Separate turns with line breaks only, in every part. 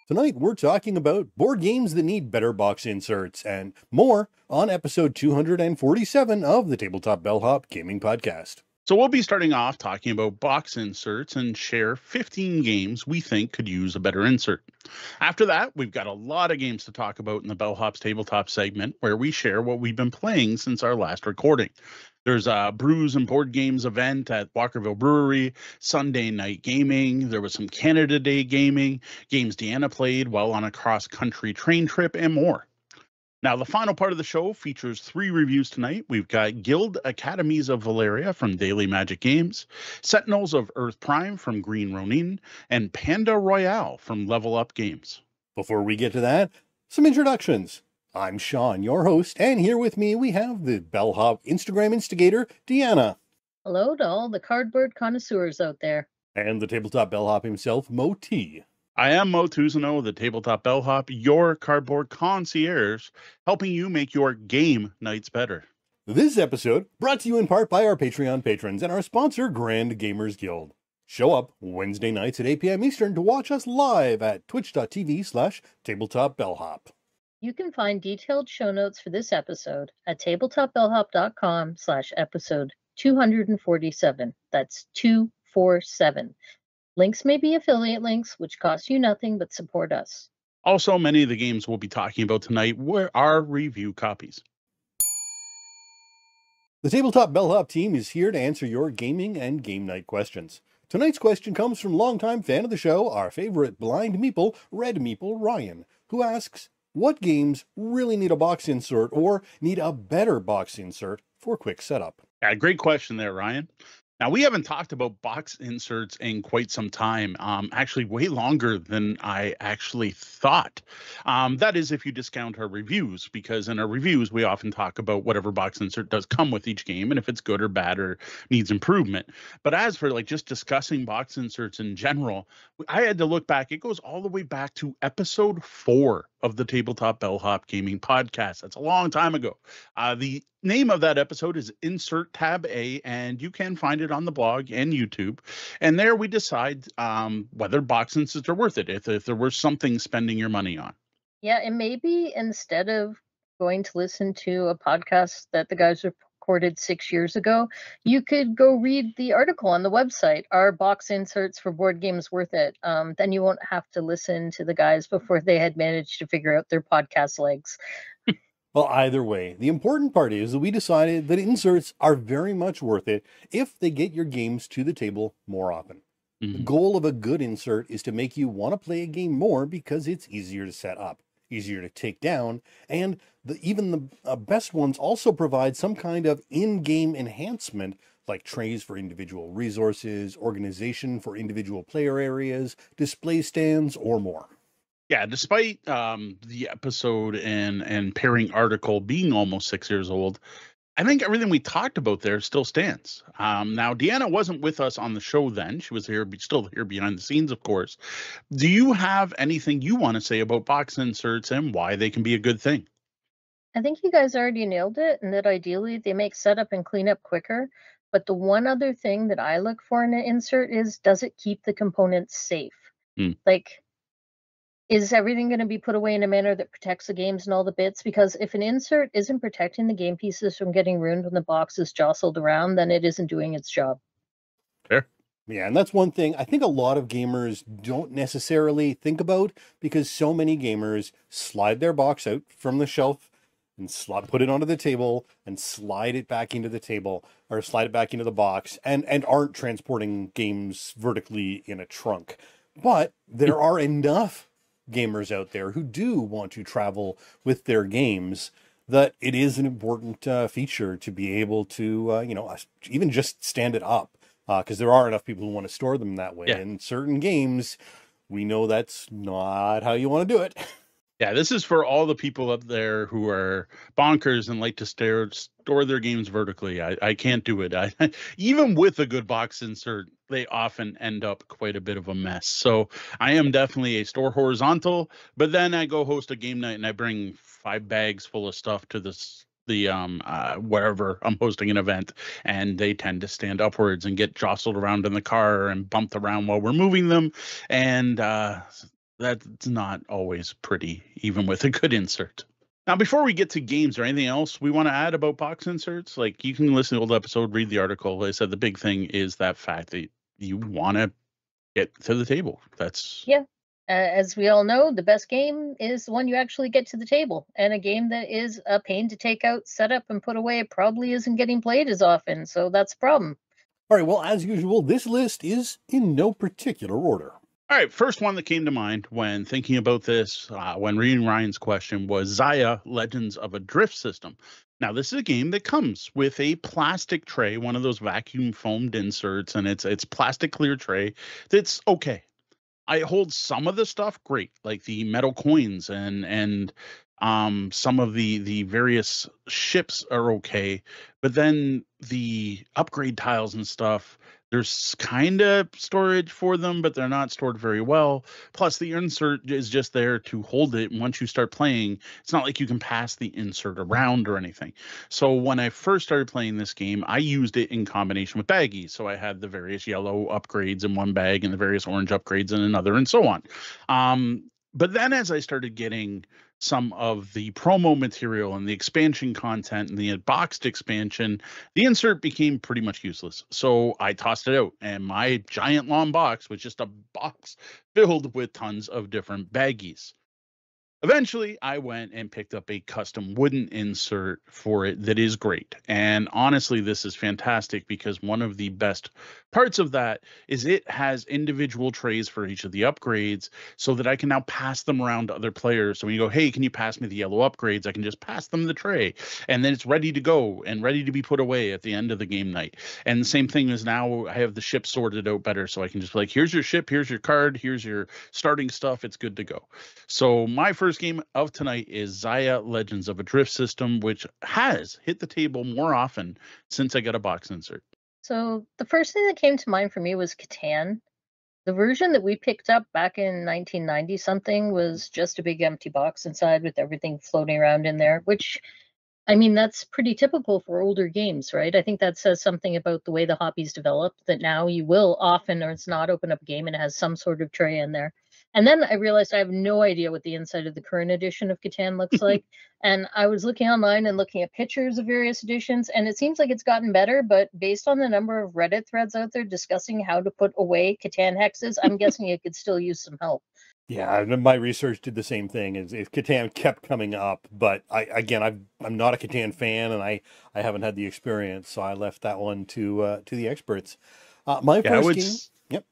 Tonight, we're talking about board games that need better box inserts and more on episode 247 of the Tabletop Bellhop Gaming Podcast.
So we'll be starting off talking about box inserts and share 15 games we think could use a better insert. After that, we've got a lot of games to talk about in the Bellhop's Tabletop segment, where we share what we've been playing since our last recording. There's a Brews and Board Games event at Walkerville Brewery, Sunday night gaming. There was some Canada Day gaming, games Deanna played while on a cross-country train trip, and more. Now, the final part of the show features 3 reviews tonight. We've got Guild Academies of Valeria from Daily Magic Games, Sentinels of Earth Prime from Green Ronin, and Panda Royale from Level Up Games.
Before we get to that, some introductions. I'm Sean, your host, and here with me we have the Bellhop Instagram instigator, Deanna.
Hello to all the cardboard connoisseurs out there.
And the Tabletop Bellhop himself, Mo T.
I am Mo Tuzano, the Tabletop Bellhop, your cardboard concierge, helping you make your game nights better.
This episode brought to you in part by our Patreon patrons and our sponsor, Grand Gamers Guild. Show up Wednesday nights at 8 p.m. Eastern to watch us live at twitch.tv/tabletopbellhop.
You can find detailed show notes for this episode at tabletopbellhop.com/episode 247. That's 247. Links may be affiliate links, which cost you nothing but support us.
Also, many of the games we'll be talking about tonight are review copies.
The Tabletop Bellhop team is here to answer your gaming and game night questions. Tonight's question comes from longtime fan of the show, our favorite blind meeple, Red Meeple Ryan, who asks, what games really need a box insert or need a better box insert for quick setup?
Yeah, great question there, Ryan. Now, we haven't talked about box inserts in quite some time, actually way longer than I actually thought. That is if you discount our reviews, because in our reviews, we often talk about whatever box insert does come with each game and if it's good or bad or needs improvement. But as for like just discussing box inserts in general, I had to look back. It goes all the way back to episode 4 of the Tabletop Bellhop Gaming Podcast. That's a long time ago. The name of that episode is Insert Tab A, and you can find it on the blog and YouTube. And there we decide whether box inserts are worth it, if there were something spending your money on.
Yeah, and maybe instead of going to listen to a podcast that the guys recorded 6 years ago, you could go read the article on the website, Are Box Inserts for Board Games Worth It? Then you won't have to listen to the guys before they had managed to figure out their podcast legs.
Well, either way, the important part is that we decided that inserts are very much worth it if they get your games to the table more often. Mm-hmm. The goal of a good insert is to make you want to play a game more because it's easier to set up, easier to take down, and even the best ones also provide some kind of in-game enhancement, like trays for individual resources, organization for individual player areas, display stands, or more.
Yeah, despite the episode and pairing article being almost 6 years old, I think everything we talked about there still stands. Now, Deanna wasn't with us on the show then. She was here, still here behind the scenes, of course. Do you have anything you want to say about box inserts and why they can be a good thing?
I think you guys already nailed it, and that ideally they make setup and cleanup quicker. But the one other thing that I look for in an insert is, does it keep the components safe? Like, is everything going to be put away in a manner that protects the games and all the bits? Because if an insert isn't protecting the game pieces from getting ruined when the box is jostled around, then it isn't doing its job.
Fair.
Yeah, and that's one thing I think a lot of gamers don't necessarily think about, because so many gamers slide their box out from the shelf and put it onto the table and slide it back into the table, or slide it back into the box, and aren't transporting games vertically in a trunk. But there are enough gamers out there who do want to travel with their games that it is an important feature to be able to, even just stand it up, because there are enough people who want to store them that way. Yeah. In certain games, we know that's not how you want to do it.
Yeah, this is for all the people up there who are bonkers and like to store their games vertically. I can't do it. Even with a good box insert, they often end up quite a bit of a mess. So I am definitely a store horizontal, but then I go host a game night and I bring 5 bags full of stuff to wherever I'm hosting an event, and they tend to stand upwards and get jostled around in the car and bumped around while we're moving them. And that's not always pretty, even with a good insert. Now, before we get to games or anything else we want to add about box inserts, like you can listen to the old episode, read the article. I said the big thing is that fact that you want to get to the table. That's
as we all know, the best game is the one you actually get to the table, and a game that is a pain to take out, set up, and put away probably isn't getting played as often. So that's a problem.
All right. Well, as usual, this list is in no particular order.
All right, first one that came to mind when thinking about this, when reading Ryan's question, was Zaya Legends of a Drift System. Now, this is a game that comes with a plastic tray, one of those vacuum foamed inserts, and it's plastic clear tray that's okay. I hold some of the stuff great, like the metal coins and some of the various ships are okay, but then the upgrade tiles and stuff, there's kind of storage for them, but they're not stored very well. Plus, the insert is just there to hold it. And once you start playing, it's not like you can pass the insert around or anything. So when I first started playing this game, I used it in combination with baggies. So I had the various yellow upgrades in one bag and the various orange upgrades in another, and so on. But then as I started getting some of the promo material and the expansion content and the boxed expansion, the insert became pretty much useless. So I tossed it out, and my giant long box was just a box filled with tons of different baggies. Eventually, I went and picked up a custom wooden insert for it that is great. And honestly, this is fantastic because one of the best parts of that is it has individual trays for each of the upgrades so that I can now pass them around to other players. So when you go, hey, can you pass me the yellow upgrades? I can just pass them the tray. And then it's ready to go and ready to be put away at the end of the game night. And the same thing is now I have the ship sorted out better. So I can just be like, here's your ship, here's your card, here's your starting stuff. It's good to go. So my first game of tonight is Zaya Legends of a Drift System, which has hit the table more often since I got a box insert.
So the first thing that came to mind for me was Catan. The version that we picked up back in 1990 something was just a big empty box inside with everything floating around in there, which, I mean, that's pretty typical for older games, right? I think that says something about the way the hobby's developed, that now you will often, or it's not, open up a game and it has some sort of tray in there. And then I realized I have no idea what the inside of the current edition of Catan looks like. And I was looking online and looking at pictures of various editions, and it seems like it's gotten better, but based on the number of Reddit threads out there discussing how to put away Catan hexes, I'm guessing it could still use some help.
Yeah, my research did the same thing. Is Catan kept coming up, but I'm not a Catan fan, and I haven't had the experience, so I left that one to the experts. My first game. Yep.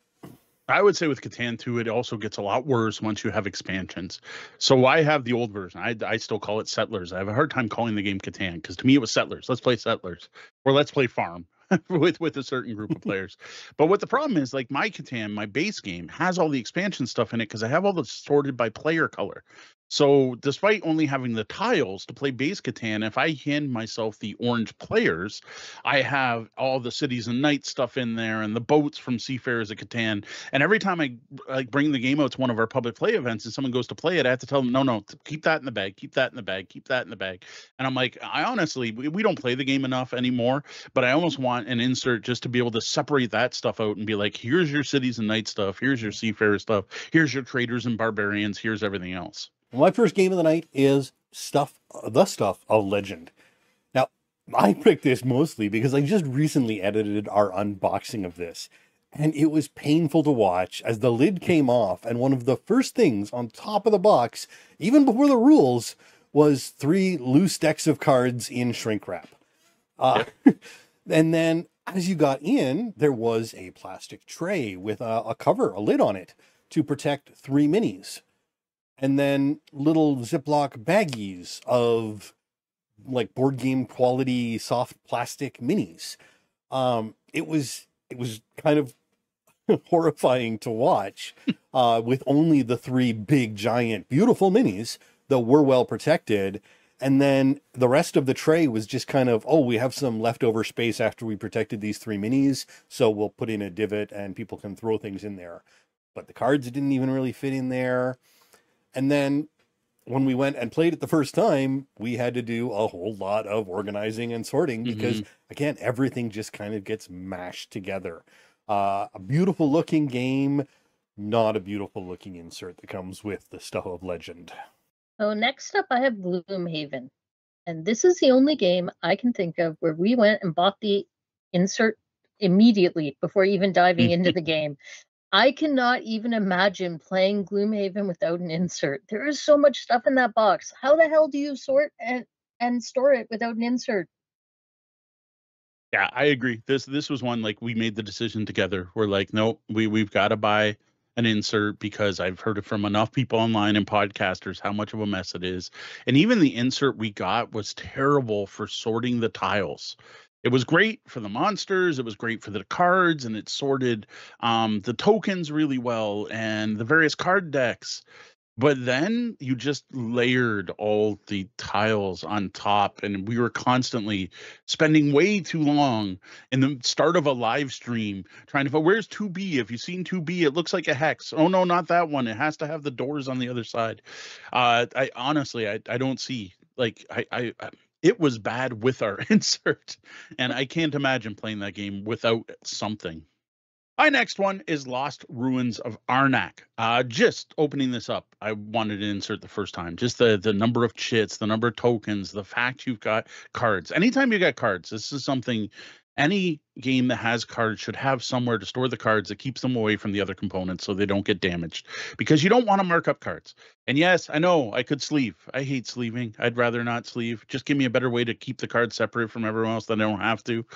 I would say with Catan 2, it also gets a lot worse once you have expansions. So I have the old version. I still call it Settlers. I have a hard time calling the game Catan because to me it was Settlers. Let's play Settlers, or let's play Farm. with a certain group of players. But what the problem is, like my Catan, my base game has all the expansion stuff in it because I have all the sorted by player color. So despite only having the tiles to play base Catan, if I hand myself the orange players, I have all the cities and knights stuff in there and the boats from Seafarers of Catan. And every time I bring the game out to one of our public play events and someone goes to play it, I have to tell them, no, keep that in the bag, keep that in the bag, keep that in the bag. And I'm like, I honestly, we don't play the game enough anymore, but I almost want an insert just to be able to separate that stuff out and be like, here's your cities and knight stuff, here's your Seafarer stuff, here's your traders and barbarians, here's everything else.
My first game of the night is the stuff of Legend. Now, I picked this mostly because I just recently edited our unboxing of this, and it was painful to watch as the lid came off, and one of the first things on top of the box, even before the rules, was 3 loose decks of cards in shrink wrap. And then as you got in, there was a plastic tray with a cover, a lid on it, to protect 3 minis. And then little Ziploc baggies of like board game quality soft plastic minis. It was kind of horrifying to watch with only the 3 big, giant, beautiful minis that were well protected. And then the rest of the tray was just kind of, we have some leftover space after we protected these 3 minis, so we'll put in a divot and people can throw things in there. But the cards didn't even really fit in there. And then when we went and played it the first time, we had to do a whole lot of organizing and sorting because, again, everything just kind of gets mashed together. A beautiful looking game, not a beautiful looking insert that comes with the Stuff of Legend.
Oh, next up I have Gloomhaven. And this is the only game I can think of where we went and bought the insert immediately before even diving into the game. I cannot even imagine playing Gloomhaven without an insert. There is so much stuff in that box. How the hell do you sort and store it without an insert?
Yeah, I agree. This was one, like, we made the decision together. We're like, nope, we've got to buy an insert because I've heard it from enough people online and podcasters how much of a mess it is. And even the insert we got was terrible for sorting the tiles. It was great for the monsters, it was great for the cards, and it sorted the tokens really well and the various card decks. But then you just layered all the tiles on top, and we were constantly spending way too long in the start of a live stream trying to find, where's 2B? If you've seen 2B, it looks like a hex. Oh no, not that one. It has to have the doors on the other side. I honestly, I don't see, like, it was bad with our insert, and I can't imagine playing that game without something. My next one is Lost Ruins of Arnak. Just opening this up, I wanted to insert the first time. Just the number of chits, the number of tokens, the fact you've got cards. Anytime you got cards, this is something any game that has cards should have somewhere to store the cards that keeps them away from the other components so they don't get damaged. Because you don't want to mark up cards. And yes, I know I could sleeve. I hate sleeving. I'd rather not sleeve. Just give me a better way to keep the cards separate from everyone else that I don't have to.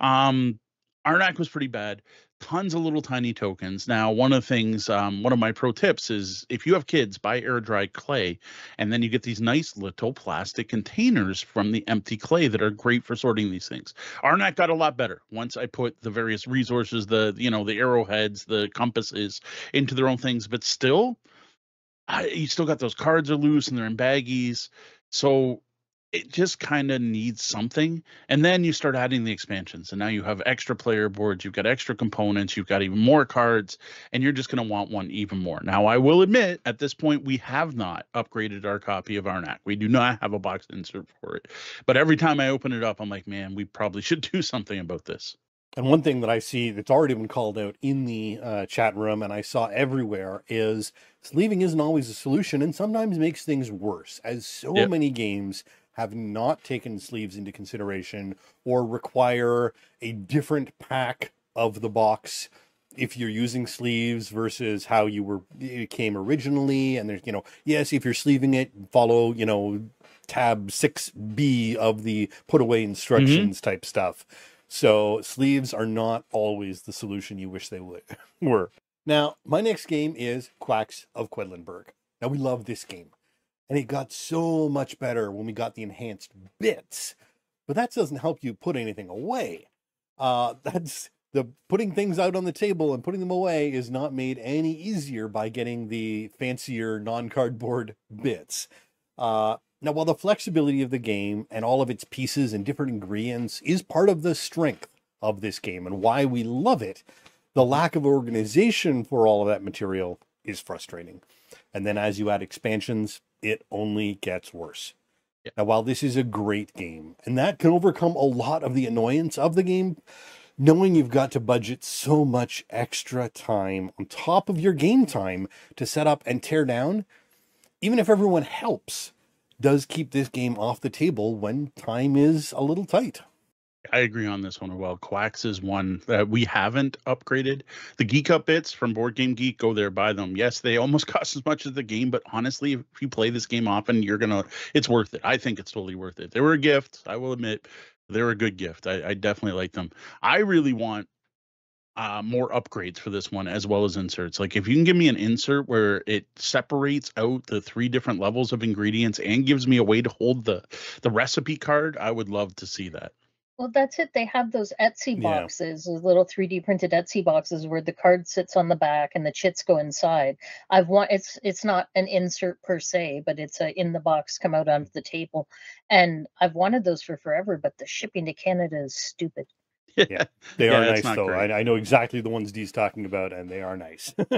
Arnak was pretty bad. Tons of little tiny tokens. Now, one of the things, one of my pro tips is if you have kids, buy air dried clay, and then you get these nice little plastic containers from the empty clay that are great for sorting these things. Arnak got a lot better once I put the various resources, the arrowheads, the compasses into their own things, but still, you still got those cards are loose and they're in baggies. So it just kind of needs something. And then you start adding the expansions, and now you have extra player boards, you've got extra components, you've got even more cards, and you're just going to want one even more. Now, I will admit, at this point, we have not upgraded our copy of Arnak. We do not have a box insert for it. But every time I open it up, I'm like, man, we probably should do something about this.
And one thing that I see that's already been called out in the chat room, and I saw everywhere, is sleeving isn't always a solution and sometimes makes things worse, as so many games have not taken sleeves into consideration or require a different pack of the box if you're using sleeves versus how it came originally. And there's, yes, if you're sleeving it, follow, tab 6B of the put away instructions type stuff. So sleeves are not always the solution you wish they were. Now, my next game is Quacks of Quedlinburg. Now, we love this game. And it got so much better when we got the enhanced bits. But that doesn't help you put anything away. That's the putting things out on the table and putting them away is not made any easier by getting the fancier non-cardboard bits. Now, while the flexibility of the game and all of its pieces and different ingredients is part of the strength of this game and why we love it, the lack of organization for all of that material is frustrating. And then as you add expansions, it only gets worse. Yeah. Now, while this is a great game, and that can overcome a lot of the annoyance of the game, knowing you've got to budget so much extra time on top of your game time to set up and tear down, even if everyone helps, does keep this game off the table when time is a little tight.
I agree on this one as well. Quacks is one that we haven't upgraded. The Geek Up bits from Board Game Geek, go there, buy them. Yes, they almost cost as much as the game, but honestly, if you play this game often, it's worth it. I think it's totally worth it. They were a gift, I will admit. They were a good gift. I definitely like them. I really want more upgrades for this one, as well as inserts. Like, if you can give me an insert where it separates out the 3 different levels of ingredients and gives me a way to hold the recipe card, I would love to see that.
Well, that's it. They have those Etsy boxes, those little 3D printed Etsy boxes where the card sits on the back and the chits go inside. It's not an insert per se, but it's a in the box, come out onto the table. And I've wanted those for forever, but the shipping to Canada is stupid.
Yeah, they are nice though. I know exactly the ones Dee's talking about, and they are nice.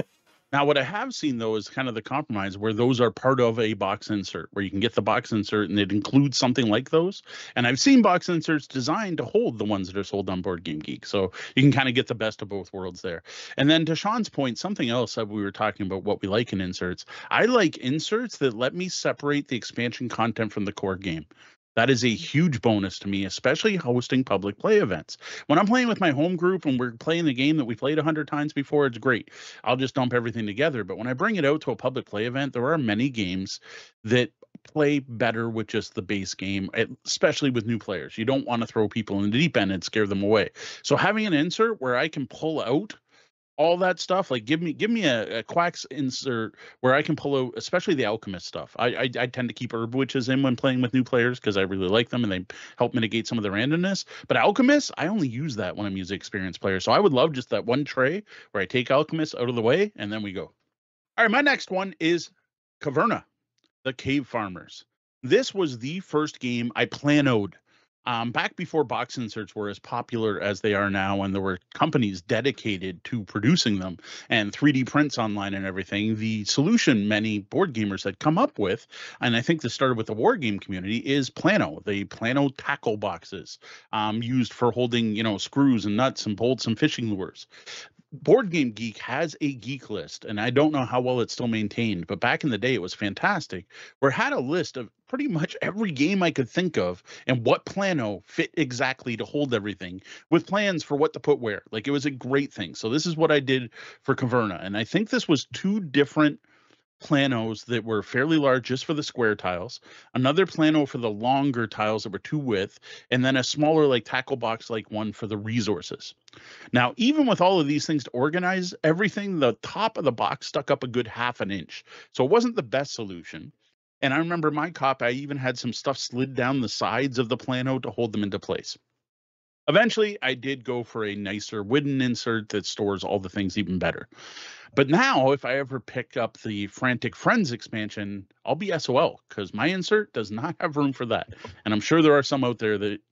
Now, what I have seen, though, is kind of the compromise where those are part of a box insert, where you can get the box insert and it includes something like those. And I've seen box inserts designed to hold the ones that are sold on Board Game Geek. So you can kind of get the best of both worlds there. And then to Sean's point, something else that we were talking about, what we like in inserts. I like inserts that let me separate the expansion content from the core game. That is a huge bonus to me, especially hosting public play events. When I'm playing with my home group and we're playing the game that we played 100 times before, it's great. I'll just dump everything together. But when I bring it out to a public play event, there are many games that play better with just the base game, especially with new players. You don't want to throw people in the deep end and scare them away. So having an insert where I can pull out all that stuff, like give me a Quacks insert where I can pull out, especially the alchemist stuff. I tend to keep herb witches in when playing with new players because I really like them and they help mitigate some of the randomness. But alchemist, I only use that when I'm using experienced players. So I would love just that one tray where I take alchemist out of the way and then we go. All right, my next one is Caverna, the Cave Farmers. This was the first game I planoed. Back before box inserts were as popular as they are now, and there were companies dedicated to producing them and 3D prints online and everything, the solution many board gamers had come up with, and I think this started with the war game community, is Plano. The Plano tackle boxes used for holding, screws and nuts and bolts and fishing lures. Board Game Geek has a geek list, and I don't know how well it's still maintained, but back in the day it was fantastic, where it had a list of pretty much every game I could think of and what plano fit exactly to hold everything with plans for what to put where. Like, it was a great thing. So this is what I did for Caverna, and I think this was 2 different planos that were fairly large just for the square tiles, another plano for the longer tiles that were 2 width, and then a smaller like tackle box like one for the resources. Now, even with all of these things to organize everything, the top of the box stuck up a good 1/2 inch. So it wasn't the best solution. And I remember my cop, I even had some stuff slid down the sides of the plano to hold them into place. Eventually, I did go for a nicer wooden insert that stores all the things even better. But now, if I ever pick up the Frantic Friends expansion, I'll be SOL because my insert does not have room for that. And I'm sure there are some out there that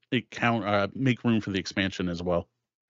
make room for the expansion as well.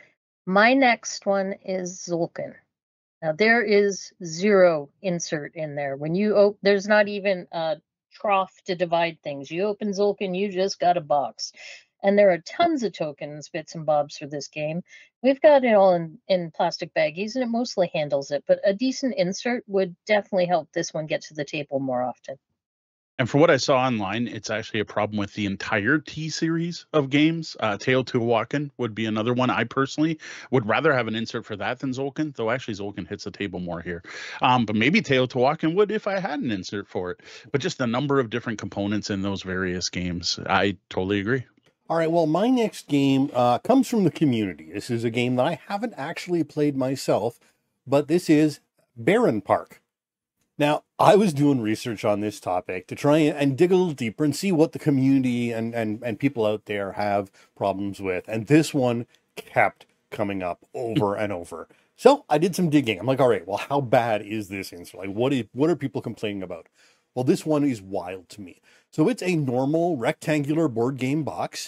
My next one is Zulkin. Now, there is 0 insert in there. When you there's not even a trough to divide things. You open Zulkin, you just got a box. And there are tons of tokens, bits and bobs for this game. We've got it all in plastic baggies, and it mostly handles it. But a decent insert would definitely help this one get to the table more often.
And for what I saw online, it's actually a problem with the entire T series of games. Teotihuacan would be another one. I personally would rather have an insert for that than Zulkin, though actually Zulkin hits the table more here. But maybe Teotihuacan would if I had an insert for it. But just the number of different components in those various games, I totally agree.
All right, well, my next game comes from the community. This is a game that I haven't actually played myself, but this is Baron Park. Now, I was doing research on this topic to try and dig a little deeper and see what the community and people out there have problems with. And this one kept coming up over and over. So I did some digging. I'm like, all right, well, how bad is this insert? Like, what are people complaining about? Well, this one is wild to me. So it's a normal rectangular board game box,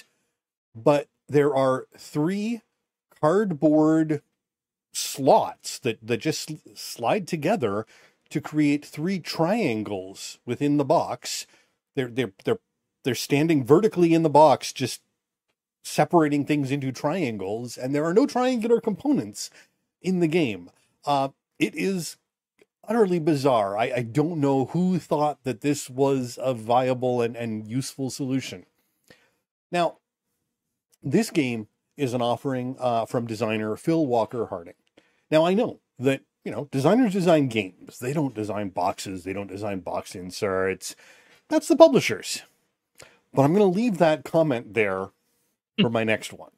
but there are 3 cardboard slots that just slide together to create 3 triangles within the box. They're standing vertically in the box, just separating things into triangles, and there are no triangular components in the game. It is utterly bizarre. I don't know who thought that this was a viable and useful solution. Now, this game is an offering from designer Phil Walker Harding. Now, I know that, designers design games. They don't design boxes. They don't design box inserts. That's the publishers. But I'm going to leave that comment there for my next one.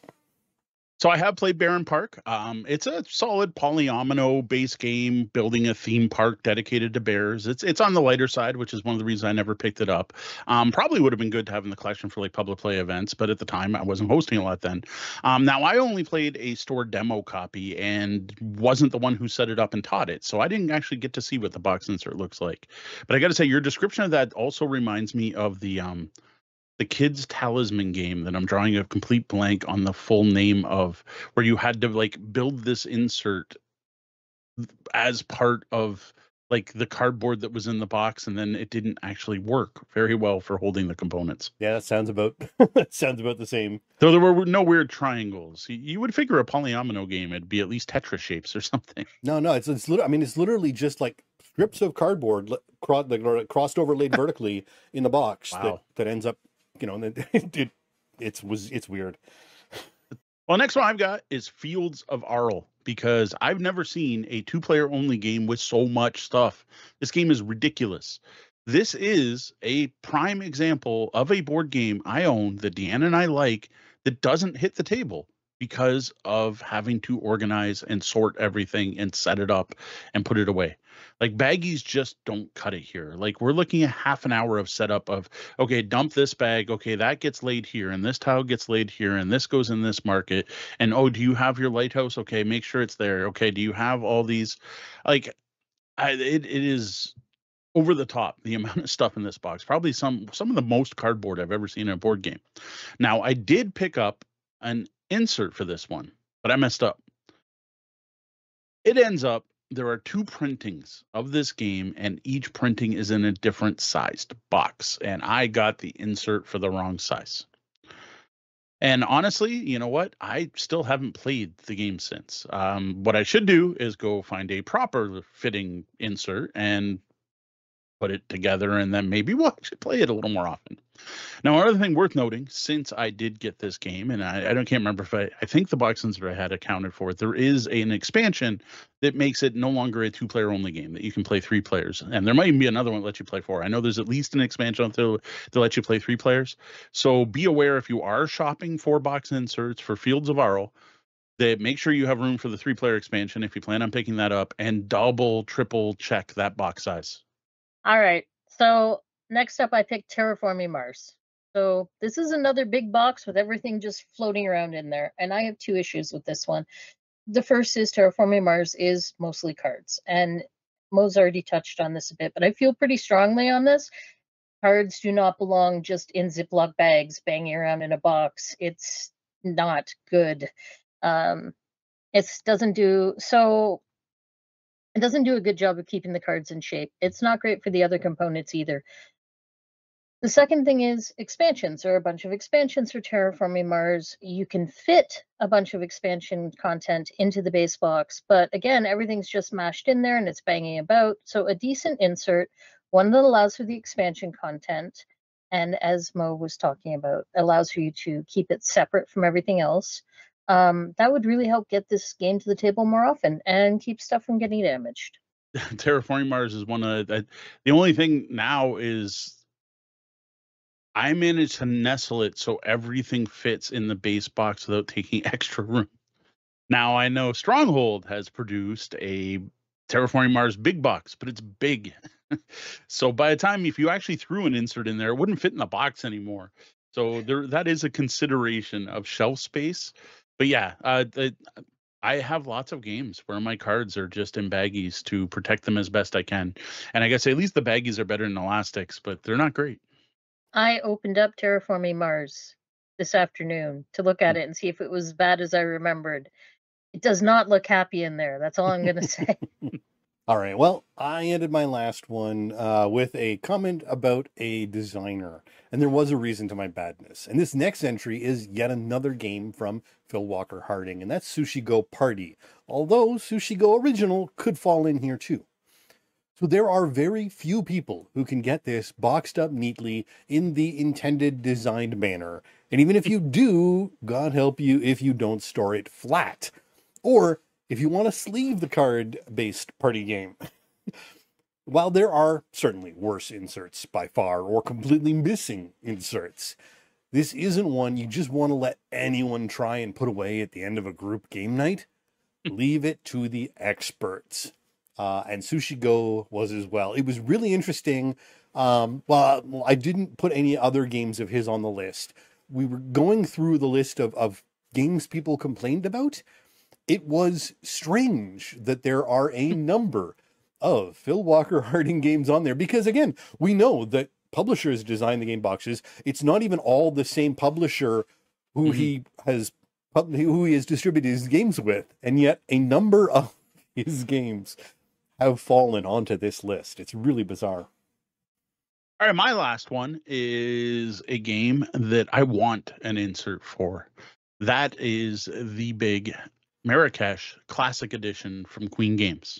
So I have played Baron Park. It's a solid polyomino base game, building a theme park dedicated to bears. It's on the lighter side, which is one of the reasons I never picked it up. Probably would have been good to have in the collection for like public play events, but at the time I wasn't hosting a lot then. Now I only played a store demo copy and wasn't the one who set it up and taught it, so I didn't actually get to see what the box insert looks like. But I got to say, your description of that also reminds me of the Kids Talisman game that I'm drawing a complete blank on the full name of, where you had to like build this insert as part of like the cardboard that was in the box, and then it didn't actually work very well for holding the components.
Yeah, that sounds about sounds about the same.
Though there were no weird triangles. You would figure a polyomino game it'd be at least Tetris shapes or something.
No, it's I mean, it's literally just like strips of cardboard crossed over, laid vertically in the box.
Wow.
that ends up, you know, it's weird.
Well, next one I've got is Fields of Arle, because I've never seen a 2-player only game with so much stuff. This game is ridiculous. This is a prime example of a board game I own that Deanna and I like that doesn't hit the table because of having to organize and sort everything and set it up and put it away. Like, baggies just don't cut it here. Like, we're looking at half an hour of setup of, okay, dump this bag. Okay, that gets laid here, and this tile gets laid here, and this goes in this market. And, oh, do you have your lighthouse? Okay, make sure it's there. Okay, do you have all these? Like, it is over the top, the amount of stuff in this box. Probably some of the most cardboard I've ever seen in a board game. Now, I did pick up an insert for this one, but I messed up. It ends up there are 2 printings of this game, and each printing is in a different sized box, and I got the insert for the wrong size. And honestly, you know what? I still haven't played the game since. What I should do is go find a proper fitting insert and put it together, and then maybe we'll actually play it a little more often. Now, another thing worth noting, since I did get this game, and can't remember if I think the box insert I had accounted for it, there is an expansion that makes it no longer a 2-player only game, that you can play 3 players. And there might even be another one that lets you play 4. I know there's at least an expansion to let you play 3 players. So be aware, if you are shopping for box inserts for Fields of Arle, that make sure you have room for the 3-player expansion if you plan on picking that up, and double, triple check that box size.
All right. So next up, I picked Terraforming Mars. So this is another big box with everything just floating around in there. And I have 2 issues with this one. The first is Terraforming Mars is mostly cards. And Mo's already touched on this a bit, but I feel pretty strongly on this. Cards do not belong just in Ziploc bags banging around in a box. It's not good. It doesn't do a good job of keeping the cards in shape. It's not great for the other components either. The second thing is expansions. There are a bunch of expansions for Terraforming Mars. You can fit a bunch of expansion content into the base box, but again, everything's just mashed in there and it's banging about. So a decent insert, one that allows for the expansion content, and as Mo was talking about, allows for you to keep it separate from everything else. That would really help get this game to the table more often and keep stuff from getting damaged.
Terraforming Mars is one of the only thing now is I managed to nestle it so everything fits in the base box without taking extra room. Now, I know Stronghold has produced a Terraforming Mars big box, but it's big. So by the time, if you actually threw an insert in there, it wouldn't fit in the box anymore. So that is a consideration of shelf space. But yeah, I have lots of games where my cards are just in baggies to protect them as best I can. And I guess at least the baggies are better than elastics, but they're not great.
I opened up Terraforming Mars this afternoon to look at it and see if it was as bad as I remembered. It does not look happy in there. That's all I'm going to say.
All right. Well, I ended my last one with a comment about a designer, and there was a reason to my badness. And this next entry is yet another game from Phil Walker Harding, and that's Sushi Go Party, although Sushi Go Original could fall in here too. So there are very few people who can get this boxed up neatly in the intended designed manner. And even if you do, God help you if you don't store it flat. Or if you want to sleeve the card-based party game. While there are certainly worse inserts by far, or completely missing inserts, this isn't one you just want to let anyone try and put away at the end of a group game night. Leave it to the experts. And Sushi Go was as well. It was really interesting. Well, I didn't put any other games of his on the list. We were going through the list of games people complained about. It was strange that there are a number of Phil Walker Harding games on there, because again, we know that publishers design the game boxes. It's not even all the same publisher who he has distributed his games with, and yet a number of these games have fallen onto this list. It's really bizarre.
All right, my last one is a game that I want an insert for. That is the big Marrakesh Classic Edition from Queen Games.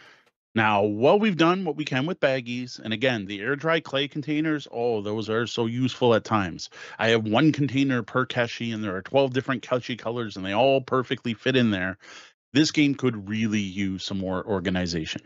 Now, while we've done what we can with baggies, and again, the air dry clay containers, oh, those are so useful at times. I have one container per keshi, and there are 12 different keshi colors, and they all perfectly fit in there. This game could really use some more organization.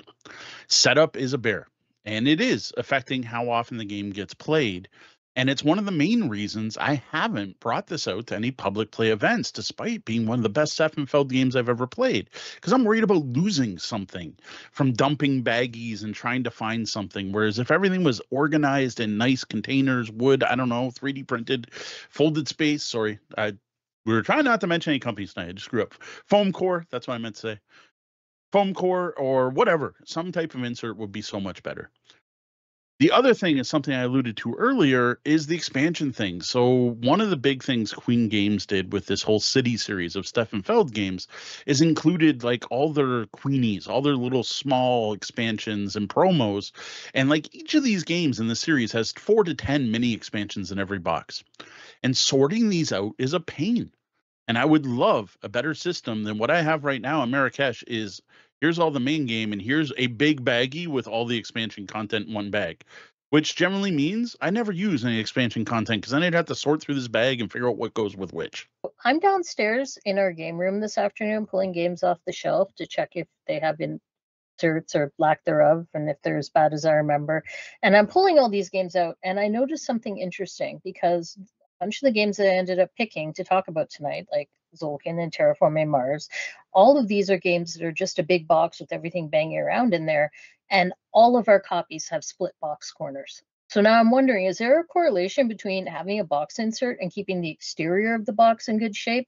Setup is a bear, and it is affecting how often the game gets played. And it's one of the main reasons I haven't brought this out to any public play events, despite being one of the best Steffenfeld games I've ever played. Because I'm worried about losing something from dumping baggies and trying to find something. Whereas if everything was organized in nice containers, wood, I don't know, 3D printed, folded space. Sorry, we were trying not to mention any companies tonight. I just screw up. Foam core, that's what I meant to say. Foam core or whatever, some type of insert would be so much better. The other thing is something I alluded to earlier is the expansion thing. So one of the big things Queen Games did with this whole city series of Steffenfeld games is included like all their Queenies, all their little small expansions and promos. And like each of these games in the series has 4 to 10 mini expansions in every box. And sorting these out is a pain. And I would love a better system than what I have right now in Marrakesh is here's all the main game and here's a big baggie with all the expansion content in one bag, which generally means I never use any expansion content because then I'd have to sort through this bag and figure out what goes with which.
I'm downstairs in our game room this afternoon pulling games off the shelf to check if they have inserts or lack thereof and if they're as bad as I remember. And I'm pulling all these games out and I noticed something interesting because a bunch of the games that I ended up picking to talk about tonight, like Zolkin and Terraforming Mars, all of these are games that are just a big box with everything banging around in there. And all of our copies have split box corners. So now I'm wondering, is there a correlation between having a box insert and keeping the exterior of the box in good shape?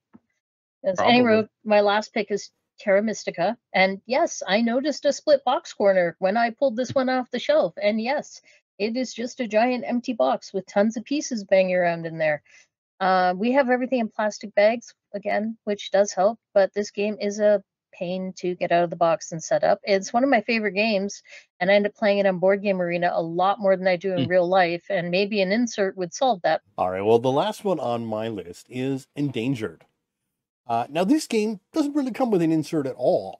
As anyway, my last pick is Terra Mystica. And yes, I noticed a split box corner when I pulled this one off the shelf. And yes, it is just a giant empty box with tons of pieces banging around in there. We have everything in plastic bags, again, which does help. But this game is a pain to get out of the box and set up. It's one of my favorite games, and I end up playing it on Board Game Arena a lot more than I do in real life, and maybe an insert would solve that.
All right, well, the last one on my list is Endangered. Now, this game doesn't really come with an insert at all.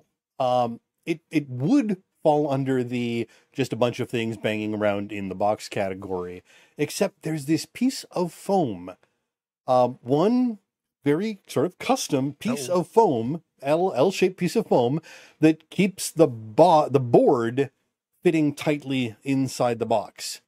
It would fall under the just a bunch of things banging around in the box category, except there's this piece of foam. One very sort of custom piece of foam, L-shaped piece of foam, that keeps the board fitting tightly inside the box.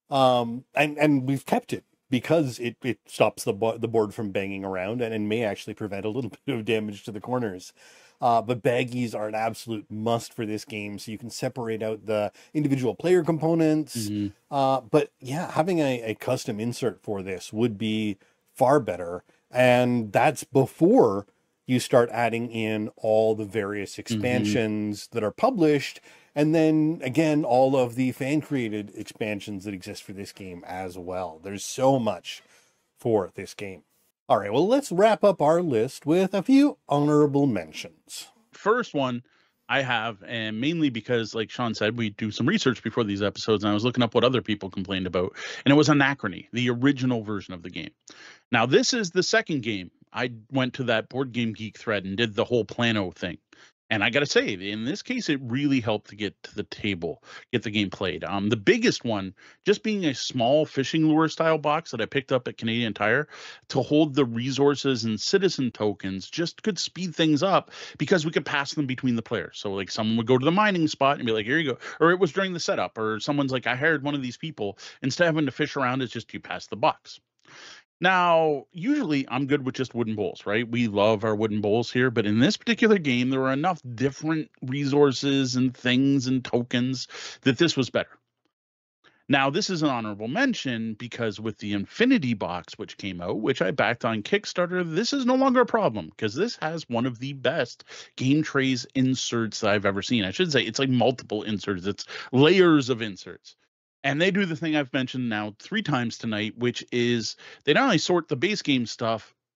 And we've kept it because it stops the board from banging around and may actually prevent a little bit of damage to the corners. But baggies are an absolute must for this game, so you can separate out the individual player components. But yeah, having a custom insert for this would be far better. And that's before you start adding in all the various expansions that are published. And then again, all of the fan created expansions that exist for this game as well. There's so much for this game. All right, well, let's wrap up our list with a few honorable mentions.
First one I have, and mainly because, like Sean said, we do some research before these episodes, and I was looking up what other people complained about, and it was Anachrony, the original version of the game. Now, this is the second game. I went to that Board Game Geek thread and did the whole Plano thing. And I got to say, in this case, it really helped to get to the table, get the game played. The biggest one, just being a small fishing lure style box that I picked up at Canadian Tire to hold the resources and citizen tokens, just could speed things up because we could pass them between the players. So like someone would go to the mining spot and be like, here you go. Or it was during the setup, or someone's like, I hired one of these people. Instead of having to fish around, it's just you pass the box. Now, usually I'm good with just wooden bowls, right? We love our wooden bowls here, but in this particular game, there were enough different resources and things and tokens that this was better. Now, this is an honorable mention because with the Infinity box, which came out, which I backed on Kickstarter, this is no longer a problem because this has one of the best game trays inserts that I've ever seen. I should say it's like multiple inserts. It's layers of inserts. And they do the thing I've mentioned now 3 times tonight, which is they not only sort the base game stuff,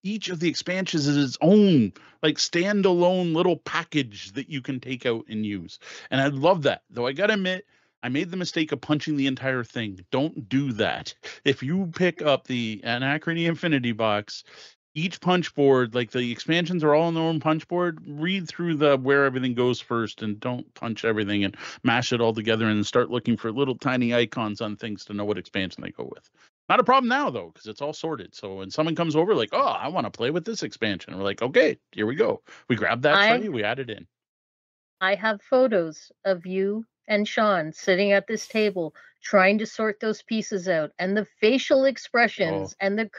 each of the expansions is its own like standalone little package that you can take out and use. And I love that. Though I gotta admit, I made the mistake of punching the entire thing. Don't do that. If you pick up the Anachrony Infinity box, each punch board, like the expansions are all on their own punch board, read through the where everything goes first and don't punch everything and mash it all together and start looking for little tiny icons on things to know what expansion they go with. Not a problem now, though, because it's all sorted. So when someone comes over, like, oh, I want to play with this expansion, we're like, okay, here we go. We grab that tray, we add it in.
I have photos of you and Sean sitting at this table trying to sort those pieces out, and the facial expressions and the.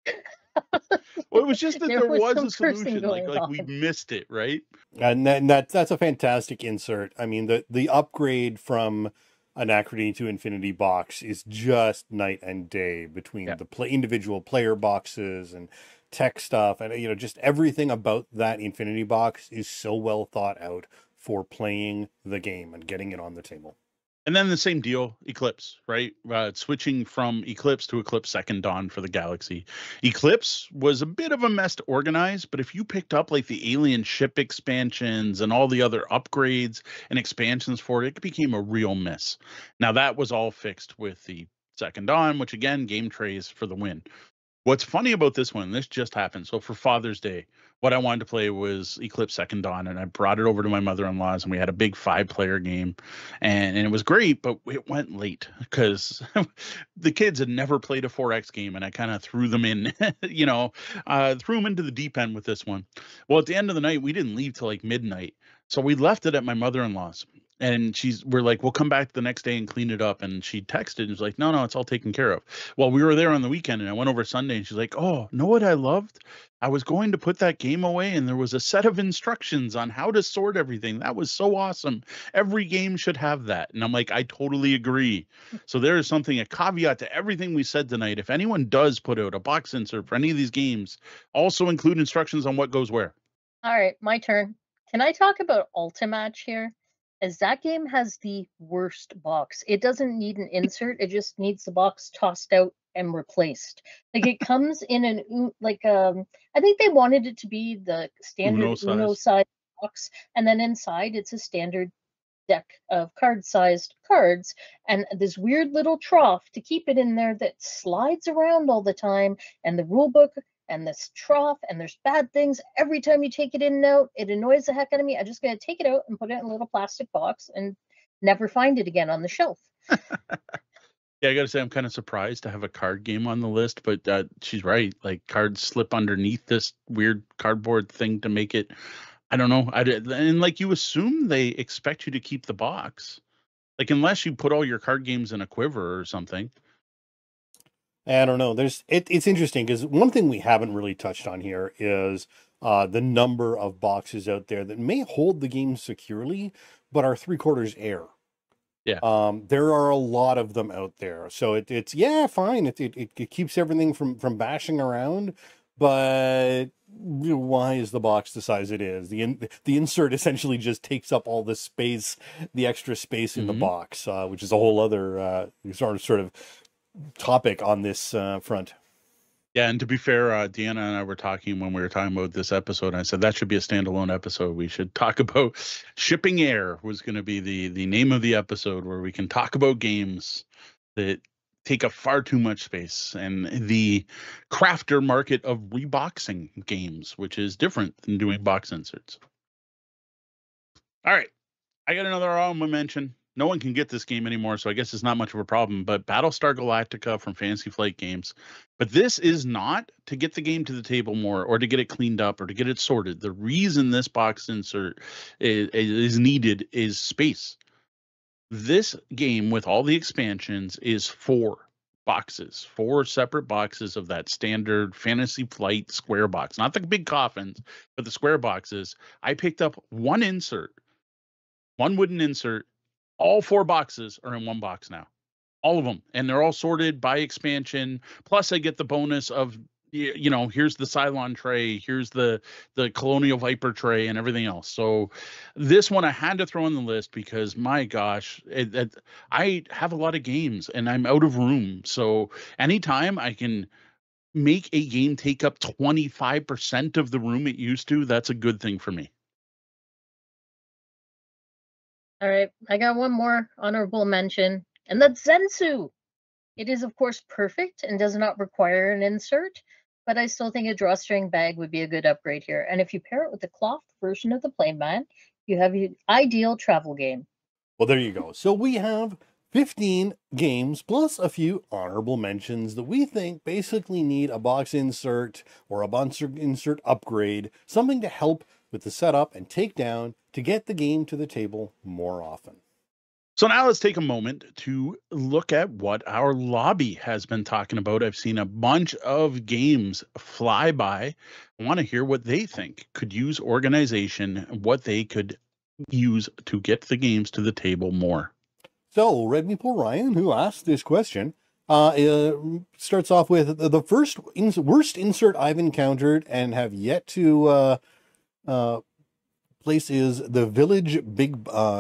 Well, it was just that there was a solution, like we missed it, right?
And that's a fantastic insert. I mean, the upgrade from Anachrony to Infinity box is just night and day between the individual player boxes and tech stuff, and you know, just everything about that Infinity box is so well thought out for playing the game and getting it on the table.
And then the same deal, Eclipse, right? Switching from Eclipse to Eclipse Second Dawn for the Galaxy. Eclipse was a bit of a mess to organize, but if you picked up like the alien ship expansions and all the other upgrades and expansions for it, it became a real mess. Now that was all fixed with the Second Dawn, which again, game trays for the win. What's funny about this one, this just happened. So for Father's Day, what I wanted to play was Eclipse Second Dawn, and I brought it over to my mother-in-law's, and we had a big 5-player game, and it was great, but it went late because the kids had never played a 4X game, and I kind of threw them in, threw them into the deep end with this one. Well, at the end of the night, we didn't leave till like midnight, so we left it at my mother-in-law's. And we're like, we'll come back the next day and clean it up. And she texted and was like, no, it's all taken care of. Well, we were there on the weekend and I went over Sunday and she's like, oh, know what I loved? I was going to put that game away and there was a set of instructions on how to sort everything. That was so awesome. Every game should have that. And I'm like, I totally agree. So there is a caveat to everything we said tonight. If anyone does put out a box insert for any of these games, also include instructions on what goes where.
All right, my turn. Can I talk about Ultimatch here? As that game has the worst box. It doesn't need an insert. It just needs the box tossed out and replaced. Like it comes in I think they wanted it to be the standard Uno size box, and then inside it's a standard deck of card-sized cards, and this weird little trough to keep it in there that slides around all the time, and the rule book and this trough, and there's bad things every time you take it in and out. It annoys the heck out of me. I'm just going to take it out and put it in a little plastic box and never find it again on the shelf.
Yeah, I got to say, I'm kind of surprised to have a card game on the list, but she's right. Like, cards slip underneath this weird cardboard thing to make it, I don't know. And like, you assume they expect you to keep the box. Like, unless you put all your card games in a quiver or something.
I don't know. It's interesting because one thing we haven't really touched on here is the number of boxes out there that may hold the game securely, but are 3/4 air.
Yeah.
There are a lot of them out there. So it's fine. It keeps everything from bashing around, but why is the box the size it is? The insert essentially just takes up all the space, the extra space in the box, which is a whole other sort of topic on this front.
Yeah, and to be fair, Deanna and I were talking when we were talking about this episode, and I said that should be a standalone episode. We should talk about shipping air was going to be the name of the episode, where we can talk about games that take up far too much space and the crafter market of reboxing games, which is different than doing box inserts. All right, I got another honorable mention. No one can get this game anymore, so I guess it's not much of a problem, but Battlestar Galactica from Fantasy Flight Games. But this is not to get the game to the table more or to get it cleaned up or to get it sorted. The reason this box insert is needed is space. This game with all the expansions is 4 boxes, 4 separate boxes of that standard Fantasy Flight square box. Not the big coffins, but the square boxes. I picked up one insert, one wooden insert. All 4 boxes are in one box now. All of them. And they're all sorted by expansion. Plus, I get the bonus of, here's the Cylon tray, here's the Colonial Viper tray, and everything else. So this one I had to throw on the list because, my gosh, I have a lot of games and I'm out of room. So anytime I can make a game take up 25% of the room it used to, that's a good thing for me.
All right, I got one more honorable mention, and that's Zensu. It is, of course, perfect and does not require an insert, but I still think a drawstring bag would be a good upgrade here. And if you pair it with the cloth version of the playmat, you have an ideal travel game.
Well, there you go. So we have 15 games plus a few honorable mentions that we think basically need a box insert or a box insert upgrade, something to help with the setup and takedown to get the game to the table more often.
So now let's take a moment to look at what our lobby has been talking about. I've seen a bunch of games fly by. I want to hear what they think could use organization, what they could use to get the games to the table more.
So Red Meeple Ryan, who asked this question, starts off with the worst insert I've encountered and have yet to place is the Village Big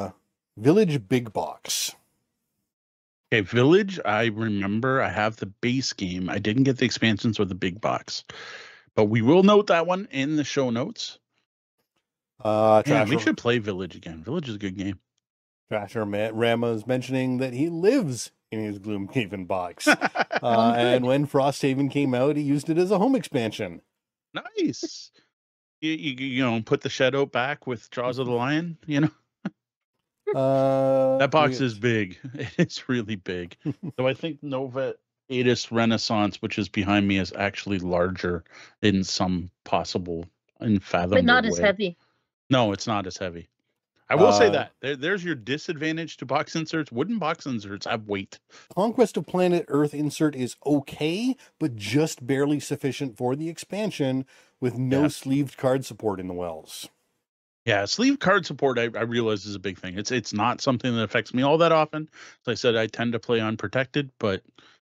Box.
Okay, Village, I remember I have the base game. I didn't get the expansions or the big box, but we will note that one in the show notes. We should play Village again. Village is a good game.
Trasher Rama is mentioning that he lives in his Gloomhaven box. And when Frosthaven came out, he used it as a home expansion.
Nice. You know, put the Shadow back with Jaws of the Lion, you know. That box is big. It's really big. So I think Nova Atis Renaissance, which is behind me, is actually larger in some possible unfathomable
but not
way.
as heavy.
No, it's not as heavy. I will say that. There's your disadvantage to box inserts. Wooden box inserts have weight.
Conquest of Planet Earth insert is okay, but just barely sufficient for the expansion with no sleeved card support in the wells.
Yeah, sleeve card support, I realize is a big thing. It's not something that affects me all that often. As I said, I tend to play unprotected, but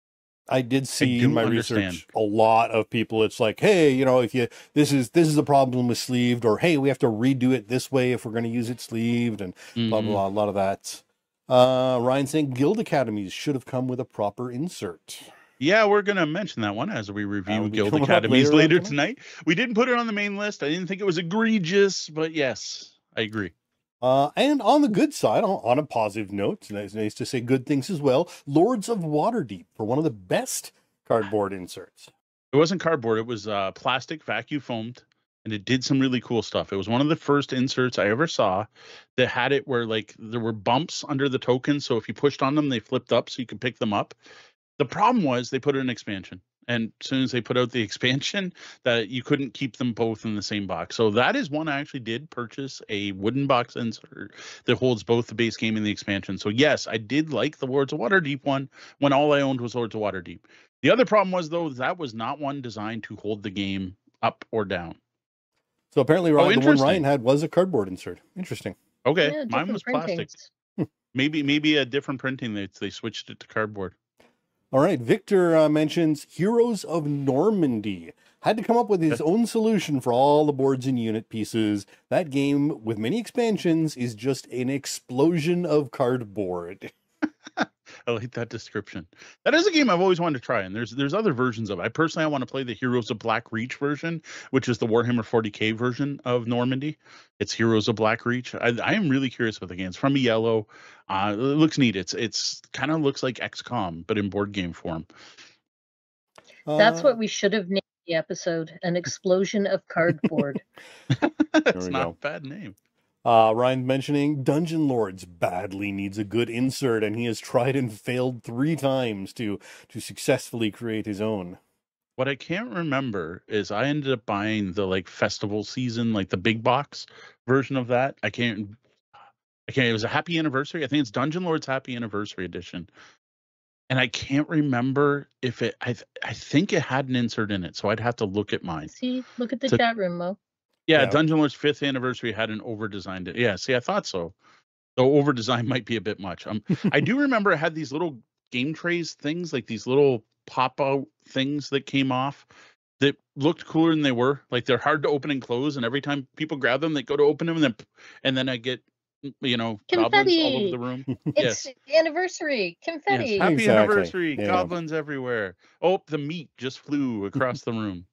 I did see in my research a lot of people. It's like, hey, you know, if you this is a problem with sleeved, or hey, we have to redo it this way if we're going to use it sleeved, and blah blah blah. A lot of that. Ryan saying Guild Academies should have come with a proper insert.
Yeah, we're going to mention that one as we review Guild Academies later tonight. We didn't put it on the main list. I didn't think it was egregious, but yes, I agree.
And on the good side, on a positive note, it's nice to say good things as well. Lords of Waterdeep for one of the best cardboard inserts.
It wasn't cardboard. It was plastic, vacuum foamed, and it did some really cool stuff. It was one of the first inserts I ever saw that had it where like there were bumps under the tokens. So if you pushed on them, they flipped up so you could pick them up. The problem was they put in an expansion. And as soon as they put out the expansion, that you couldn't keep them both in the same box. So that is one I actually did purchase, a wooden box insert that holds both the base game and the expansion. So yes, I did like the Lords of Waterdeep one when all I owned was Lords of Waterdeep. The other problem was, though, that was not one designed to hold the game up or down.
So apparently, Ryan, the one Ryan had was a cardboard insert. Interesting.
Okay, yeah, mine was plastic. Maybe a different printing. They switched it to cardboard.
All right, Victor mentions Heroes of Normandy. Had to come up with his own solution for all the boards and unit pieces. That game, with many expansions, is just an explosion of cardboard.
I like that description. That is a game I've always wanted to try, and there's other versions of it. I personally want to play the Heroes of Black Reach version, which is the Warhammer 40k version of Normandy. It's Heroes of Black Reach. I am really curious about the game. It's from Yellow. It looks neat. It's kind of looks like XCOM, but in board game form.
That's what we should have named the episode: An Explosion of Cardboard.
That's not a bad name.
Ryan mentioning Dungeon Lords badly needs a good insert, and he has tried and failed 3 times to successfully create his own.
What I can't remember is I ended up buying the like festival season, like the big box version of that. I can't. It was a happy anniversary. I think it's Dungeon Lords Happy Anniversary Edition. And I can't remember if it, I think it had an insert in it. So I'd have to look at mine.
See, look at the chat room, Mo.
Yeah, Dungeon Lords 5th Anniversary had an over-designed it. Yeah, see, I thought so. Though over-design might be a bit much. I do remember it had these little game trays things, like these little pop-out things that came off that looked cooler than they were. Like they're hard to open and close, and every time people grab them, they go to open them, and then I get goblins all over the room.
It's anniversary. Confetti.
Yes, happy
Exactly.
anniversary.
Yeah.
Goblins everywhere. Oh, the meat just flew across the room.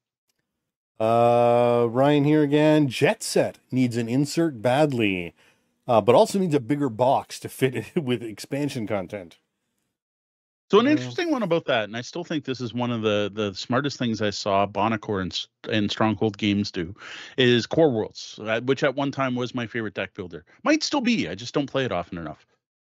Ryan here again. Jet Set needs an insert badly, but also needs a bigger box to fit it with expansion content.
So an interesting one about that, and I still think this is one of the smartest things I saw Bonacore and Stronghold Games do, is Core Worlds, which at one time was my favorite deck builder. Might still be. I just don't play it often enough.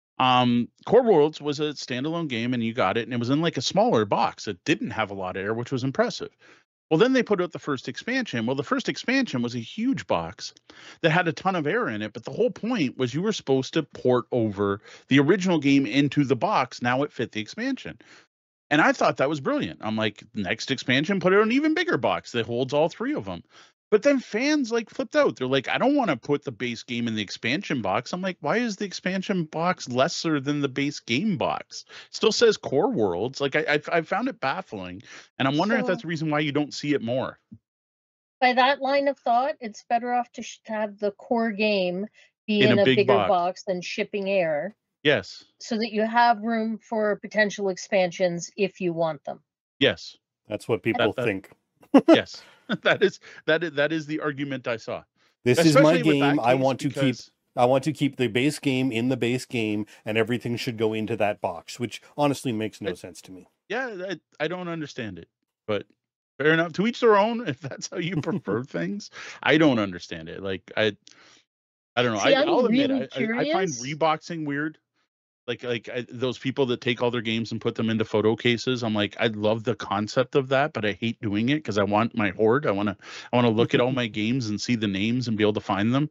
Core Worlds was a standalone game, and you got it, and it was in like a smaller box. It didn't have a lot of air, which was impressive. Well, then they put out the first expansion. Well, the first expansion was a huge box that had a ton of air in it. But the whole point was you were supposed to port over the original game into the box. Now it fit the expansion. And I thought that was brilliant. I'm like, next expansion, put it on an even bigger box that holds all three of them. But then fans like flipped out. They're like, I don't want to put the base game in the expansion box. I'm like, why is the expansion box lesser than the base game box? Still says Core Worlds. Like I found it baffling, and I'm wondering if that's the reason why you don't see it more.
By that line of thought, it's better off to have the core game be in a bigger box than shipping air.
Yes.
So that you have room for potential expansions if you want them.
Yes.
That's what people think.
Yes. That is the argument I saw.
This Especially is my game. I want to keep the base game in the base game, and everything should go into that box, which honestly makes no sense to me.
Yeah, I don't understand it, but fair enough. To each their own. If that's how you prefer things, I don't understand it. Like I don't know. I'll admit, I find reboxing weird. Like those people that take all their games and put them into photo cases. I'm like, I love the concept of that, but I hate doing it because I want my hoard. I want to look at all my games and see the names and be able to find them.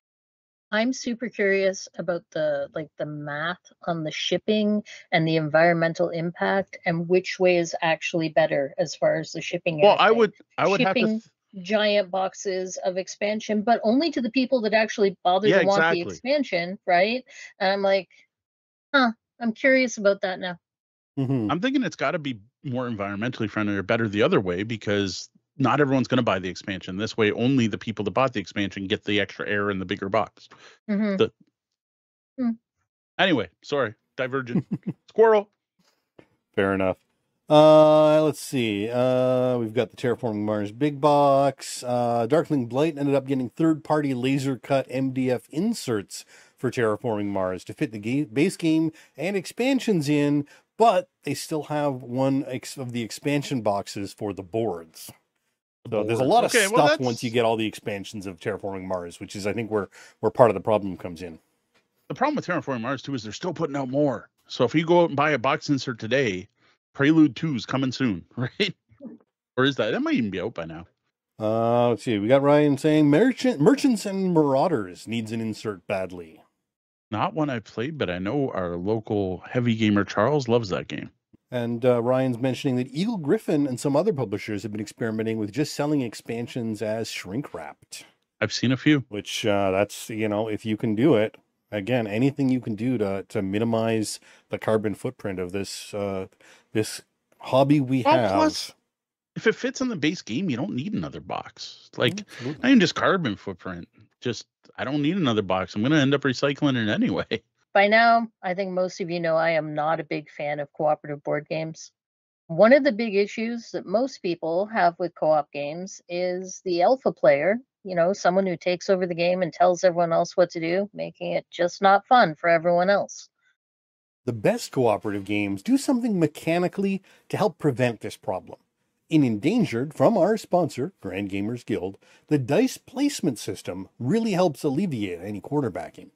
I'm super curious about the math on the shipping and the environmental impact and which way is actually better as far as the shipping.
Well, I would
shipping
have to
giant boxes of expansion, but only to the people that actually bother to want the expansion, right? And I'm like, I'm curious about that now.
Mm-hmm.
I'm thinking it's got to be more environmentally friendly or better the other way, because not everyone's going to buy the expansion. This way, only the people that bought the expansion get the extra air in the bigger box.
Mm-hmm.
Anyway, sorry, divergent. Squirrel.
Fair enough. Let's see. We've got the Terraforming Mars big box. Darkling Blight ended up getting third-party laser cut MDF inserts for Terraforming Mars to fit the base game and expansions in, but they still have one of the expansion boxes for the boards. So there's a lot of stuff once you get all the expansions of Terraforming Mars, which is, I think, where part of the problem comes in.
The problem with Terraforming Mars, too, is they're still putting out more. So if you go out and buy a box insert today, Prelude 2 is coming soon, right? Or is that? That might even be out by now.
Let's see. We got Ryan saying Merchants and Marauders needs an insert badly.
Not one I played, but I know our local heavy gamer Charles loves that game.
And Ryan's mentioning that Eagle Griffin and some other publishers have been experimenting with just selling expansions as shrink wrapped.
I've seen a few.
Which that's, if you can do it, again, anything you can do to minimize the carbon footprint of this this hobby we have.
Plus, if it fits in the base game, you don't need another box. Like, not even just carbon footprint. Just, I don't need another box. I'm going to end up recycling it anyway.
By now, I think most of you know I am not a big fan of cooperative board games. One of the big issues that most people have with co-op games is the alpha player, someone who takes over the game and tells everyone else what to do, making it just not fun for everyone else.
The best cooperative games do something mechanically to help prevent this problem. In Endangered, from our sponsor, Grand Gamers Guild, the dice placement system really helps alleviate any quarterbacking.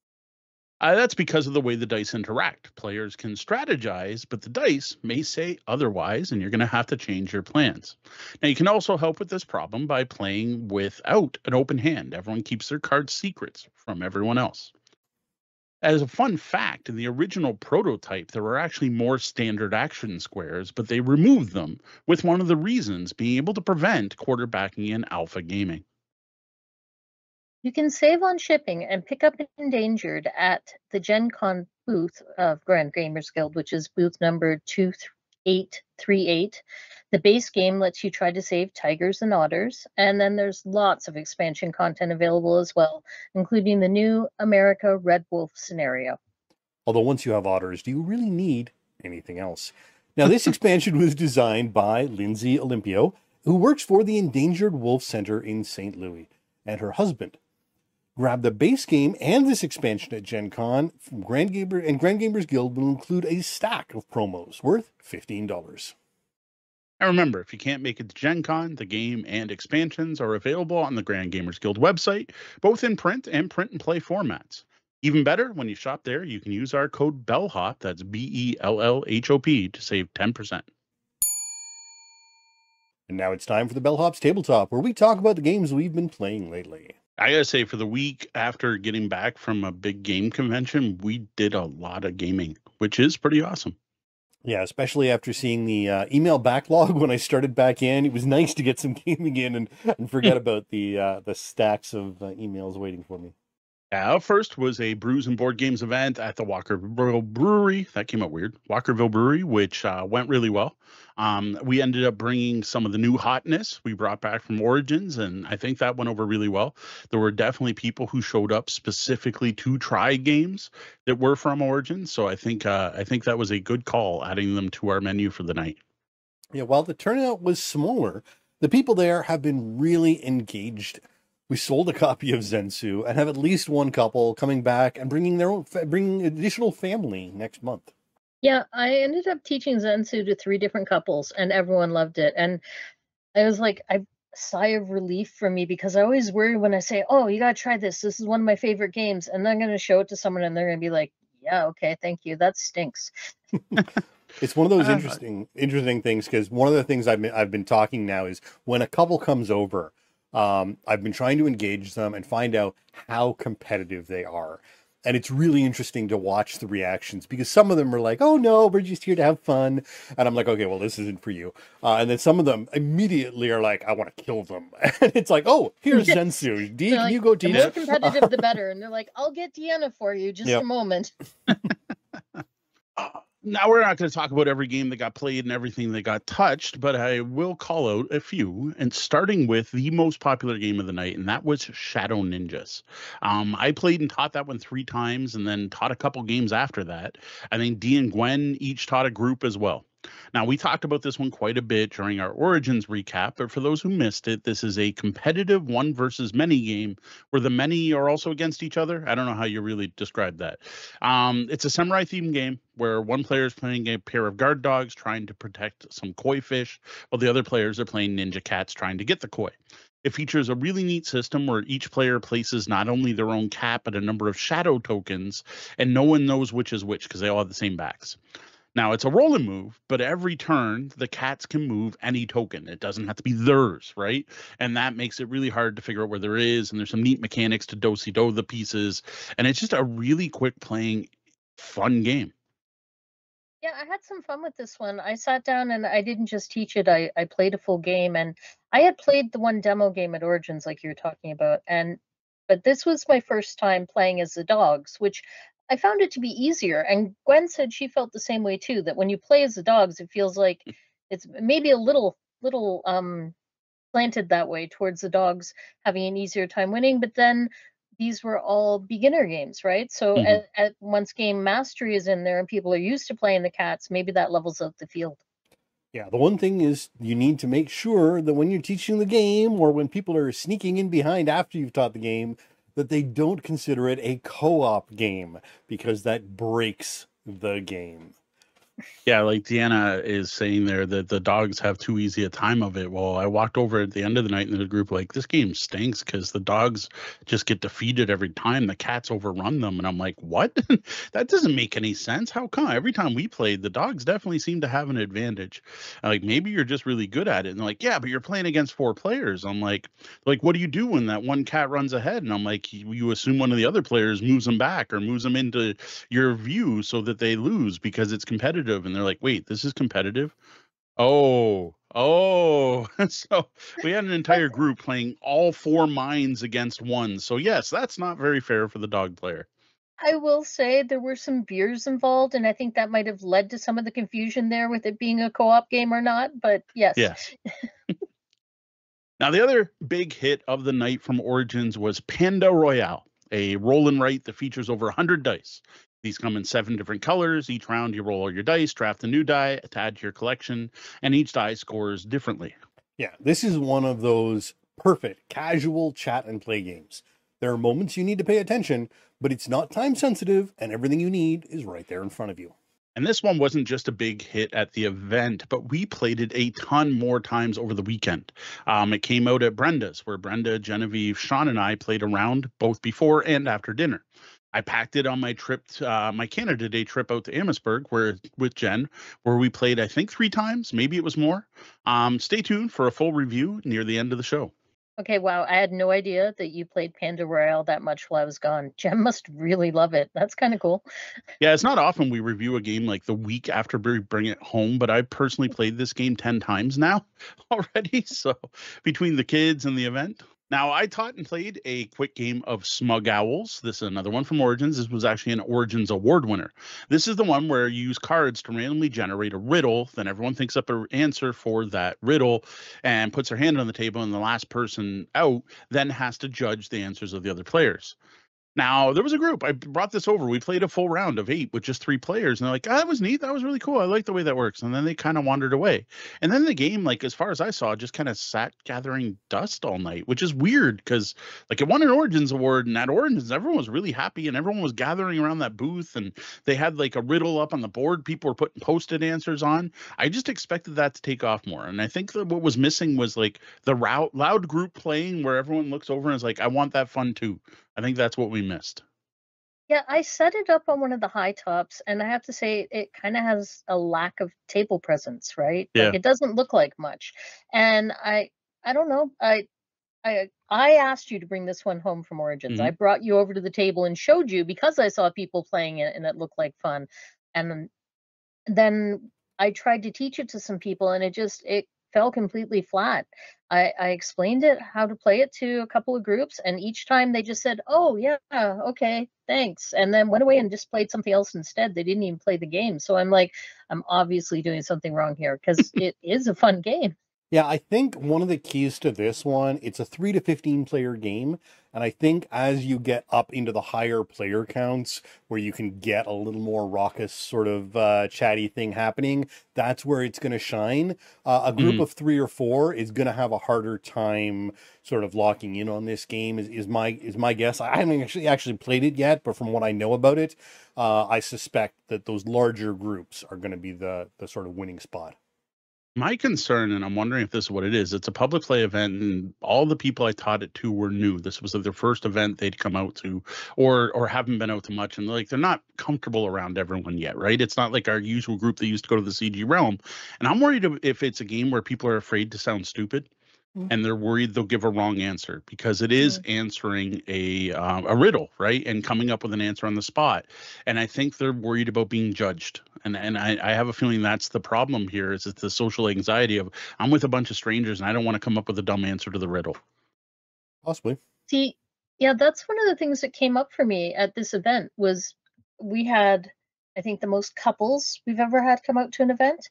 That's because of the way the dice interact. Players can strategize, but the dice may say otherwise, and you're going to have to change your plans. Now, you can also help with this problem by playing without an open hand. Everyone keeps their cards secrets from everyone else. As a fun fact, in the original prototype, there were actually more standard action squares, but they removed them, with one of the reasons being able to prevent quarterbacking in alpha gaming.
You can save on shipping and pick up Endangered at the Gen Con booth of Grand Gamers Guild, which is booth number 838. The base game lets you try to save tigers and otters, and then there's lots of expansion content available as well, including the new America Red Wolf scenario.
Although once you have otters, do you really need anything else? Now, this expansion was designed by Lindsay Olympio, who works for the Endangered Wolf Center in St. Louis, and her husband. Grab the base game and this expansion at Gen Con from Grand Gamers Guild will include a stack of promos worth $15.
And remember, if you can't make it to Gen Con, the game and expansions are available on the Grand Gamers Guild website, both in print and play formats. Even better, when you shop there, you can use our code BELLHOP, that's BELLHOP, to save 10%.
And now it's time for the Bellhop's Tabletop, where we talk about the games we've been playing lately.
I gotta say, for the week after getting back from a big game convention, we did a lot of gaming, which is pretty awesome.
Yeah, especially after seeing the email backlog when I started back in. It was nice to get some gaming in and forget about the stacks of emails waiting for me.
Up first was a Brews and Board Games event at the Walkerville Brewery. That came out weird. Walkerville Brewery, which went really well. We ended up bringing some of the new hotness we brought back from Origins, and I think that went over really well. There were definitely people who showed up specifically to try games that were from Origins, so I think that was a good call, adding them to our menu for the night.
Yeah, while the turnout was smaller, the people there have been really engaged. We sold a copy of Zensu and have at least one couple coming back and bringing additional family next month.
Yeah, I ended up teaching Zensu to 3 different couples, and everyone loved it. And I was like, a sigh of relief for me, because I always worry when I say, "Oh, you gotta try this. This is one of my favorite games," and then I'm gonna show it to someone, and they're gonna be like, "Yeah, okay, thank you. That stinks."
It's one of those interesting things, because one of the things I've been talking now is when a couple comes over. I've been trying to engage them and find out how competitive they are. And it's really interesting to watch the reactions, because some of them are like, "Oh no, we're just here to have fun." And I'm like, "Okay, well, this isn't for you." And then some of them immediately are like, "I want to kill them." And it's like, "Oh, here's Zensu. Dee, can you go teach?"
The more competitive, the better. And they're like, "I'll get Deanna for you. Just a moment."
Now, we're not going to talk about every game that got played and everything that got touched, but I will call out a few, and starting with the most popular game of the night, and that was Shadow Ninjas. I played and taught that one 3 times, and then taught a couple games after that. I think Dee and Gwen each taught a group as well. Now, we talked about this one quite a bit during our Origins recap, but for those who missed it, this is a competitive one versus many game where the many are also against each other. I don't know how you really describe that. It's a samurai themed game where one player is playing a pair of guard dogs trying to protect some koi fish, while the other players are playing ninja cats trying to get the koi. It features a really neat system where each player places not only their own cat, but a number of shadow tokens, and no one knows which is which because they all have the same backs. Now, it's a roll and move, but every turn, the cats can move any token. It doesn't have to be theirs, right? And that makes it really hard to figure out where there is, and there's some neat mechanics to do-si-do the pieces, and it's just a really quick playing, fun game.
Yeah, I had some fun with this one. I sat down and I didn't just teach it, I played a full game, and I had played the one demo game at Origins like you were talking about, but this was my first time playing as the dogs, which I found it to be easier. And Gwen said she felt the same way too, that when you play as the dogs, it feels like it's maybe a little slanted that way towards the dogs having an easier time winning. But then these were all beginner games, right? So at once game mastery is in there and people are used to playing the cats, maybe that levels out the field.
Yeah, the one thing is you need to make sure that when you're teaching the game, or when people are sneaking in behind after you've taught the game, that they don't consider it a co-op game, because that breaks the game.
Yeah, like Deanna is saying there that the dogs have too easy a time of it. Well, I walked over at the end of the night in the group like, this game stinks because the dogs just get defeated every time. The cats overrun them. And I'm like, what? That doesn't make any sense. How come? Every time we played, the dogs definitely seem to have an advantage. Like, maybe you're just really good at it. And they're like, yeah, but you're playing against 4 players. I'm like, what do you do when that one cat runs ahead? And I'm like, you assume one of the other players moves them back or moves them into your view so that they lose because it's competitive. And they're like, wait, this is competitive? Oh. So we had an entire group playing all 4 minds against one. So yes, that's not very fair for the dog player.
I will say there were some beers involved, and I think that might have led to some of the confusion there with it being a co-op game or not, but yes.
Yes. Now, the other big hit of the night from Origins was Panda Royale, a roll and write that features over 100 dice. These come in 7 different colors. Each round, you roll all your dice, draft a new die to add to your collection, and each die scores differently.
Yeah, this is one of those perfect casual chat and play games. There are moments you need to pay attention, but it's not time sensitive, and everything you need is right there in front of you.
And this one wasn't just a big hit at the event, but we played it a ton more times over the weekend. It came out at Brenda's, where Brenda, Genevieve, Sean, and I played around both before and after dinner. I packed it on my trip, my Canada Day trip out to Amherstburg, with Jen, where we played, I think, 3 times. Maybe it was more. Stay tuned for a full review near the end of the show.
Okay, wow. I had no idea that you played Panda Royale that much while I was gone. Jem must really love it. That's kind of cool.
Yeah, it's not often we review a game like the week after we bring it home, but I personally played this game 10 times now already. So between the kids and the event. Now, I taught and played a quick game of Smug Owls. This is another one from Origins. This was actually an Origins award winner. This is the one where you use cards to randomly generate a riddle. Then everyone thinks up an answer for that riddle and puts their hand on the table, and the last person out then has to judge the answers of the other players. Now, there was a group. I brought this over. We played a full round of 8 with just 3 players. And they're like, that was neat. That was really cool. I like the way that works. And then they kind of wandered away. And then the game, like, as far as I saw, just kind of sat gathering dust all night, which is weird because, like, it won an Origins award. And at Origins, everyone was really happy. And everyone was gathering around that booth. And they had, like, a riddle up on the board. People were putting Post-it answers on. I just expected that to take off more. And I think that what was missing was, like, the loud group playing where everyone looks over and is like, I want that fun, too. I think that's what we missed.
Yeah, I set it up on one of the high tops, and I have to say it kind of has a lack of table presence, right?
Yeah.
Like it doesn't look like much. And I don't know. I asked you to bring this one home from Origins. I brought you over to the table and showed you because I saw people playing it and it looked like fun. And then I tried to teach it to some people, and it fell completely flat. I explained how to play it to a couple of groups, and each time they just said, oh yeah, okay, thanks, and then went away and just played something else instead. They didn't even play the game. So I'm like, I'm obviously doing something wrong here because it is a fun game.
Yeah, I think one of the keys to this one, it's a 3 to 15 player game. And I think as you get up into the higher player counts, where you can get a little more raucous sort of chatty thing happening, that's where it's going to shine. A group of 3 or 4 is going to have a harder time sort of locking in on this game, is my guess. I haven't actually played it yet, but from what I know about it, I suspect that those larger groups are going to be the sort of winning spot.
My concern, and I'm wondering if this is what it is, it's a public play event, and all the people I taught it to were new. This was their first event they'd come out to, or haven't been out to much, and they're not comfortable around everyone yet, right? It's not like our usual group that used to go to the CG Realm. And I'm worried if it's a game where people are afraid to sound stupid. And they're worried they'll give a wrong answer because it is answering a riddle, right? And coming up with an answer on the spot. And I think they're worried about being judged. And I have a feeling that's the problem here is it's the social anxiety of I'm with a bunch of strangers and I don't want to come up with a dumb answer to the riddle.
Possibly.
See, yeah, that's one of the things that came up for me at this event was we had, I think, the most couples we've ever had come out to an event.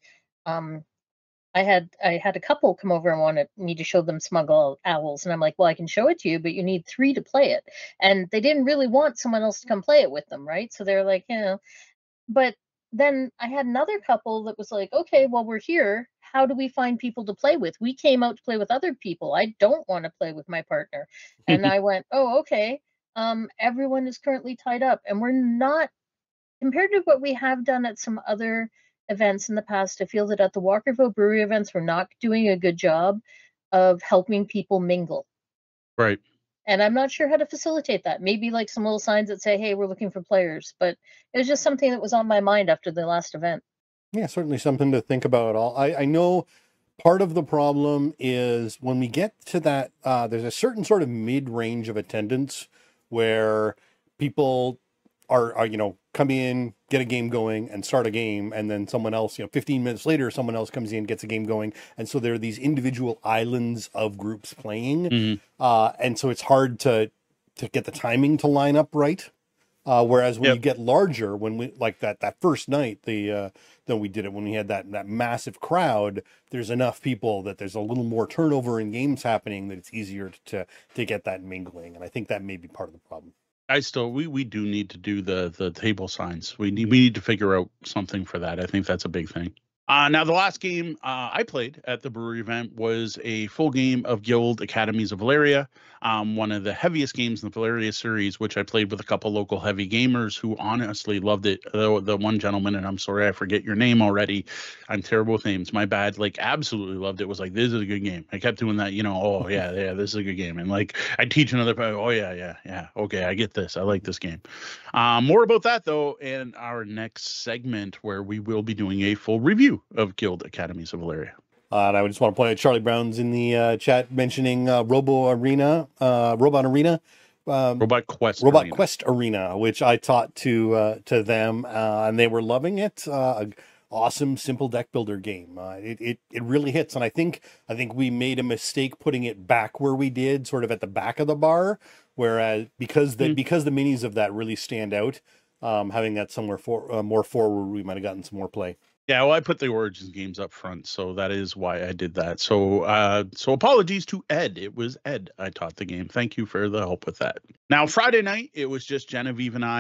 I had a couple come over and wanted me to show them Smug Owls, and I'm like, well, I can show it to you, but you need 3 to play it. And they didn't really want someone else to come play it with them, right? So they're like, But then I had another couple that was like, okay, well, we're here. How do we find people to play with? We came out to play with other people. I don't want to play with my partner. And I went, oh, okay. Everyone is currently tied up, and we're not, compared to what we have done at some other events in the past, I feel that at the Walkerville Brewery events, we're not doing a good job of helping people mingle.
Right.
And I'm not sure how to facilitate that. Maybe like some little signs that say, hey, we're looking for players. But it was just something that was on my mind after the last event.
Yeah, certainly something to think about. I know part of the problem is when we get to that, there's a certain sort of mid-range of attendance where people are come in, get a game going and start a game, and then someone else, 15 minutes later, someone else comes in, gets a game going. And so there are these individual islands of groups playing. And so it's hard to get the timing to line up right. Whereas when
Yep.
you get larger, when we like that first night, then we did it when we had that massive crowd. There's enough people that there's a little more turnover in games happening, that it's easier to get that mingling, and I think that may be part of the problem.
We do need to do the table signs. We need to figure out something for that. I think that's a big thing. Now, the last game I played at the brewery event was a full game of Guild Academies of Valeria, one of the heaviest games in the Valeria series, which I played with a couple local heavy gamers who honestly loved it. The one gentleman, and I'm sorry I forget your name already. I'm terrible with names. My bad. Like, absolutely loved it. Was like, this is a good game. I kept doing that, oh, yeah, this is a good game. And like, I teach another, oh, yeah. Okay, I get this. I like this game. More about that, though, in our next segment, where we will be doing a full review of Guild Academies of Valeria.
And I just want to point out Charlie Brown's in the chat mentioning Robot Arena,
Robot
Quest Arena, which I taught to them, and they were loving it. Awesome, simple deck builder game. It really hits, and I think we made a mistake putting it back where we did, sort of at the back of the bar, whereas because the minis of that really stand out, having that somewhere more forward, we might have gotten some more play.
Yeah, well, I put the Origins games up front, so that is why I did that. So apologies to Ed. It was Ed I taught the game. Thank you for the help with that. Now, Friday night, it was just Genevieve and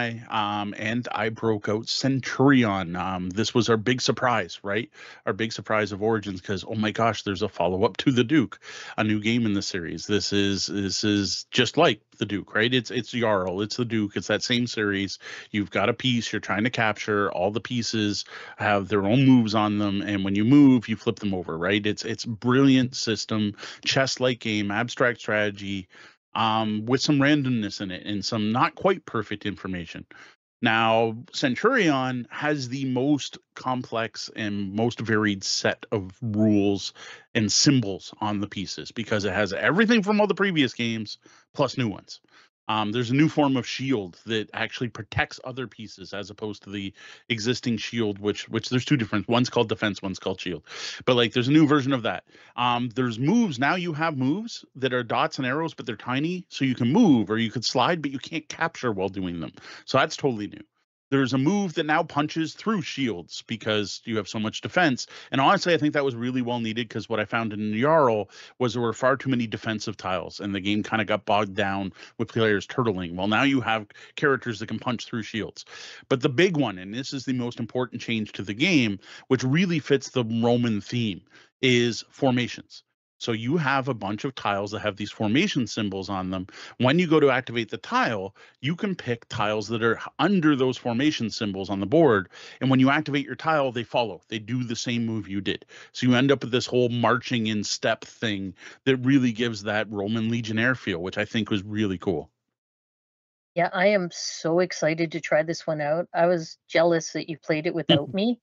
I broke out Centurion. This was our big surprise, right? Our big surprise of Origins, because, oh my gosh, there's a follow-up to the Duke, a new game in the series. This is just like the Duke, right? It's Jarl, it's the Duke, it's that same series. You've got a piece you're trying to capture. All the pieces have their own moves on them, and when you move, you flip them over, right? It's brilliant system, chess-like game, abstract strategy, with some randomness in it and some not quite perfect information. Now, Centurion has the most complex and most varied set of rules and symbols on the pieces, because it has everything from all the previous games plus new ones. There's a new form of shield that actually protects other pieces as opposed to the existing shield, which there's two different. One's called defense, one's called shield. But like, there's a new version of that. There's moves. Now you have moves that are dots and arrows, but they're tiny, so you can move or you could slide, but you can't capture while doing them. So that's totally new. There's a move that now punches through shields because you have so much defense. And honestly, I think that was really well needed, because what I found in Jarl was there were far too many defensive tiles and the game kind of got bogged down with players turtling. Well, now you have characters that can punch through shields. But the big one, and this is the most important change to the game, which really fits the Roman theme, is formations. So you have a bunch of tiles that have these formation symbols on them. When you go to activate the tile, you can pick tiles that are under those formation symbols on the board. And when you activate your tile, they follow. They do the same move you did. So you end up with this whole marching in step thing that really gives that Roman Legionnaire feel, which I think was really cool.
Yeah, I am so excited to try this one out. I was jealous that you played it without me.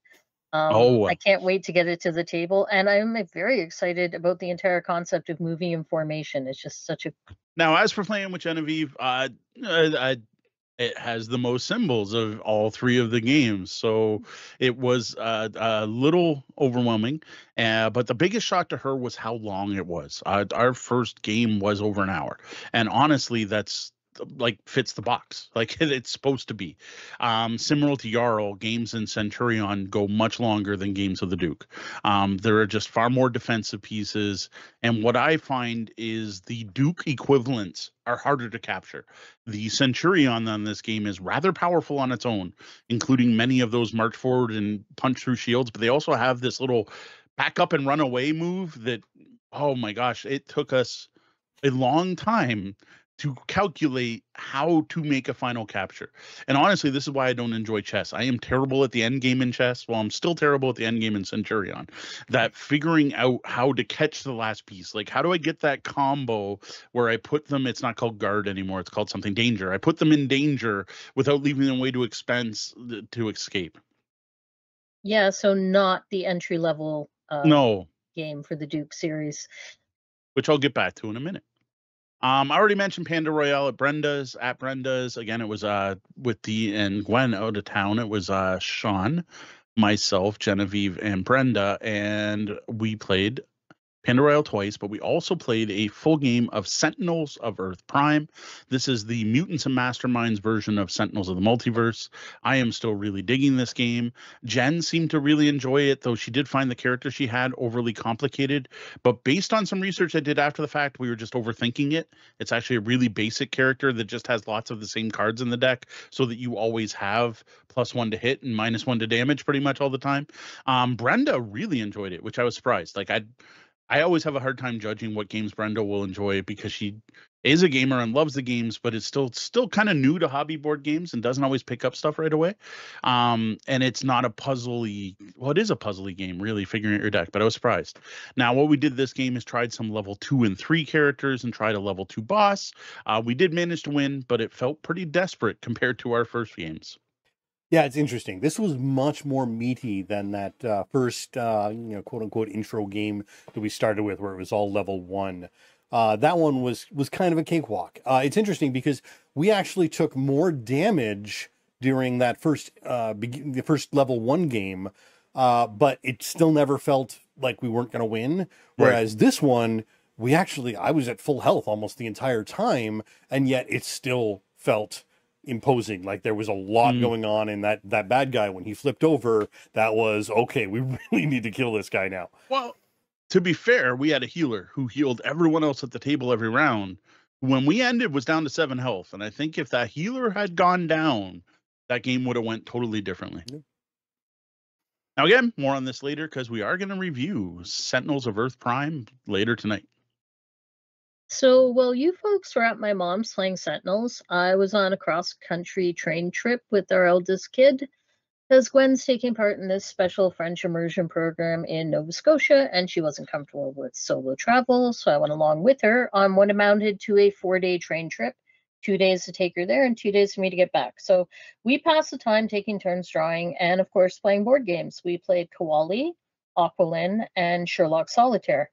I can't wait to get it to the table, and I'm very excited about the entire concept of moving in formation. It's just such a...
Now, as for playing with Genevieve, it has the most symbols of all three of the games, so it was a little overwhelming. But the biggest shock to her was how long it was. Our first game was over an hour, and honestly, that's like fits the box like it's supposed to be. Similar to Jarl, games in Centurion go much longer than games of the Duke. There are just far more defensive pieces, and what I find is the Duke equivalents are harder to capture. The Centurion on this game is rather powerful on its own, including many of those march forward and punch through shields, but they also have this little back up and run away move that, oh my gosh, it took us a long time to calculate how to make a final capture. And honestly, this is why I don't enjoy chess. I am terrible at the end game in chess. Well, I'm still terrible at the end game in Centurion. That figuring out how to catch the last piece, like how do I get that combo where I put them, it's not called guard anymore, it's called something danger. I put them in danger without leaving them way to expense to escape.
Yeah, so not the entry level game for the Duke series,
which I'll get back to in a minute. I already mentioned Panda Royale at Brenda's. Again, it was with Dee and Gwen out of town. It was Sean, myself, Genevieve, and Brenda, and we played Panda Royale twice, but we also played a full game of Sentinels of Earth Prime. This is the Mutants and Masterminds version of Sentinels of the Multiverse. I am still really digging this game. Jen seemed to really enjoy it, though she did find the character she had overly complicated. But based on some research I did after the fact, we were just overthinking it. It's actually a really basic character that just has lots of the same cards in the deck so that you always have +1 to hit and -1 to damage pretty much all the time. Brenda really enjoyed it, which I was surprised. Like, I always have a hard time judging what games Brenda will enjoy because she is a gamer and loves the games, but is still kind of new to hobby board games and doesn't always pick up stuff right away. And it's not a puzzly, well, it is a puzzly game, really, figuring out your deck, but I was surprised. Now, what we did this game is tried some level 2 and 3 characters and tried a level 2 boss. We did manage to win, but it felt pretty desperate compared to our first games.
Yeah, it's interesting. This was much more meaty than that first, quote unquote intro game that we started with, where it was all level 1. That one was kind of a cakewalk. It's interesting because we actually took more damage during that the first level 1 game, but it still never felt like we weren't going to win. Whereas this one, I was at full health almost the entire time, and yet it still felt imposing. Like there was a lot going on in that bad guy when he flipped over. That was okay. We really need to kill this guy now.
Well, to be fair, we had a healer who healed everyone else at the table every round. When we ended, was down to 7 health, and I think if that healer had gone down, that game would have went totally differently. Yeah. Now, again, more on this later because we are going to review Sentinels of Earth Prime later tonight.
So while you folks were at my mom's playing Sentinels, I was on a cross-country train trip with our eldest kid, because Gwen's taking part in this special French immersion program in Nova Scotia, and she wasn't comfortable with solo travel, so I went along with her on what amounted to a 4-day train trip, 2 days to take her there and 2 days for me to get back. So we passed the time taking turns drawing and, of course, playing board games. We played Kawali, Aqualin, and Sherlock Solitaire.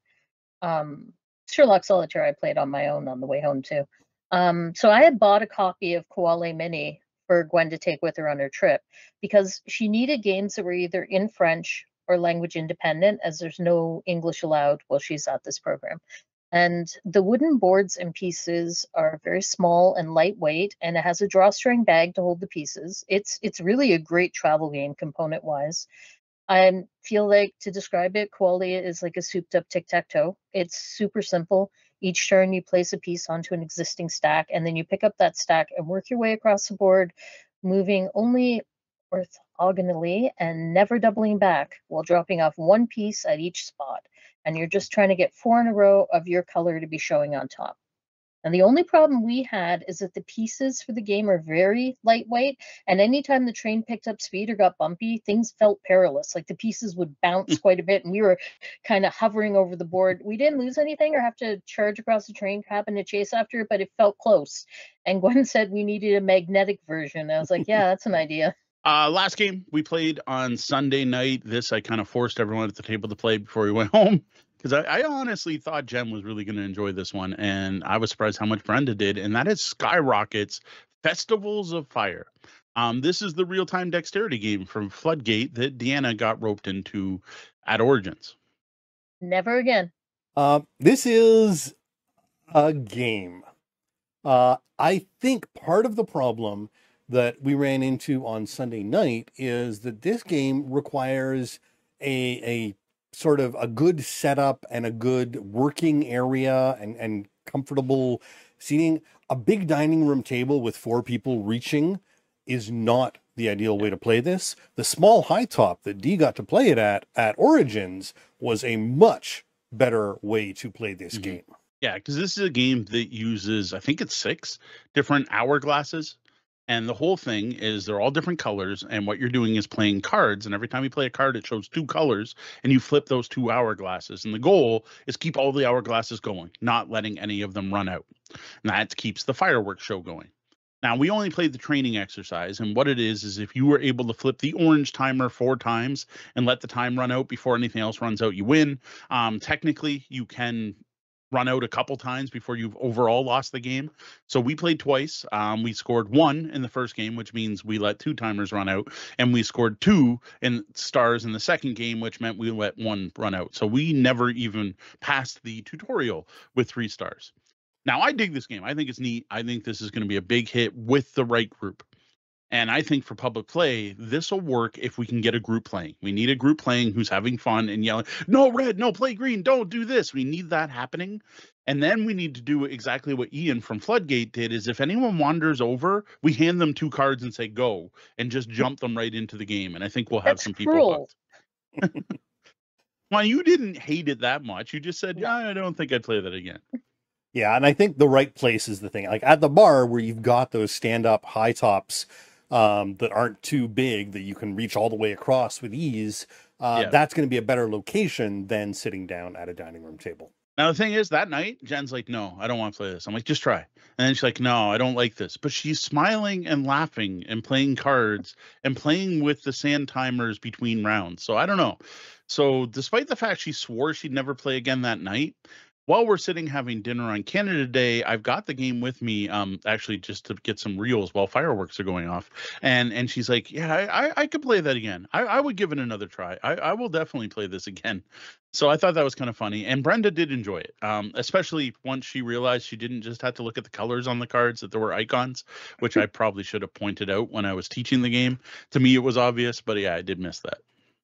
Sherlock Solitaire I played on my own on the way home too. So I had bought a copy of Kawali Mini for Gwen to take with her on her trip because she needed games that were either in French or language independent, as there's no English allowed while she's at this program. And the wooden boards and pieces are very small and lightweight, and it has a drawstring bag to hold the pieces. It's really a great travel game component-wise. I feel like to describe it, Kawali is like a souped up tic-tac-toe. It's super simple. Each turn you place a piece onto an existing stack, and then you pick up that stack and work your way across the board, moving only orthogonally and never doubling back while dropping off one piece at each spot. And you're just trying to get 4 in a row of your color to be showing on top. And the only problem we had is that the pieces for the game are very lightweight, and anytime the train picked up speed or got bumpy, things felt perilous. Like the pieces would bounce quite a bit, and we were kind of hovering over the board. We didn't lose anything or have to charge across the train, happen to chase after it, but it felt close. And Gwen said we needed a magnetic version. I was like, yeah, that's an idea.
Last game we played on Sunday night. This I kind of forced everyone at the table to play before we went home. Because I honestly thought Jem was really going to enjoy this one, and I was surprised how much Brenda did, and that is Skyrocket's Festivals of Fire. This is the real-time dexterity game from Floodgate that Deanna got roped into at Origins.
Never again.
This is a game. I think part of the problem that we ran into on Sunday night is that this game requires a sort of a good setup and a good working area and comfortable seating. A big dining room table with 4 people reaching is not the ideal way to play this. The small high top that Dee got to play it at Origins was a much better way to play this game.
Yeah, because this is a game that uses, I think it's 6 different hourglasses. And the whole thing is they're all different colors, and what you're doing is playing cards, and every time you play a card, it shows 2 colors, and you flip those 2 hourglasses. And the goal is keep all the hourglasses going, not letting any of them run out. And that keeps the fireworks show going. Now, we only played the training exercise, and what it is if you were able to flip the orange timer 4 times and let the time run out before anything else runs out, you win. Technically, you can run out a couple times before you've overall lost the game. So we played twice. We scored 1 in the first game, which means we let 2 timers run out, and we scored 2 stars in the second game, which meant we let 1 run out. So we never even passed the tutorial with 3 stars. Now, I dig this game. I think it's neat. I think this is going to be a big hit with the right group. And I think for public play, this will work if we can get a group playing. We need a group playing who's having fun and yelling, no, red, no, play green, don't do this. We need that happening. And then we need to do exactly what Ian from Floodgate did, is if anyone wanders over, we hand them 2 cards and say, go, and just jump them right into the game. And I think we'll have some people hooked. Well, you didn't hate it that much. You just said, I don't think I'd play that again.
Yeah, and I think the right place is the thing. Like at the bar where you've got those stand-up high tops that aren't too big, that you can reach all the way across with ease, that's going to be a better location than sitting down at a dining room table.
Now, the thing is, that night, Jen's like, no, I don't want to play this. I'm like, just try. And then she's like, no, I don't like this. But she's smiling and laughing and playing cards and playing with the sand timers between rounds. So I don't know. So despite the fact she swore she'd never play again that night, while we're sitting having dinner on Canada Day, I've got the game with me, actually just to get some reels while fireworks are going off. And she's like, yeah, I could play that again. I would give it another try. I will definitely play this again. So I thought that was kind of funny. And Brenda did enjoy it, especially once she realized she didn't just have to look at the colors on the cards, that there were icons, which I probably should have pointed out when I was teaching the game. To me, it was obvious, but yeah, I did miss that.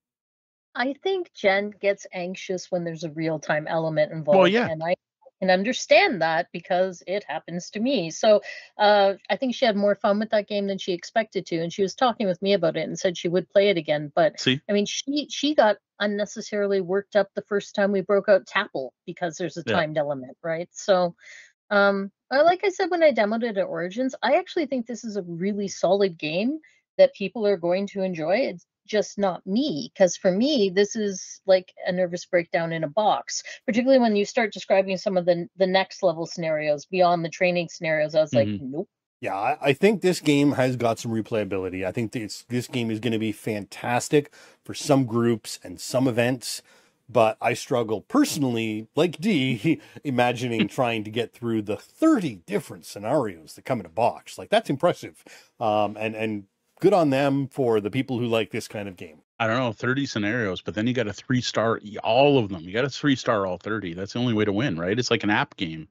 I think Jen gets anxious when there's a real-time element involved.
Well, yeah.
And I can understand that because it happens to me. So I think she had more fun with that game than she expected to. And she was talking with me about it and said she would play it again. But
See?
I mean, she got unnecessarily worked up the first time we broke out Tapple because there's a timed element, right? So like I said, when I demoed it at Origins, I actually think this is a really solid game that people are going to enjoy. It's just not me, because for me this is like a nervous breakdown in a box, particularly when you start describing some of the next level scenarios beyond the training scenarios. I was like, nope.
Yeah, I think this game has got some replayability. I think this game is going to be fantastic for some groups and some events, but I struggle personally, like D, imagining trying to get through the 30 different scenarios that come in a box. Like, that's impressive. And good on them for the people who like this kind of game.
I don't know, 30 scenarios, but then you got a 3-star all of them. You got a 3-star all 30. That's the only way to win, right? It's like an app game.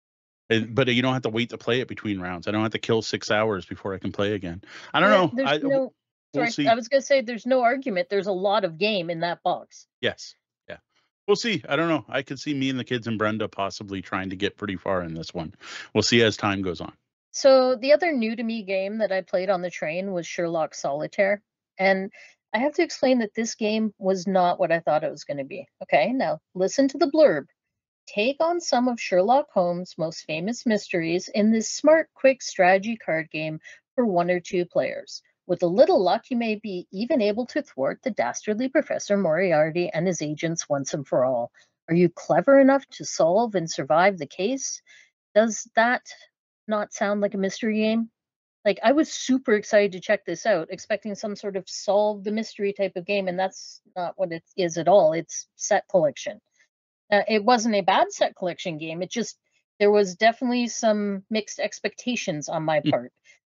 But you don't have to wait to play it between rounds. I don't have to kill 6 hours before I can play again. I don't know.
We'll see. I was going to say, there's no argument. There's a lot of game in that box.
Yes. Yeah. We'll see. I don't know. I could see me and the kids and Brenda possibly trying to get pretty far in this one. We'll see as time goes on.
So the other new to me game that I played on the train was Sherlock Solitaire. And I have to explain that this game was not what I thought it was going to be. Okay, now listen to the blurb. Take on some of Sherlock Holmes' most famous mysteries in this smart, quick strategy card game for 1 or 2 players. With a little luck, you may be even able to thwart the dastardly Professor Moriarty and his agents once and for all. Are you clever enough to solve and survive the case? Does that not sound like a mystery game? Like, I was super excited to check this out, expecting some sort of solve the mystery type of game, and that's not what it is at all. It's set collection. It wasn't a bad set collection game. It just, there was definitely some mixed expectations on my part.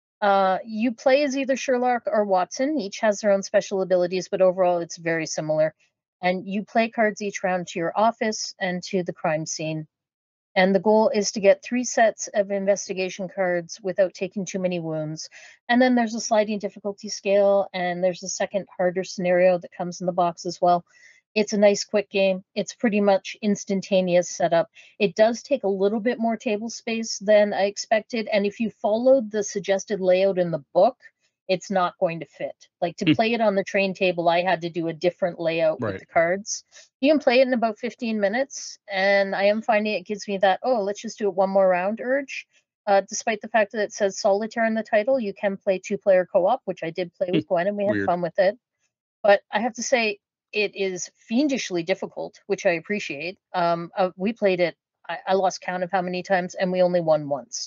You play as either Sherlock or Watson. Each has their own special abilities, but overall it's very similar. And you play cards each round to your office and to the crime scene. And the goal is to get 3 sets of investigation cards without taking too many wounds. And then there's a sliding difficulty scale, and there's a second harder scenario that comes in the box as well. It's a nice quick game. It's pretty much instantaneous setup. It does take a little bit more table space than I expected. And if you followed the suggested layout in the book, it's not going to fit. Like, to play it on the train table, I had to do a different layout with the cards. You can play it in about 15 minutes, and I am finding it gives me that, oh, let's just do it one more round urge. Despite the fact that it says solitaire in the title, you can play 2-player co-op, which I did play with Gwen, and we had fun with it. But I have to say, it is fiendishly difficult, which I appreciate. We played it, I lost count of how many times, and we only won once.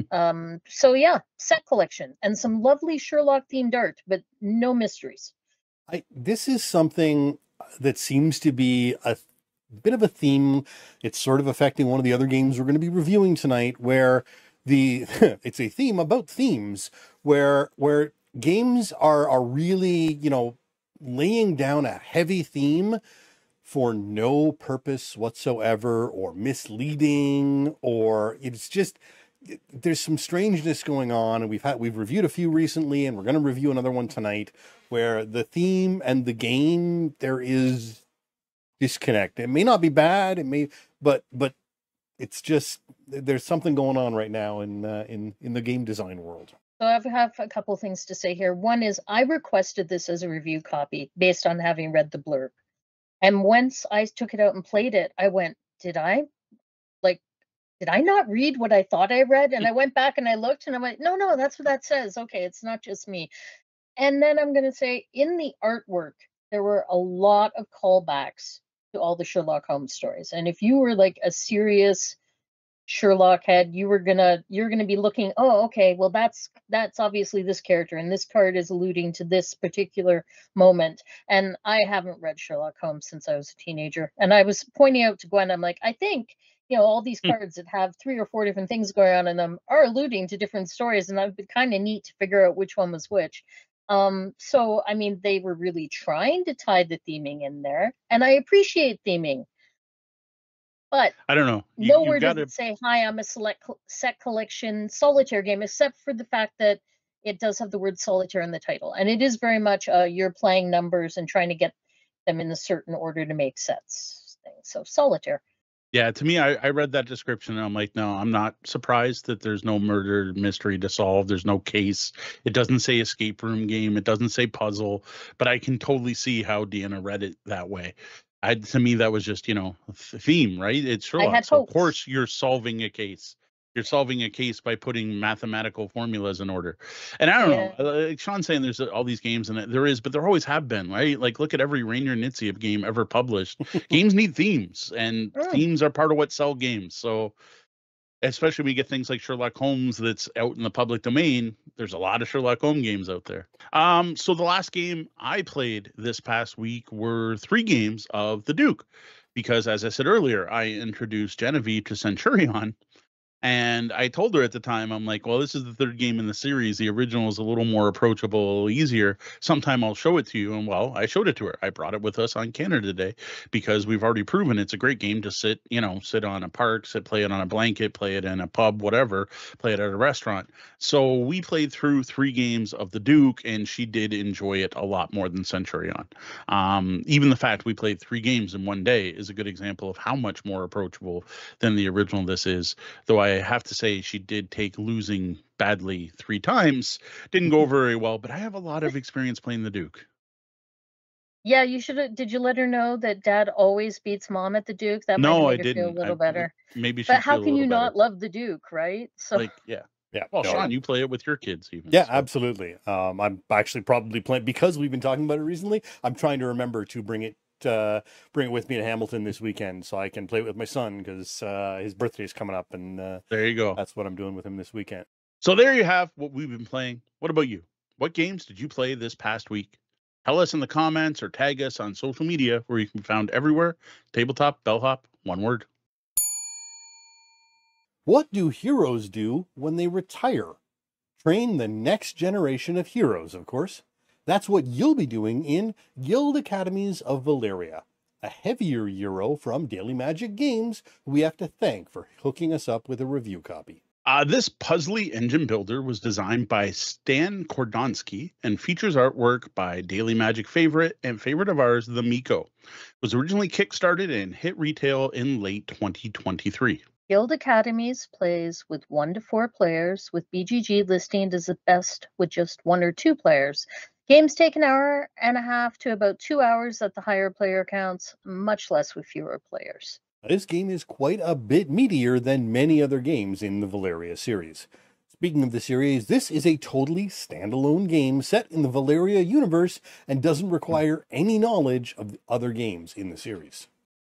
So yeah, set collection and some lovely Sherlock themed art, but no mysteries.
This is something that seems to be bit of a theme. It's sort of affecting one of the other games we're going to be reviewing tonight, where it's a theme about themes, where games are really, you know, laying down a heavy theme for no purpose whatsoever, or misleading, or it's just, there's some strangeness going on. And we've reviewed a few recently, and we're going to review another one tonight, where the theme and the game, there is disconnect. It may not be bad, but it's just, there's something going on right now in the game design world.
So I have a couple things to say here. One is, I requested this as a review copy based on having read the blurb. And once I took it out and played it, I went, did I not read what I thought I read? And I went back and I looked and I went, no, that's what that says. Okay, it's not just me. And then I'm going to say, in the artwork, there were a lot of callbacks to all the Sherlock Holmes stories. And if you were like a serious Sherlock head, you're gonna be looking, oh, okay, well that's obviously this character, and this card is alluding to this particular moment. And I haven't read Sherlock Holmes since I was a teenager, and I was pointing out to Gwen, I'm like, I think, you know, all these cards that have 3 or 4 different things going on in them are alluding to different stories, and it'd be kind of neat to figure out which one was which. So I mean, they were really trying to tie the theming in there, and I appreciate theming. But
I don't know.
Nowhere does it say, hi, I'm a set collection solitaire game, except for the fact that it does have the word solitaire in the title. And it is very much you're playing numbers and trying to get them in a certain order to make sets. So solitaire.
Yeah, to me, I read that description and I'm like, no, I'm not surprised that there's no murder mystery to solve. There's no case. It doesn't say escape room game. It doesn't say puzzle. But I can totally see how Deanna read it that way. To me, that was just, you know, theme, right? It's Sherlock. So of course, you're solving a case. You're solving a case by putting mathematical formulas in order. And I don't know, like Sean's saying there's all these games, and there is, but there always have been, right? Like, look at every Rainier Knizia game ever published. Games need themes, and themes are part of what sell games. So especially when you get things like Sherlock Holmes that's out in the public domain, there's a lot of Sherlock Holmes games out there. So the last game I played this past week were 3 games of the Duke, because as I said earlier, I introduced Genevieve to Centurion. And I told her at the time, I'm like, well, this is the 3rd game in the series. The original is a little more approachable, easier. Sometime I'll show it to you. And well, I showed it to her. I brought it with us on Canada Day because we've already proven it's a great game to sit on a park, play it on a blanket, play it in a pub, whatever, play it at a restaurant. So we played through 3 games of the Duke, and she did enjoy it a lot more than Centurion. Even the fact we played 3 games in one day is a good example of how much more approachable than the original this is. Though I have to say she did take losing badly 3 times. Didn't go very well, but I have a lot of experience playing the Duke.
Yeah, you should have. Did you let her know that Dad always beats Mom at the Duke? That might make her feel a little better.
Maybe
but how can you not love the Duke, right? So
like, yeah. Well, no, Sean, you play it with your kids even.
Yeah, so. Absolutely. I'm actually probably playing, because we've been talking about it recently, I'm trying to remember to bring it with me to Hamilton this weekend so I can play it with my son, because his birthday is coming up, and
there you go.
That's what I'm doing with him this weekend.
So there you have what we've been playing. What about you? What games did you play this past week? Tell us in the comments or tag us on social media, where you can be found everywhere. Tabletop Bellhop, one word.
What do heroes do when they retire? Train the next generation of heroes, of course. That's what you'll be doing in Guild Academies of Valeria, a heavier Euro from Daily Magic Games, who we have to thank for hooking us up with a review copy.
This puzzly engine builder was designed by Stan Kordonsky and features artwork by Daily Magic favorite of ours, the Miko. It was originally kickstarted and hit retail in late 2023.
Guild Academies plays with 1 to 4 players, with BGG listing as the best with just 1 or 2 players. Games take 1.5 hours to about 2 hours at the higher player counts, much less with fewer players.
This game is quite a bit meatier than many other games in the Valeria series. Speaking of the series, this is a totally standalone game set in the Valeria universe and doesn't require any knowledge of the other games in the series.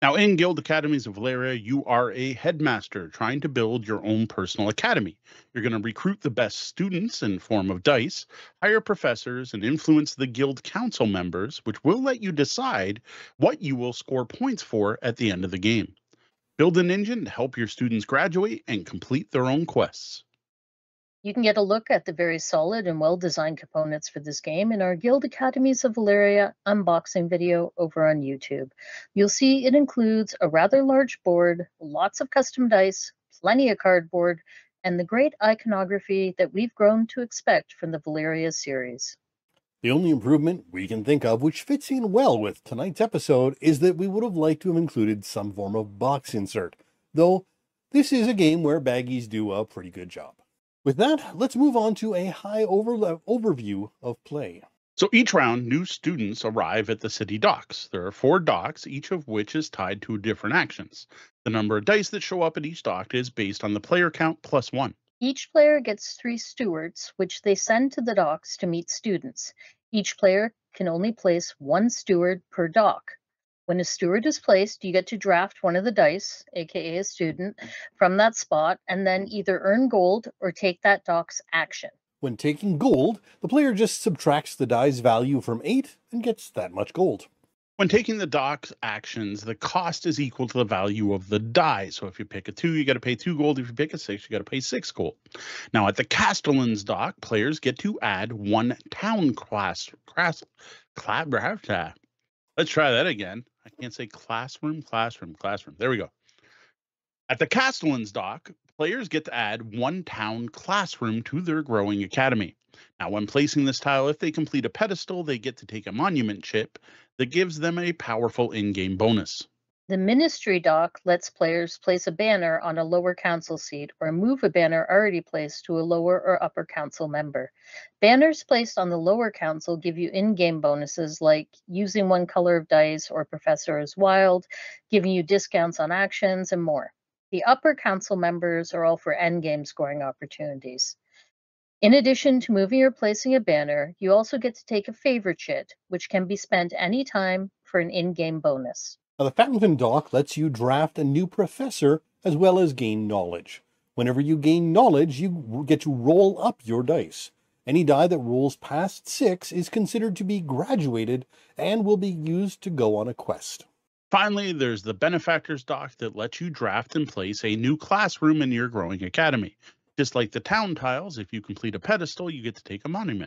Now, in Guild Academies of Valeria, you are a headmaster trying to build your own personal academy. You're going to recruit the best students in form of dice, hire professors, and influence the guild council members, which will let you decide what you will score points for at the end of the game. Build an engine to help your students graduate and complete their own quests.
You can get a look at the very solid and well-designed components for this game in our Guild Academies of Valeria unboxing video over on YouTube. You'll see it includes a rather large board, lots of custom dice, plenty of cardboard, and the great iconography that we've grown to expect from the Valeria series.
The only improvement we can think of which fits in well with tonight's episode is that we would have liked to have included some form of box insert, though this is a game where baggies do a pretty good job. With that, let's move on to a high overview of play.
So each round, new students arrive at the city docks. There are 4 docks, each of which is tied to different actions. The number of dice that show up at each dock is based on the player count plus 1.
Each player gets 3 stewards, which they send to the docks to meet students. Each player can only place 1 steward per dock. When a steward is placed, you get to draft one of the dice, aka a student, from that spot, and then either earn gold or take that dock's action.
When taking gold, the player just subtracts the die's value from 8 and gets that much gold.
When taking the dock's actions, the cost is equal to the value of the die. So if you pick a 2, you got to pay 2 gold. If you pick a 6, you got to pay 6 gold. Now at the Castellan's dock, players get to add 1 town class. Let's try that again. I can't say classroom. There we go. At the Castellan's dock, players get to add 1 town classroom to their growing academy. Now, when placing this tile, if they complete a pedestal, they get to take a monument chip that gives them a powerful in-game bonus.
The Ministry dock lets players place a banner on a lower council seat or move a banner already placed to a lower or upper council member. Banners placed on the lower council give you in-game bonuses like using 1 color of dice or Professor is Wild, giving you discounts on actions, and more. The upper council members are all for endgame scoring opportunities. In addition to moving or placing a banner, you also get to take a favor chit, which can be spent anytime for an in-game bonus.
Now, the Fountain Dock lets you draft a new professor as well as gain knowledge. Whenever you gain knowledge, you get to roll up your dice. Any die that rolls past 6 is considered to be graduated and will be used to go on a quest.
Finally, there's the Benefactors dock that lets you draft and place a new classroom in your growing academy. Just like the town tiles, if you complete a pedestal, you get to take a monument.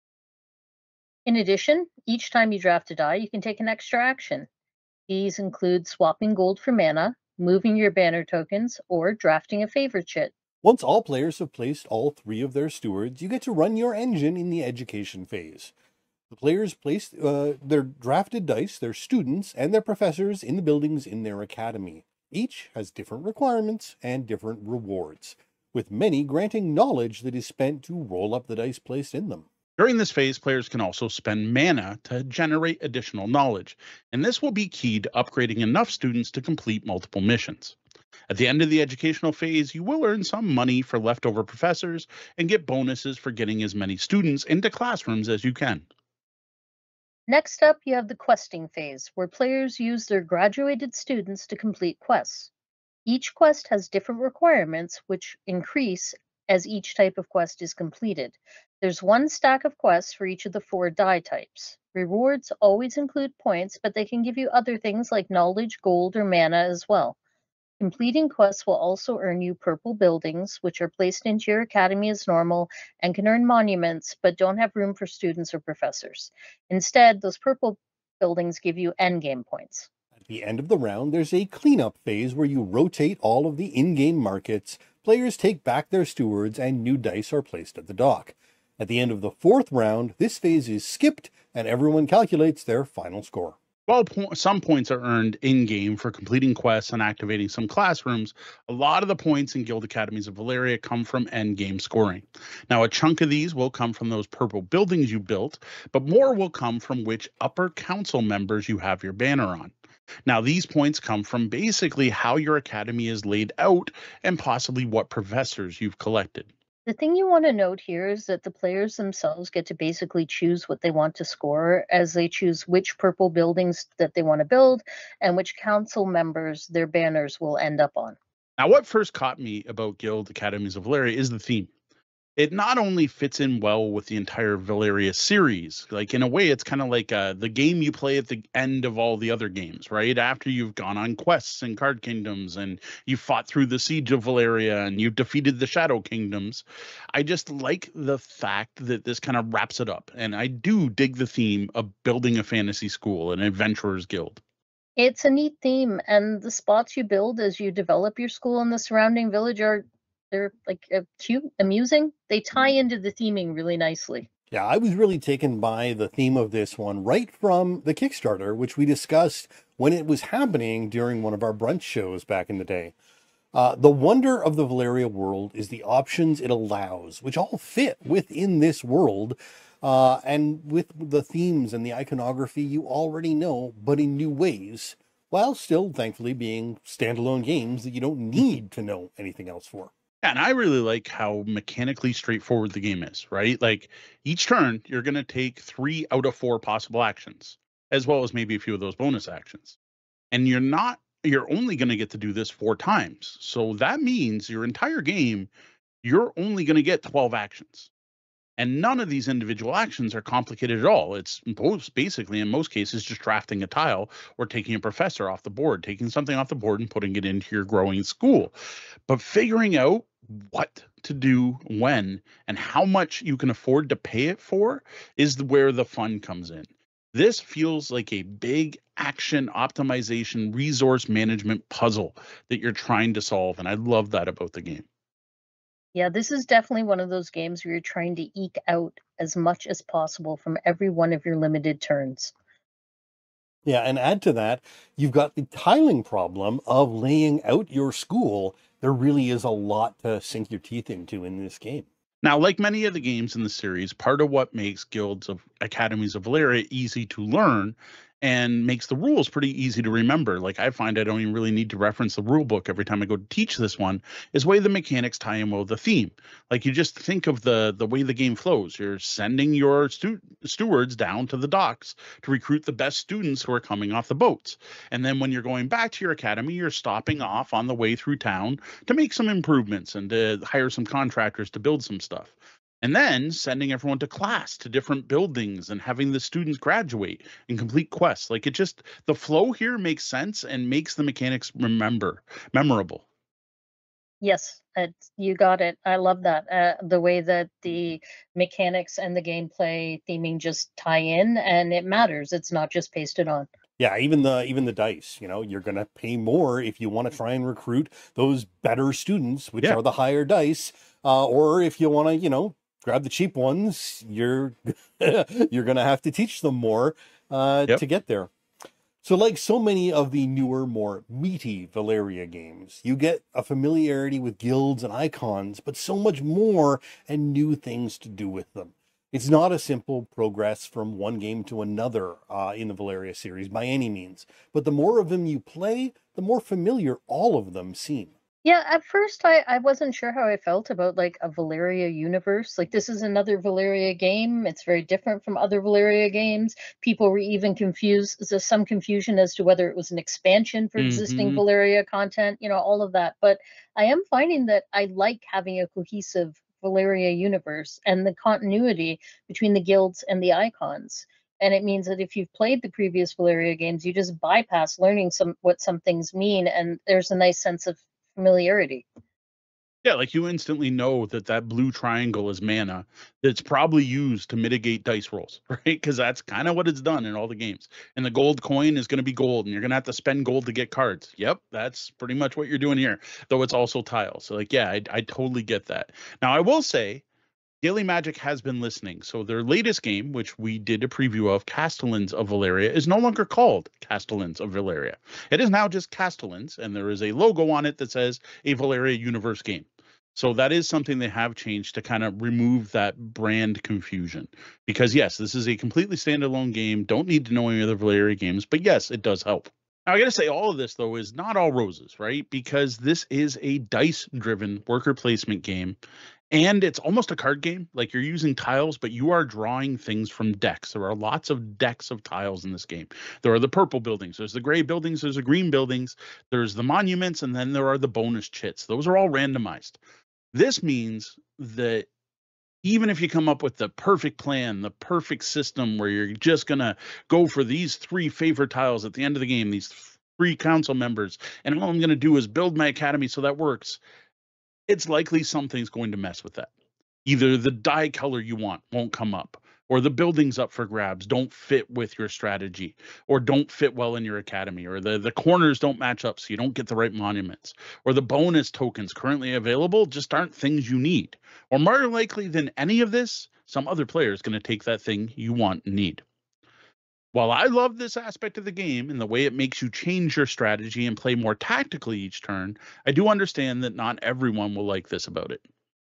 In addition, each time you draft a die, you can take an extra action. These include swapping gold for mana, moving your banner tokens, or drafting a favor chit.
Once all players have placed all 3 of their stewards, you get to run your engine in the education phase. The players place their drafted dice, their students, and their professors in the buildings in their academy. Each has different requirements and different rewards, with many granting knowledge that is spent to roll up the dice placed in them.
During this phase, players can also spend mana to generate additional knowledge, and this will be key to upgrading enough students to complete multiple missions. At the end of the educational phase, you will earn some money for leftover professors and get bonuses for getting as many students into classrooms as you can.
Next up, you have the questing phase, where players use their graduated students to complete quests. Each quest has different requirements, which increase as each type of quest is completed. There's 1 stack of quests for each of the 4 die types. Rewards always include points, but they can give you other things like knowledge, gold, or mana as well. Completing quests will also earn you purple buildings, which are placed into your academy as normal and can earn monuments, but don't have room for students or professors. Instead, those purple buildings give you endgame points.
At the end of the round, there's a cleanup phase where you rotate all of the in-game markets, players take back their stewards, and new dice are placed at the dock. At the end of the 4th round, this phase is skipped and everyone calculates their final score.
While some points are earned in-game for completing quests and activating some classrooms, a lot of the points in Guild Academies of Valeria come from end-game scoring. Now, a chunk of these will come from those purple buildings you built, but more will come from which upper council members you have your banner on. Now, these points come from basically how your academy is laid out and possibly what professors you've collected.
The thing you want to note here is that the players themselves get to basically choose what they want to score as they choose which purple buildings that they want to build and which council members their banners will end up on.
Now, what first caught me about Guild Academies of Valeria is the theme. It not only fits in well with the entire Valeria series, like in a way, it's kind of like the game you play at the end of all the other games, right? After you've gone on quests and card kingdoms and you've fought through the siege of Valeria and you've defeated the Shadow Kingdoms. I just like the fact that this kind of wraps it up. And I do dig the theme of building a fantasy school, an adventurer's guild.
It's a neat theme, and the spots you build as you develop your school in the surrounding village they're like cute, amusing. They tie into the theming really nicely.
Yeah, I was really taken by the theme of this one right from the Kickstarter, which we discussed when it was happening during one of our brunch shows back in the day. The wonder of the Valeria world is the options it allows, which all fit within this world, and with the themes and the iconography you already know, but in new ways, while still, thankfully, being standalone games that you don't need to know anything else for.
And I really like how mechanically straightforward the game is, right? Like each turn, you're going to take 3 out of 4 possible actions, as well as maybe a few of those bonus actions. And you're only going to get to do this 4 times. So that means your entire game, you're only going to get 12 actions. And none of these individual actions are complicated at all. It's basically, in most cases, just drafting a tile or taking a professor off the board, taking something off the board and putting it into your growing school. But figuring out what to do when and how much you can afford to pay it for is where the fun comes in. This feels like a big action optimization resource management puzzle that you're trying to solve. And I love that about the game.
Yeah, this is definitely one of those games where you're trying to eke out as much as possible from every one of your limited turns.
Yeah, and add to that, you've got the tiling problem of laying out your school. There really is a lot to sink your teeth into in this game.
Now, like many of the games in the series, part of what makes Guilds of Academies of Valeria easy to learn and makes the rules pretty easy to remember. Like I find I don't even really need to reference the rule book every time I go to teach this one, is way the mechanics tie in well with the theme. Like you just think of the way the game flows. You're sending your stewards down to the docks to recruit the best students who are coming off the boats. And then when you're going back to your academy, you're stopping off on the way through town to make some improvements and to hire some contractors to build some stuff. And then sending everyone to class, to different buildings, and having the students graduate and complete quests. Like the flow here makes sense and makes the mechanics memorable.
Yes, you got it. I love that. The way that the mechanics and the gameplay theming just tie in, and it matters. It's not just pasted on.
Yeah, even the dice, you're going to pay more if you want to try and recruit those better students, which are the higher dice, or if you want to, grab the cheap ones, you're going to have to teach them more to get there. So like so many of the newer, more meaty Valeria games, you get a familiarity with guilds and icons, but so much more and new things to do with them. It's not a simple progress from one game to another in the Valeria series by any means, but the more of them you play, the more familiar all of them seem.
Yeah, at first I wasn't sure how I felt about like a Valeria universe. Like this is another Valeria game. It's very different from other Valeria games. People were even confused. There's some confusion as to whether it was an expansion for existing Valeria content, all of that. But I am finding that I like having a cohesive Valeria universe and the continuity between the guilds and the icons. And it means that if you've played the previous Valeria games, you just bypass learning what some things mean, and there's a nice sense of familiarity.
Yeah, like you instantly know that blue triangle is mana that's probably used to mitigate dice rolls, right? Because that's kind of what it's done in all the games. And the gold coin is going to be gold, and you're going to have to spend gold to get cards. Yep, that's pretty much what you're doing here, though it's also tiles. So like, yeah, I totally get that. Now, I will say, Daily Magic has been listening. So their latest game, which we did a preview of, Castellans of Valeria, is no longer called Castellans of Valeria. It is now just Castellans, and there is a logo on it that says a Valeria Universe game. So that is something they have changed to kind of remove that brand confusion. Because yes, this is a completely standalone game. Don't need to know any other Valeria games, but yes, it does help. Now, I got to say, all of this, though, is not all roses, right? Because this is a dice-driven worker placement game. And it's almost a card game. Like, you're using tiles, but you are drawing things from decks. There are lots of decks of tiles in this game. There are the purple buildings, there's the gray buildings, there's the green buildings, there's the monuments, and then there are the bonus chits. Those are all randomized. This means that even if you come up with the perfect plan, the perfect system where you're just going to go for these 3 favorite tiles at the end of the game, these 3 council members, and all I'm going to do is build my academy so that works, it's likely something's going to mess with that. Either the dye color you want won't come up, or the buildings up for grabs don't fit with your strategy, or don't fit well in your academy, or the corners don't match up so you don't get the right monuments, or the bonus tokens currently available just aren't things you need. Or more likely than any of this, some other player is going to take that thing you want and need. While I love this aspect of the game and the way it makes you change your strategy and play more tactically each turn, I do understand that not everyone will like this about it.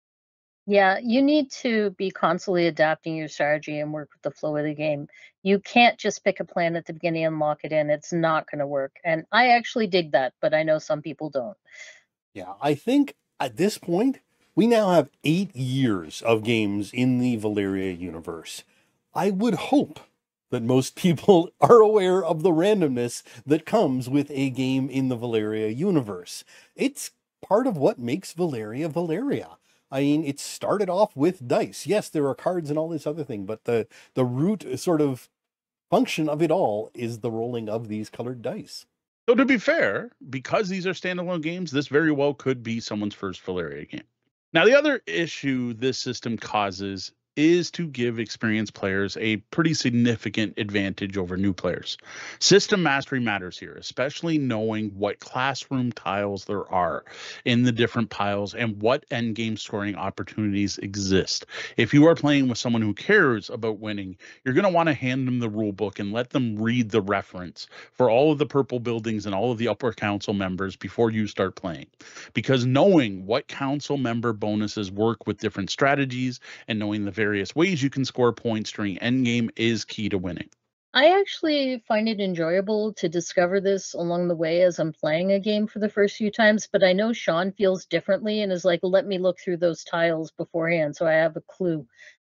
Yeah, you need to be constantly adapting your strategy and work with the flow of the game. You can't just pick a plan at the beginning and lock it in. It's not going to work. And I actually dig that, but I know some people don't.
Yeah, I think at this point, we now have 8 years of games in the Valeria universe. I would hope that most people are aware of the randomness that comes with a game in the Valeria universe. It's part of what makes Valeria Valeria. I mean, it started off with dice. Yes, there are cards and all this other thing, but the root sort of function of it all is the rolling of these colored dice.
So to be fair, because these are standalone games, this very well could be someone's first Valeria game. Now, the other issue this system causes is to give experienced players a pretty significant advantage over new players. System mastery matters here, especially knowing what classroom tiles there are in the different piles and what endgame scoring opportunities exist. If you are playing with someone who cares about winning, you're going to want to hand them the rule book and let them read the reference for all of the purple buildings and all of the upper council members before you start playing. Because knowing what council member bonuses work with different strategies and knowing the various ways you can score points during endgame is key to winning.
I actually find it enjoyable to discover this along the way as I'm playing a game for the first few times, but I know Sean feels differently and is like, let me look through those tiles beforehand so I have a clue.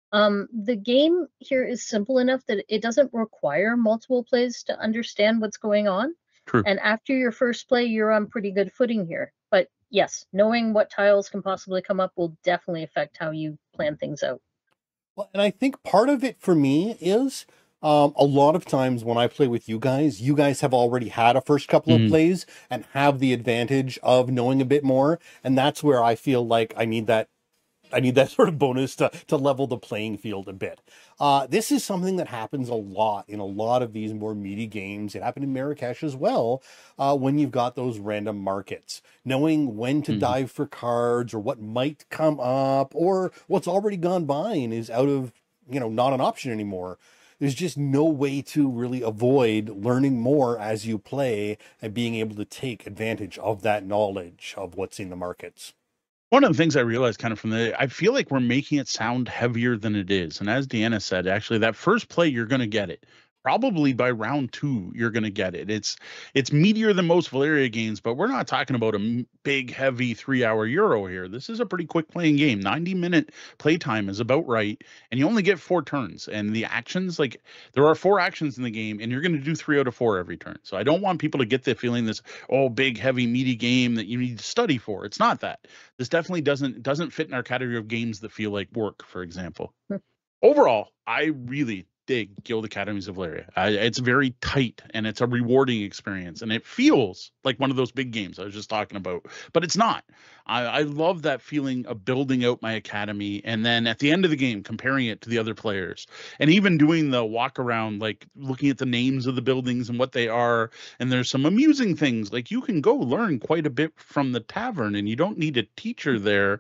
The game here is simple enough that it doesn't require multiple plays to understand what's going on.
True.
And after your first play, you're on pretty good footing here. But yes, knowing what tiles can possibly come up will definitely affect how you plan things out.
Well, and I think part of it for me is a lot of times when I play with you guys have already had a first couple of plays and have the advantage of knowing a bit more. And that's where I feel like I need that sort of bonus to level the playing field a bit. This is something that happens a lot in a lot of these more meaty games. It happened in Marrakesh as well, when you've got those random markets. Knowing when to dive for cards or what might come up or what's already gone by and is out of, not an option anymore. There's just no way to really avoid learning more as you play and being able to take advantage of that knowledge of what's in the markets.
One of the things I realized kind of I feel like we're making it sound heavier than it is. And as Deanna said, actually, that first play, you're going to get it. Probably by round 2, you're going to get it. It's meatier than most Valeria games, but we're not talking about a big, heavy 3-hour Euro here. This is a pretty quick playing game. 90-minute playtime is about right, and you only get 4 turns. And the actions, there are 4 actions in the game, and you're going to do 3 out of 4 every turn. So I don't want people to get the feeling this, big, heavy, meaty game that you need to study for. It's not that. This definitely doesn't fit in our category of games that feel like work, for example. Overall, I really dig Guild Academies of Valeria. It's very tight and it's a rewarding experience, and it feels like one of those big games I was just talking about, but it's not. I love that feeling of building out my academy and then at the end of the game comparing it to the other players and even doing the walk around, like looking at the names of the buildings and what they are. And there's some amusing things, like you can go learn quite a bit from the tavern and you don't need a teacher there,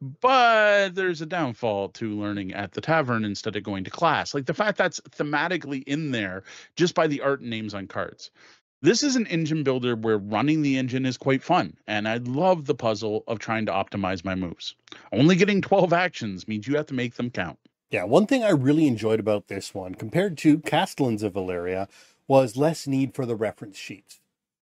but there's a downfall to learning at the tavern instead of going to class. Like the fact that's thematically in there just by the art and names on cards. This is an engine builder where running the engine is quite fun, and I love the puzzle of trying to optimize my moves. Only getting 12 actions means you have to make them count.
Yeah, one thing I really enjoyed about this one, compared to Castellans of Valeria, was less need for the reference sheets.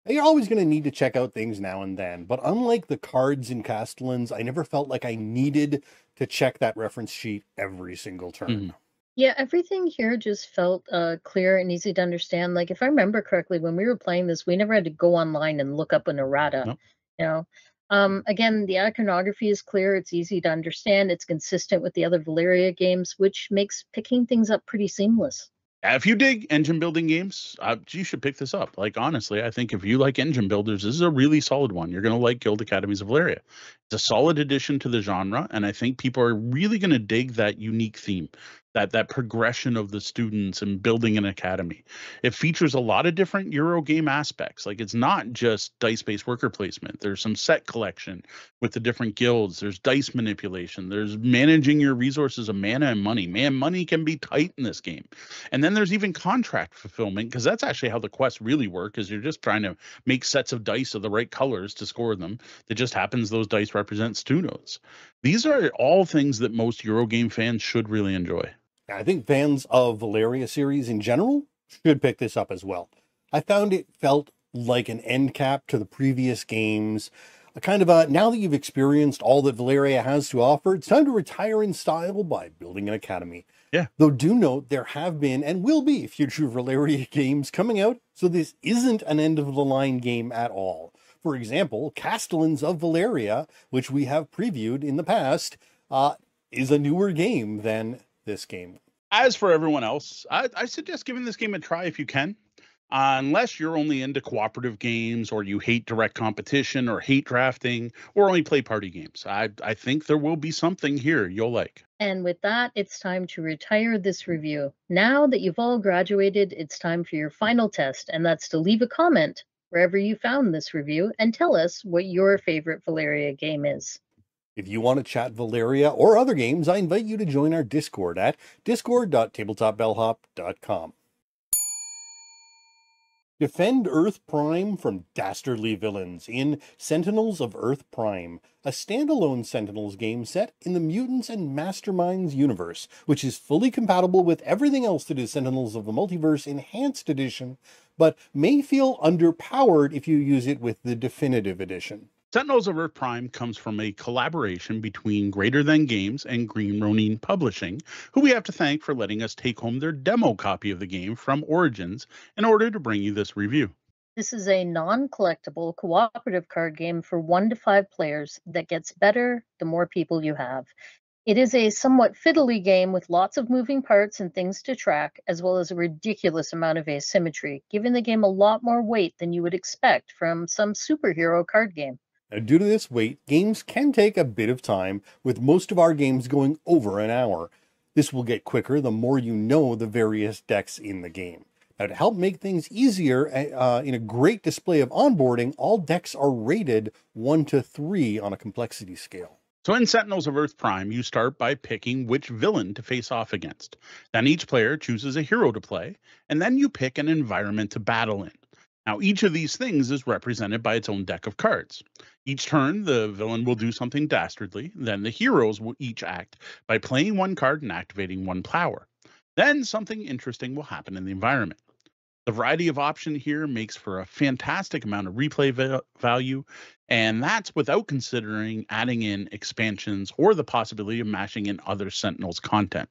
You're always going to need to check out things now and then, but unlike the cards in Castellans, I never felt like I needed to check that reference sheet every single turn.
Yeah, everything here just felt clear and easy to understand. Like, if I remember correctly, when we were playing this, we never had to go online and look up an errata.
Nope.
You know, again, the iconography is clear. It's easy to understand. It's consistent with the other Valeria games, which makes picking things up pretty seamless.
If you dig engine building games, you should pick this up. Like, honestly, I think if you like engine builders, this is a really solid one. You're going to like Guild Academies of Valeria. It's a solid addition to the genre, and I think people are really going to dig that unique theme, that progression of the students and building an academy. It features a lot of different Euro game aspects. Like, it's not just dice-based worker placement. There's some set collection with the different guilds. There's dice manipulation. There's managing your resources of mana and money. Man, money can be tight in this game. And then there's even contract fulfillment, because that's actually how the quests really work, is you're just trying to make sets of dice of the right colors to score them. It just happens those dice represent stu nodes. These are all things that most Eurogame fans should really enjoy.
I think fans of Valeria series in general should pick this up as well. I found it felt like an end cap to the previous games. A kind of now that you've experienced all that Valeria has to offer, it's time to retire in style by building an academy.
Yeah.
Though do note there have been and will be future Valeria games coming out, so this isn't an end of the line game at all. For example, Castellans of Valeria, which we have previewed in the past, is a newer game than this game.
As for everyone else, I suggest giving this game a try if you can. Unless you're only into cooperative games, or you hate direct competition, or hate drafting, or only play party games. I think there will be something here you'll like.
And with that, it's time to retire this review. Now that you've all graduated, it's time for your final test, and that's to leave a comment wherever you found this review and tell us what your favorite Valeria game is.
If you want to chat Valeria or other games, I invite you to join our Discord at discord.tabletopbellhop.com. Defend Earth Prime from dastardly villains in Sentinels of Earth Prime, a standalone Sentinels game set in the Mutants and Masterminds universe, which is fully compatible with everything else that is Sentinels of the Multiverse Enhanced Edition, but may feel underpowered if you use it with the Definitive Edition.
Sentinels of Earth Prime comes from a collaboration between Greater Than Games and Green Ronin Publishing, who we have to thank for letting us take home their demo copy of the game from Origins in order to bring you this review.
This is a non-collectible cooperative card game for 1 to 5 players that gets better the more people you have. It is a somewhat fiddly game with lots of moving parts and things to track, as well as a ridiculous amount of asymmetry, giving the game a lot more weight than you would expect from some superhero card game.
Now, due to this weight, games can take a bit of time, with most of our games going over an hour. This will get quicker the more you know the various decks in the game. Now, to help make things easier, in a great display of onboarding, all decks are rated 1 to 3 on a complexity scale.
So in Sentinels of Earth Prime, you start by picking which villain to face off against. Then each player chooses a hero to play, and then you pick an environment to battle in. Now, each of these things is represented by its own deck of cards. Each turn, the villain will do something dastardly. Then the heroes will each act by playing 1 card and activating 1 power. Then something interesting will happen in the environment. The variety of option here makes for a fantastic amount of replay value, and that's without considering adding in expansions or the possibility of mashing in other Sentinels content.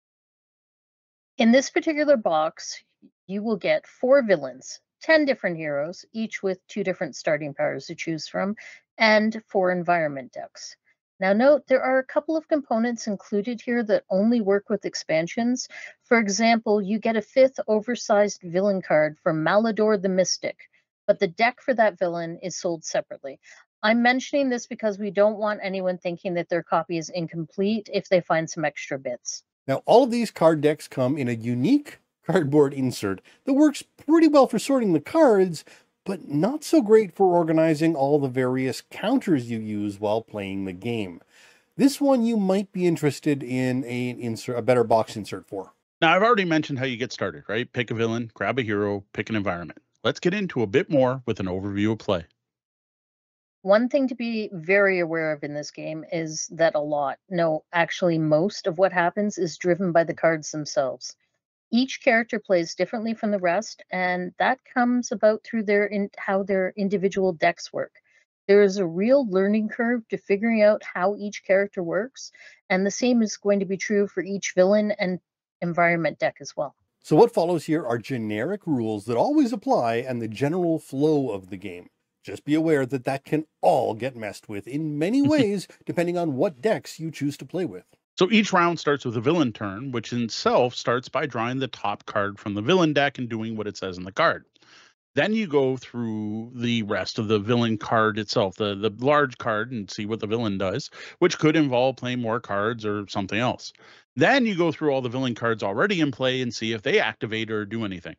In this particular box, you will get 4 villains, 10 different heroes, each with 2 different starting powers to choose from, and 4 environment decks. Now note, there are a couple of components included here that only work with expansions. For example, you get a 5th oversized villain card from Malador the Mystic, but the deck for that villain is sold separately. I'm mentioning this because we don't want anyone thinking that their copy is incomplete if they find some extra bits.
Now, all of these card decks come in a unique cardboard insert that works pretty well for sorting the cards, but not so great for organizing all the various counters you use while playing the game. This one you might be interested in a better box insert for.
Now, I've already mentioned how you get started, right? Pick a villain, grab a hero, pick an environment. Let's get into a bit more with an overview of play.
One thing to be very aware of in this game is that actually most of what happens is driven by the cards themselves. Each character plays differently from the rest, and that comes about through how their individual decks work. There is a real learning curve to figuring out how each character works, and the same is going to be true for each villain and environment deck as well.
So what follows here are generic rules that always apply and the general flow of the game. Just be aware that that can all get messed with in many ways, depending on what decks you choose to play with.
So each round starts with a villain turn, which in itself starts by drawing the top card from the villain deck and doing what it says in the card. Then you go through the rest of the villain card itself, the large card, and see what the villain does, which could involve playing more cards or something else. Then you go through all the villain cards already in play and see if they activate or do anything.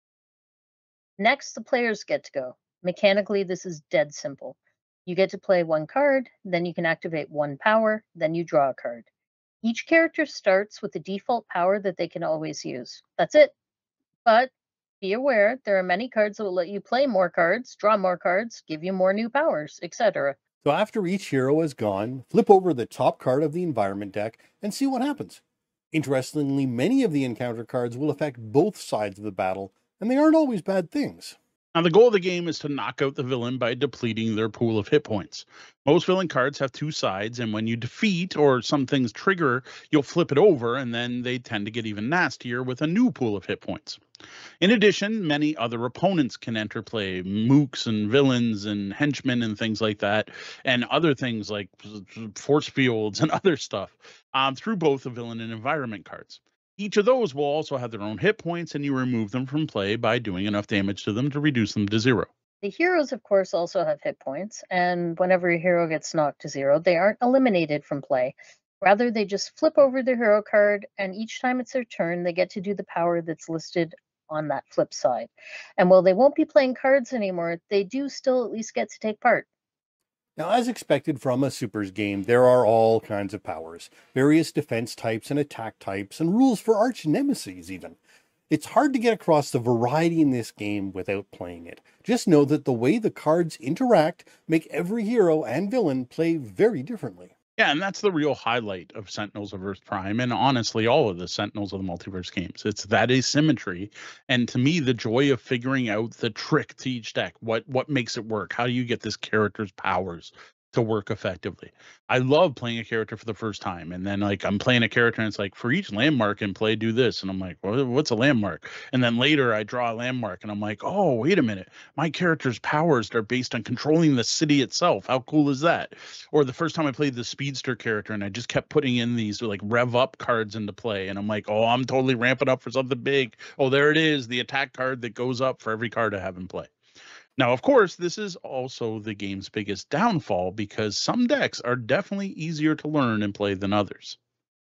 Next, the players get to go. Mechanically, this is dead simple. You get to play one card, then you can activate one power, then you draw a card. Each character starts with the default power that they can always use. That's it. But be aware, there are many cards that will let you play more cards, draw more cards, give you more new powers, etc.
So after each hero is gone, flip over the top card of the environment deck and see what happens. Interestingly, many of the encounter cards will affect both sides of the battle, and they aren't always bad things.
Now, the goal of the game is to knock out the villain by depleting their pool of hit points. Most villain cards have two sides, and when you defeat or some things trigger, you'll flip it over, and then they tend to get even nastier with a new pool of hit points. In addition, many other opponents can enter play, mooks and villains and henchmen and things like that, and other things like force fields and other stuff through both the villain and environment cards. Each of those will also have their own hit points, and you remove them from play by doing enough damage to them to reduce them to 0.
The heroes, of course, also have hit points, and whenever a hero gets knocked to 0, they aren't eliminated from play. Rather, they just flip over the hero card, and each time it's their turn, they get to do the power that's listed on that flip side. And while they won't be playing cards anymore, they do still at least get to take part.
Now, as expected from a Supers game, there are all kinds of powers, various defense types and attack types, and rules for arch nemesis even. It's hard to get across the variety in this game without playing it. Just know that the way the cards interact make every hero and villain play very differently.
Yeah, and that's the real highlight of Sentinels of Earth Prime, and honestly, all of the Sentinels of the Multiverse games. It's that asymmetry, and to me, the joy of figuring out the trick to each deck. What makes it work? How do you get this character's powers to work effectively? I love playing a character for the first time, and then like I'm playing a character, and it's like for each landmark in play, do this, and I'm like, well, what's a landmark? And then later I draw a landmark, and I'm like, oh, wait a minute, my character's powers are based on controlling the city itself. How cool is that? Or the first time I played the speedster character, and I just kept putting in these like rev up cards into play, and I'm like, oh, I'm totally ramping up for something big. Oh, there it is, the attack card that goes up for every card I have in play. Now, of course, this is also the game's biggest downfall because some decks are definitely easier to learn and play than others.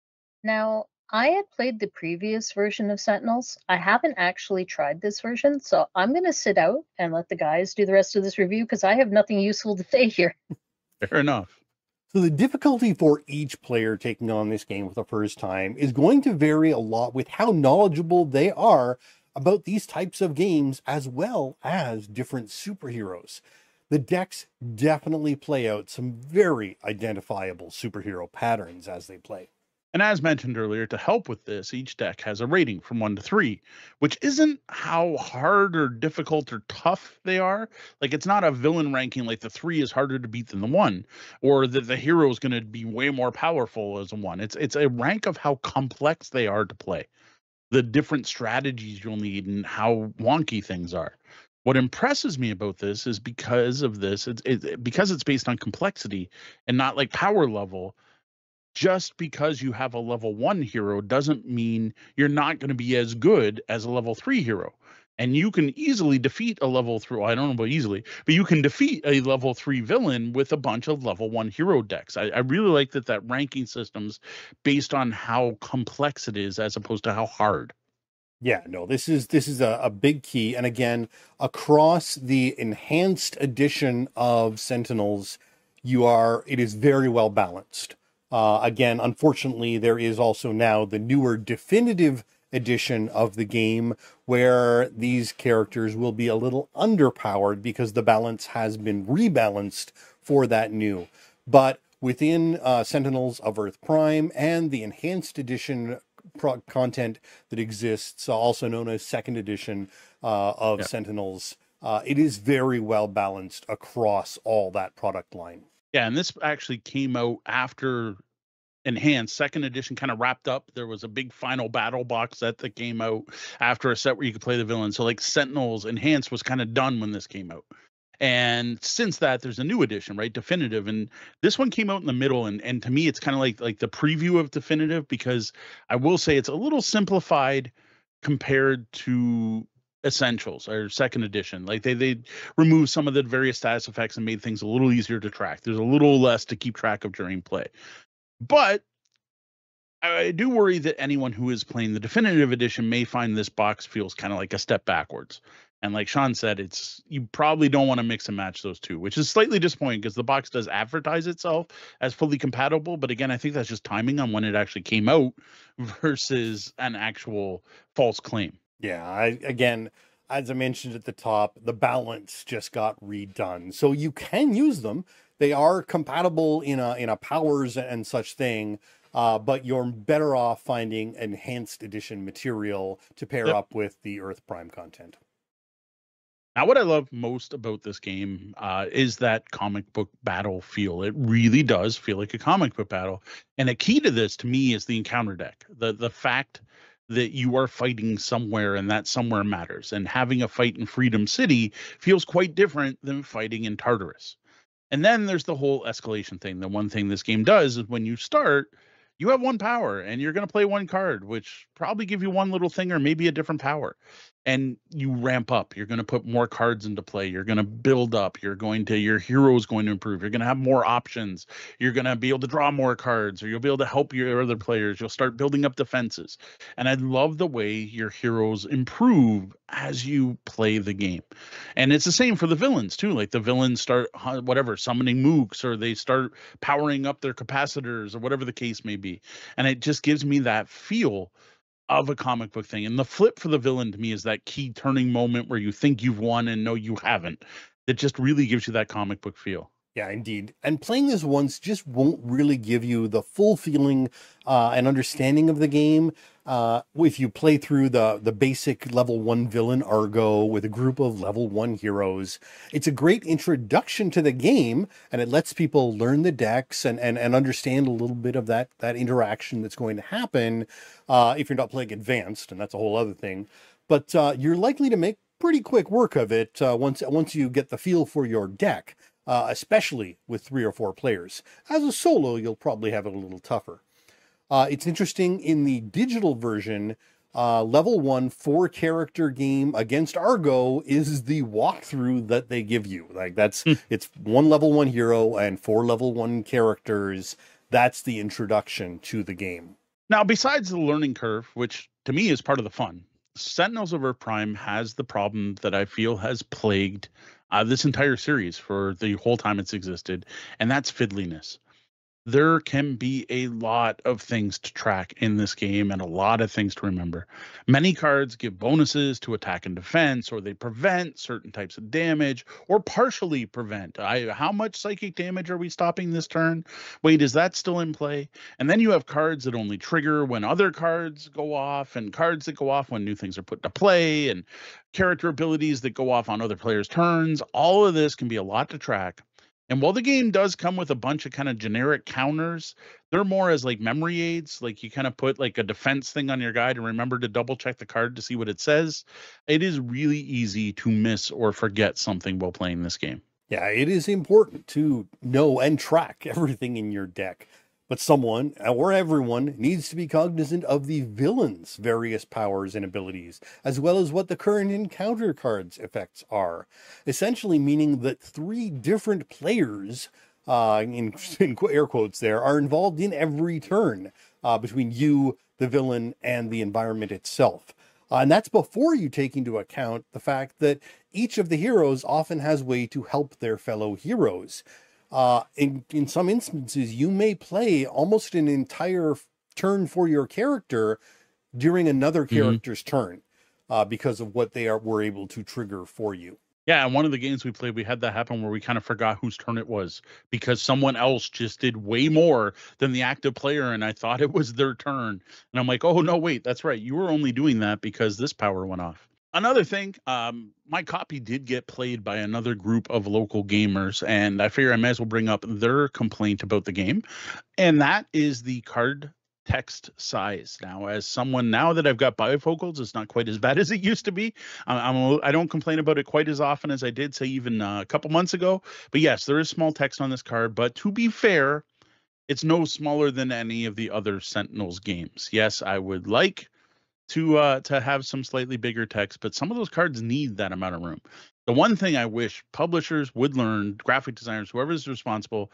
Now, I had played the previous version of Sentinels. I haven't actually tried this version, so I'm going to sit out and let the guys do the rest of this review because I have nothing useful to say here.
Fair enough.
So the difficulty for each player taking on this game for the first time is going to vary a lot with how knowledgeable they are about these types of games as well as different superheroes. The decks definitely play out some very identifiable superhero patterns as they play.
And as mentioned earlier, to help with this, each deck has a rating from 1 to 3, which isn't how hard or difficult or tough they are. Like, it's not a villain ranking like the 3 is harder to beat than the 1, or that the hero is going to be way more powerful as a 1. It's a rank of how complex they are to play, the different strategies you'll need, and how wonky things are. What impresses me about this is because of this, because it's based on complexity and not like power level. Just because you have a level 1 hero doesn't mean you're not going to be as good as a level 3 hero. And you can easily defeat a level 3, well, I don't know about easily, but you can defeat a level 3 villain with a bunch of level 1 hero decks. I really like that ranking system's based on how complex it is as opposed to how hard.
Yeah, no, this is a big key. And again, across the enhanced edition of Sentinels, it is very well balanced. Again, unfortunately, there is also now the newer definitive edition of the game where these characters will be a little underpowered because the balance has been rebalanced for that new. But within Sentinels of Earth Prime and the enhanced edition content that exists, also known as second edition of Sentinels. It is very well balanced across all that product line.
Yeah, and this actually came out after Enhanced. Second edition kind of wrapped up. There was a big final battle box set that came out after a set where you could play the villain. So like Sentinels Enhanced was kind of done when this came out. And since that, there's a new edition, right? Definitive. And this one came out in the middle. And to me, it's kind of like the preview of Definitive, because I will say it's a little simplified compared to Essentials or second edition. Like they removed some of the various status effects and made things a little easier to track. There's a little less to keep track of during play. But I do worry that anyone who is playing the Definitive Edition may find this box feels kind of like a step backwards. And like Sean said, you probably don't want to mix and match those two, which is slightly disappointing because the box does advertise itself as fully compatible. But again, I think that's just timing on when it actually came out versus an actual false claim.
Yeah, again, as I mentioned at the top, the balance just got redone. So you can use them. They are compatible in a powers and such thing. But you're better off finding enhanced edition material to pair up with the Earth Prime content.
Now, what I love most about this game is that comic book battle feel. It really does feel like a comic book battle. And a key to this, to me, is the encounter deck. The fact that you are fighting somewhere and that somewhere matters. And having a fight in Freedom City feels quite different than fighting in Tartarus. And then there's the whole escalation thing. The one thing this game does is when you start, you have one power and you're going to play one card, which probably give you one little thing or maybe a different power. And you ramp up. You're going to put more cards into play. You're going to build up. Your hero is going to improve. You're going to have more options. You're going to be able to draw more cards, or you'll be able to help your other players. You'll start building up defenses. And I love the way your heroes improve as you play the game. And it's the same for the villains too. Like the villains start summoning mooks, or they start powering up their capacitors, or whatever the case may be. And it just gives me that feel of a comic book thing. And the flip for the villain to me is that key turning moment where you think you've won and no, you haven't. It just really gives you that comic book feel.
Yeah, indeed. And playing this once just won't really give you the full feeling and understanding of the game. If you play through the basic level 1 villain Argo with a group of level 1 heroes, it's a great introduction to the game, and it lets people learn the decks and understand a little bit of that interaction that's going to happen if you're not playing advanced, and that's a whole other thing. But you're likely to make pretty quick work of it once you get the feel for your deck. Especially with 3 or 4 players. As a solo, you'll probably have it a little tougher. It's interesting, in the digital version, level 1 4-character game against Argo is the walkthrough that they give you. Like it's 1 level 1 hero and 4 level 1 characters. That's the introduction to the game.
Now, besides the learning curve, which to me is part of the fun, Sentinels of Earth Prime has the problem that I feel has plagued this entire series for the whole time it's existed, and that's fiddliness. There can be a lot of things to track in this game and a lot of things to remember. Many cards give bonuses to attack and defense, or they prevent certain types of damage, or partially prevent. How much psychic damage are we stopping this turn? Wait, is that still in play? And then you have cards that only trigger when other cards go off, and cards that go off when new things are put into play, and character abilities that go off on other players' turns. All of this can be a lot to track. And while the game does come with a bunch of kind of generic counters, they're more as like memory aids. Like you kind of put like a defense thing on your guide and remember to double check the card to see what it says. It is really easy to miss or forget something while playing this game.
Yeah, it is important to know and track everything in your deck. But someone, or everyone, needs to be cognizant of the villain's various powers and abilities, as well as what the current encounter cards' effects are. Essentially meaning that 3 different players, in air quotes there, are involved in every turn between you, the villain, and the environment itself. And that's before you take into account the fact that each of the heroes often has a way to help their fellow heroes. In some instances, you may play almost an entire turn for your character during another character's turn because of what were able to trigger for you.
Yeah, and one of the games we played, we had that happen where we kind of forgot whose turn it was because someone else just did way more than the active player, and I thought it was their turn. And I'm like, oh, no, wait, that's right. You were only doing that because this power went off. Another thing, my copy did get played by another group of local gamers, and I figure I may as well bring up their complaint about the game, and that is the card text size. Now, as someone now that I've got bifocals, it's not quite as bad as it used to be. I don't complain about it quite as often as I did, say, even a couple months ago. But yes, there is small text on this card. But to be fair, it's no smaller than any of the other Sentinels games. Yes, I would like to have some slightly bigger text, but some of those cards need that amount of room. The one thing I wish publishers would learn, graphic designers, whoever's responsible,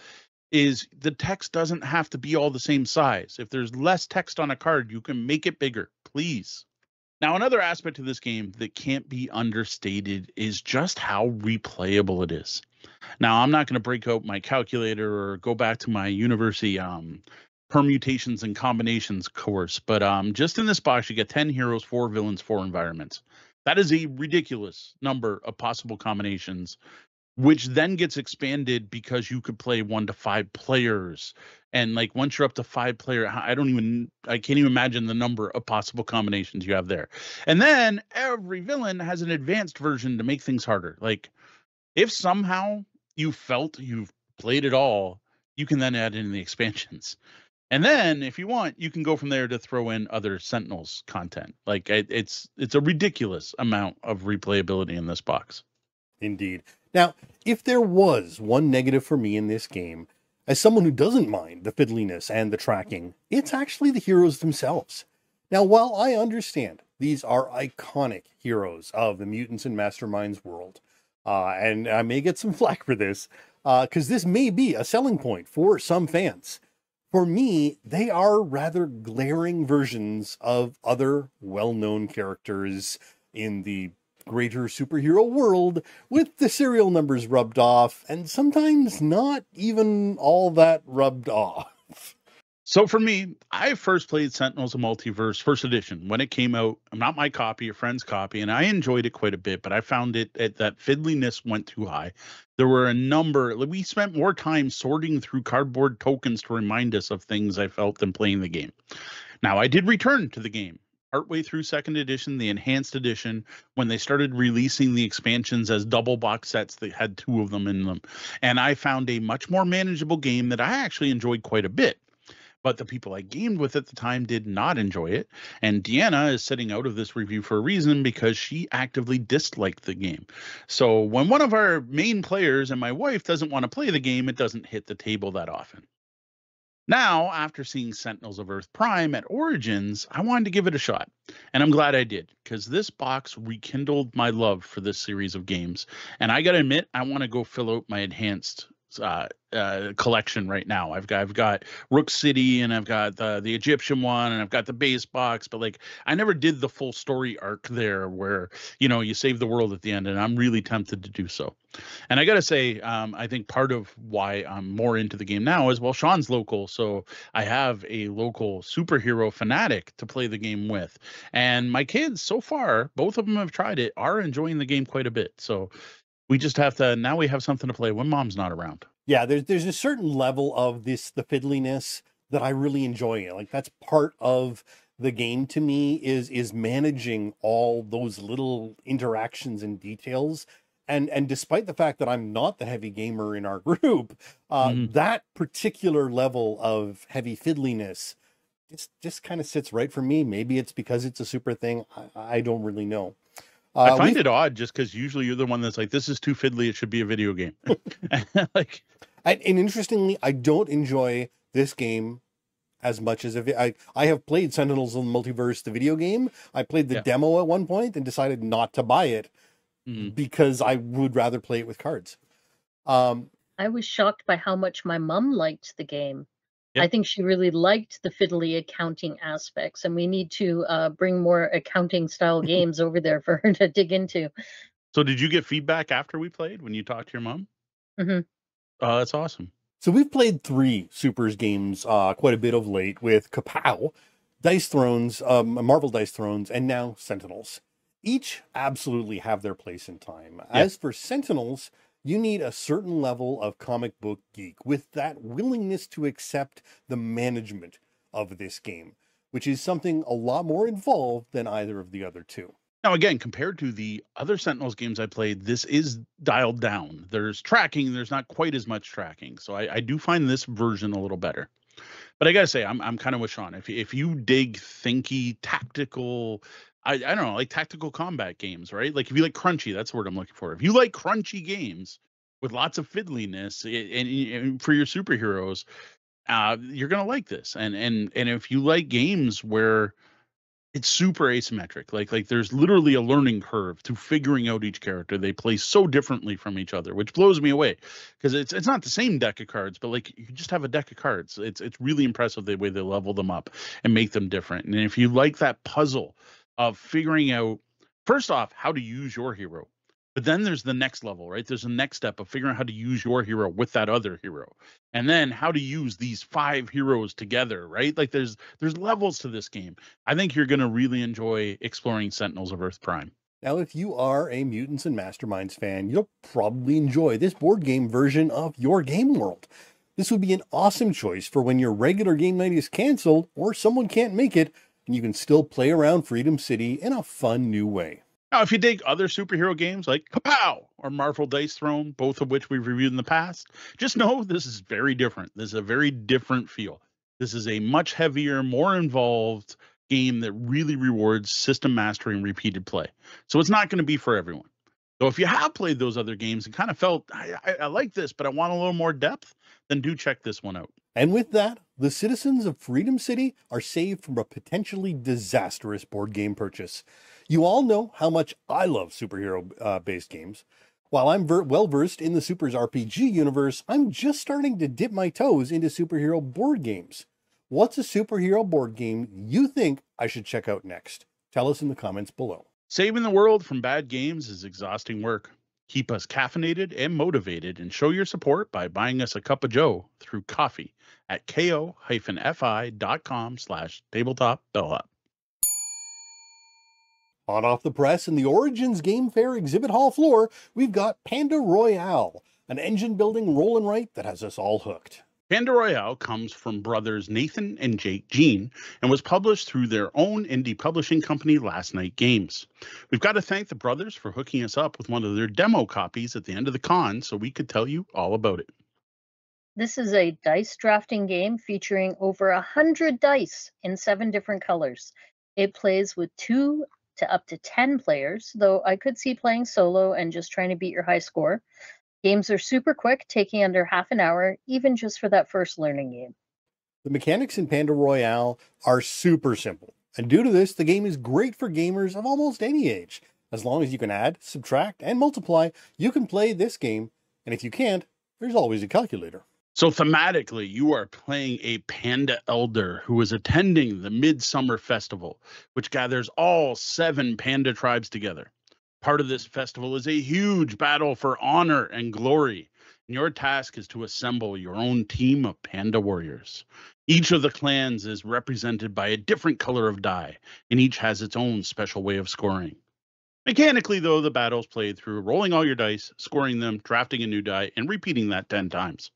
is the text doesn't have to be all the same size. If there's less text on a card, you can make it bigger, please. Now, another aspect of this game that can't be understated is just how replayable it is. Now, I'm not going to break out my calculator or go back to my university permutations and combinations course, but just in this box, you get 10 heroes, 4 villains, 4 environments. That is a ridiculous number of possible combinations, which then gets expanded because you could play 1 to 5 players. And like once you're up to 5 player, I can't even imagine the number of possible combinations you have there. And then every villain has an advanced version to make things harder. Like if somehow you felt you've played it all, you can then add in the expansions. And then if you want, you can go from there to throw in other Sentinels content. Like it's a ridiculous amount of replayability in this box.
Indeed. Now, if there was one negative for me in this game, as someone who doesn't mind the fiddliness and the tracking, it's actually the heroes themselves. Now, while I understand these are iconic heroes of the Mutants and Masterminds world, and I may get some flack for this, because this may be a selling point for some fans, for me, they are rather glaring versions of other well-known characters in the greater superhero world, with the serial numbers rubbed off and sometimes not even all that rubbed off.
So for me, I first played Sentinels of Multiverse first edition when it came out. Not my copy, a friend's copy, and I enjoyed it quite a bit, but I found that fiddliness went too high. There were a number, we spent more time sorting through cardboard tokens to remind us of things I felt than playing the game. Now, I did return to the game partway through second edition, the enhanced edition, when they started releasing the expansions as double box sets that had 2 of them in them. And I found a much more manageable game that I actually enjoyed quite a bit. But the people I gamed with at the time did not enjoy it. And Deanna is sitting out of this review for a reason, because she actively disliked the game. So when one of our main players and my wife doesn't want to play the game, it doesn't hit the table that often. Now, after seeing Sentinels of Earth Prime at Origins, I wanted to give it a shot. And I'm glad I did, because this box rekindled my love for this series of games. And I got to admit, I want to go fill out my enhanced collection right now. I've got Rook City, and I've got the Egyptian one, and I've got the base box, but like I never did the full story arc there where, you save the world at the end, and I'm really tempted to do so. And I gotta say, I think part of why I'm more into the game now is, well, Sean's local, so I have a local superhero fanatic to play the game with. And my kids, so far, both of them have tried it, are enjoying the game quite a bit. So we just have to, now we have something to play when mom's not around.
Yeah, there's a certain level of the fiddliness that I really enjoy. Like that's part of the game to me, is managing all those little interactions and details. And despite the fact that I'm not the heavy gamer in our group, that particular level of heavy fiddliness just kind of sits right for me. Maybe it's because it's a super thing. I don't really know.
I find it odd, just because usually you're the one that's like, this is too fiddly, it should be a video game.
And interestingly, I don't enjoy this game as much as I have played Sentinels of the Multiverse, the video game. I played the demo at one point and decided not to buy it because I would rather play it with cards.
I was shocked by how much my mom liked the game. Yep. I think she really liked the fiddly accounting aspects, and we need to bring more accounting style games over there for her to dig into.
So did you get feedback after we played when you talked to your mom?
Mm-hmm.
Oh, that's awesome.
So we've played 3 Supers games quite a bit of late, with Kapow, Dice Thrones, Marvel Dice Thrones, and now Sentinels. Each absolutely have their place in time.
Yeah.
As for Sentinels, you need a certain level of comic book geek with that willingness to accept the management of this game, which is something a lot more involved than either of the other two.
Now, again, compared to the other Sentinels games I played, this is dialed down. There's tracking, there's not quite as much tracking. So I do find this version a little better. But I gotta say, I'm kind of with Sean. If you dig thinky, tactical, I don't know, like tactical combat games, right? Like if you like crunchy, that's the word I'm looking for. If you like crunchy games with lots of fiddliness and for your superheroes, you're gonna like this. And if you like games where it's super asymmetric, like there's literally a learning curve to figuring out each character. They play so differently from each other, which blows me away because it's not the same deck of cards, but like you just have a deck of cards. It's really impressive the way they level them up and make them different. And if you like that puzzle of figuring out, first off, how to use your hero, but then there's the next level, right? There's the next step of figuring out how to use your hero with that other hero. And then how to use these 5 heroes together, right? Like there's levels to this game. I think you're going to really enjoy exploring Sentinels of Earth Prime.
Now, if you are a Mutants and Masterminds fan, you'll probably enjoy this board game version of your game world. This would be an awesome choice for when your regular game night is canceled or someone can't make it, and you can still play around Freedom City in a fun new way.
Now, if you dig other superhero games like Kapow or Marvel Dice Throne, both of which we've reviewed in the past, just know this is very different. This is a very different feel. This is a much heavier, more involved game that really rewards system mastery and repeated play. So it's not going to be for everyone. So if you have played those other games and kind of felt, I like this, but I want a little more depth, then do check this one out.
And with that, the citizens of Freedom City are saved from a potentially disastrous board game purchase. You all know how much I love superhero-based games. While I'm well-versed in the Supers RPG universe, I'm just starting to dip my toes into superhero board games. What's a superhero board game you think I should check out next? Tell us in the comments below.
Saving the world from bad games is exhausting work. Keep us caffeinated and motivated, and show your support by buying us a cup of joe through coffee at ko-fi.com/tabletopbellhop.
Hot off the press in the Origins Game Fair exhibit hall floor, we've got Panda Royale, an engine-building roll and write that has us all hooked.
Panda Royale comes from brothers Nathan and Jake Jean and was published through their own indie publishing company, Last Night Games. We've got to thank the brothers for hooking us up with one of their demo copies at the end of the con so we could tell you all about it.
This is a dice drafting game featuring over 100 dice in 7 different colors. It plays with 2 to up to 10 players, though I could see playing solo and just trying to beat your high score. Games are super quick, taking under half an hour, even just for that first learning game.
The mechanics in Panda Royale are super simple, and due to this, the game is great for gamers of almost any age. As long as you can add, subtract, and multiply, you can play this game, and if you can't, there's always a calculator.
So thematically, you are playing a panda elder who is attending the Midsummer Festival, which gathers all 7 panda tribes together. Part of this festival is a huge battle for honor and glory, and your task is to assemble your own team of panda warriors. Each of the clans is represented by a different color of die, and each has its own special way of scoring. Mechanically, though, the battle's played through rolling all your dice, scoring them, drafting a new die, and repeating that 10 times.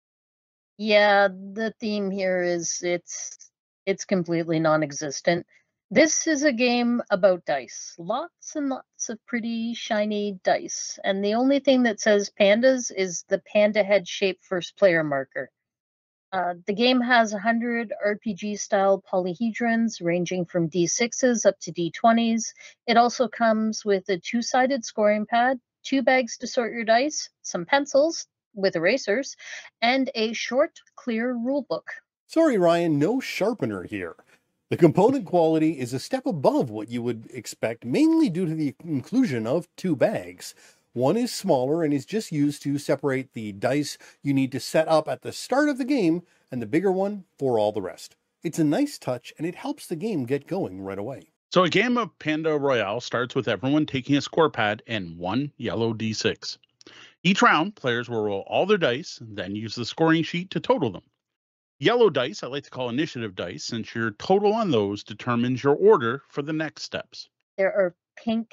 Yeah, the theme here is it's completely non-existent. This is a game about dice. Lots and lots of pretty shiny dice. And the only thing that says pandas is the panda head shaped first player marker. The game has 100 RPG-style polyhedrons ranging from D6s up to D20s. It also comes with a 2-sided scoring pad, 2 bags to sort your dice, some pencils with erasers, and a short, clear rulebook.
Sorry, Ryan, no sharpener here. The component quality is a step above what you would expect, mainly due to the inclusion of 2 bags. One is smaller and is just used to separate the dice you need to set up at the start of the game, and the bigger one for all the rest. It's a nice touch, and it helps the game get going right away.
So a game of Panda Royale starts with everyone taking a score pad and 1 yellow D6. Each round, players will roll all their dice, and then use the scoring sheet to total them. Yellow dice, I like to call initiative dice, since your total on those determines your order for the next steps.
There are pink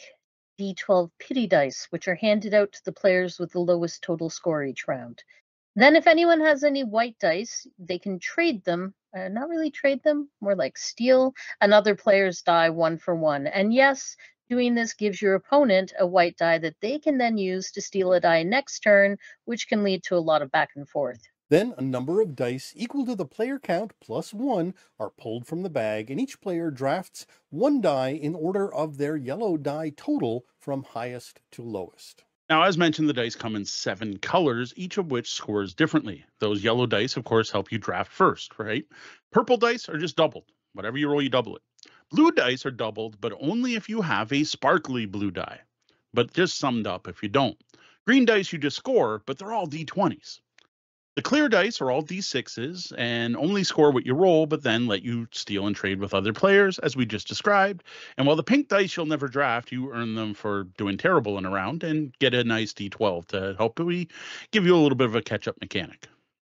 D12 pity dice, which are handed out to the players with the lowest total score each round. Then if anyone has any white dice, they can trade them, not really trade them, more like steal another player's die 1 for 1. And yes, doing this gives your opponent a white die that they can then use to steal a die next turn, which can lead to a lot of back and forth.
Then a number of dice equal to the player count plus 1 are pulled from the bag, and each player drafts 1 die in order of their yellow die total from highest to lowest.
Now, as mentioned, the dice come in 7 colors, each of which scores differently. Those yellow dice, of course, help you draft first, right? Purple dice are just doubled. Whatever you roll, you double it. Blue dice are doubled, but only if you have a sparkly blue die, but just summed up if you don't. Green dice you just score, but they're all D20s. The clear dice are all D6s and only score what you roll, but then let you steal and trade with other players, as we just described. And while the pink dice you'll never draft, you earn them for doing terrible in a round and get a nice D12 to hopefully give you a little bit of a catch-up mechanic.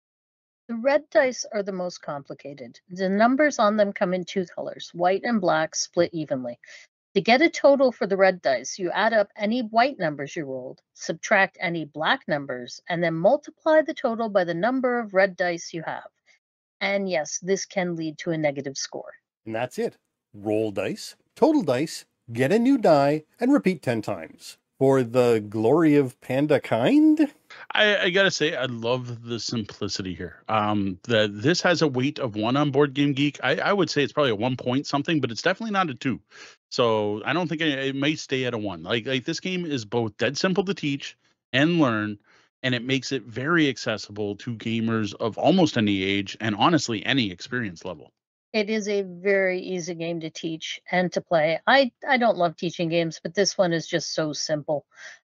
The red dice are the most complicated. The numbers on them come in 2 colors, white and black, split evenly. To get a total for the red dice, you add up any white numbers you rolled, subtract any black numbers, and then multiply the total by the number of red dice you have. And yes, this can lead to a negative score.
And that's it. Roll dice, total dice, get a new die, and repeat 10 times. For the glory of Panda kind?
I gotta say, I love the simplicity here. This has a weight of 1 on Board Game Geek. I would say it's probably a 1 point something, but it's definitely not a 2. So I don't think it may stay at a 1. Like this game is both dead simple to teach and learn, and it makes it very accessible to gamers of almost any age and honestly any experience level.
It is a very easy game to teach and to play. I don't love teaching games, but this one is just so simple.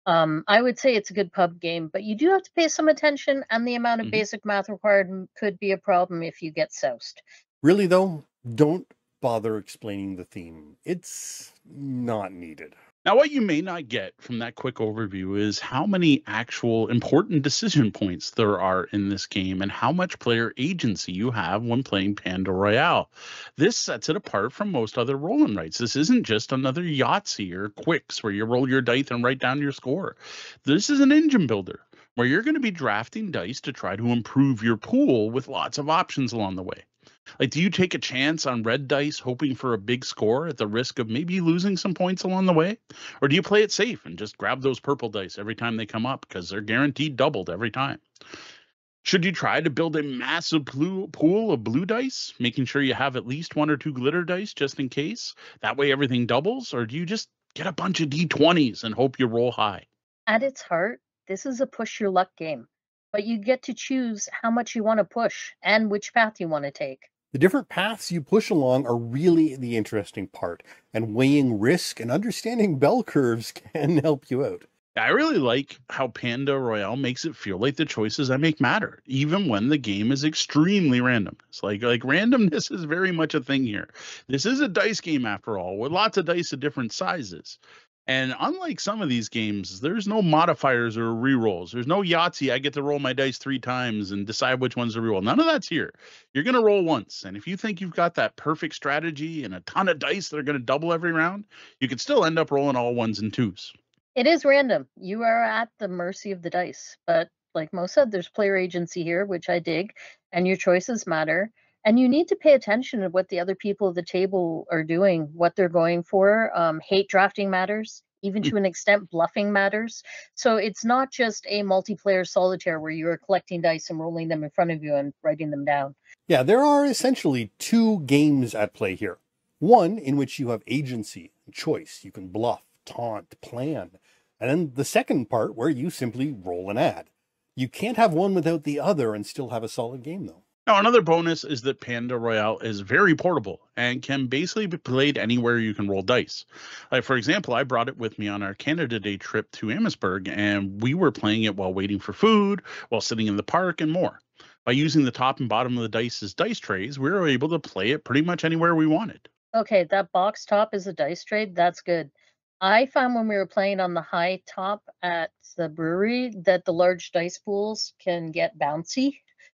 I would say it's a good pub game, but you do have to pay some attention, and the amount of basic math required could be a problem if you get soused.
Really, though, don't bother explaining the theme. It's not needed.
Now, what you may not get from that quick overview is how many actual important decision points there are in this game and how much player agency you have when playing Panda Royale. This sets it apart from most other roll and writes. This isn't just another Yahtzee or Quicks where you roll your dice and write down your score. This is an engine builder where you're going to be drafting dice to try to improve your pool with lots of options along the way. Like, do you take a chance on red dice hoping for a big score at the risk of maybe losing some points along the way? Or do you play it safe and just grab those purple dice every time they come up because they're guaranteed doubled every time? Should you try to build a massive pool of blue dice, making sure you have at least 1 or 2 glitter dice just in case? That way everything doubles? Or do you just get a bunch of D20s and hope you roll high?
At its heart, this is a push your luck game, but you get to choose how much you want to push and which path you want to take.
The different paths you push along are really the interesting part, and weighing risk and understanding bell curves can help you out.
I really like how Panda Royale makes it feel like the choices I make matter, even when the game is extremely random. It's like randomness is very much a thing here. This is a dice game after all, with lots of dice of different sizes. And unlike some of these games, there's no modifiers or rerolls. There's no Yahtzee. I get to roll my dice 3 times and decide which ones to reroll. None of that's here. You're going to roll once. And if you think you've got that perfect strategy and a ton of dice that are going to double every round, you could still end up rolling all 1s and 2s.
It is random. You are at the mercy of the dice. But like Mo said, there's player agency here, which I dig, and your choices matter. And you need to pay attention to what the other people at the table are doing, what they're going for. Hate drafting matters, even to an extent, bluffing matters. So it's not just a multiplayer solitaire where you're collecting dice and rolling them in front of you and writing them down.
Yeah, there are essentially 2 games at play here. One in which you have agency and choice. You can bluff, taunt, plan. And then the second part where you simply roll and add. You can't have one without the other and still have a solid game, though.
Now, another bonus is that Panda Royale is very portable and can basically be played anywhere you can roll dice. Like, for example, I brought it with me on our Canada Day trip to Amherstburg, and we were playing it while waiting for food, while sitting in the park, and more. By using the top and bottom of the dice as dice trays, we were able to play it pretty much anywhere we wanted.
Okay, that box top is a dice tray. That's good. I found when we were playing on the high top at the brewery that the large dice pools can get bouncy.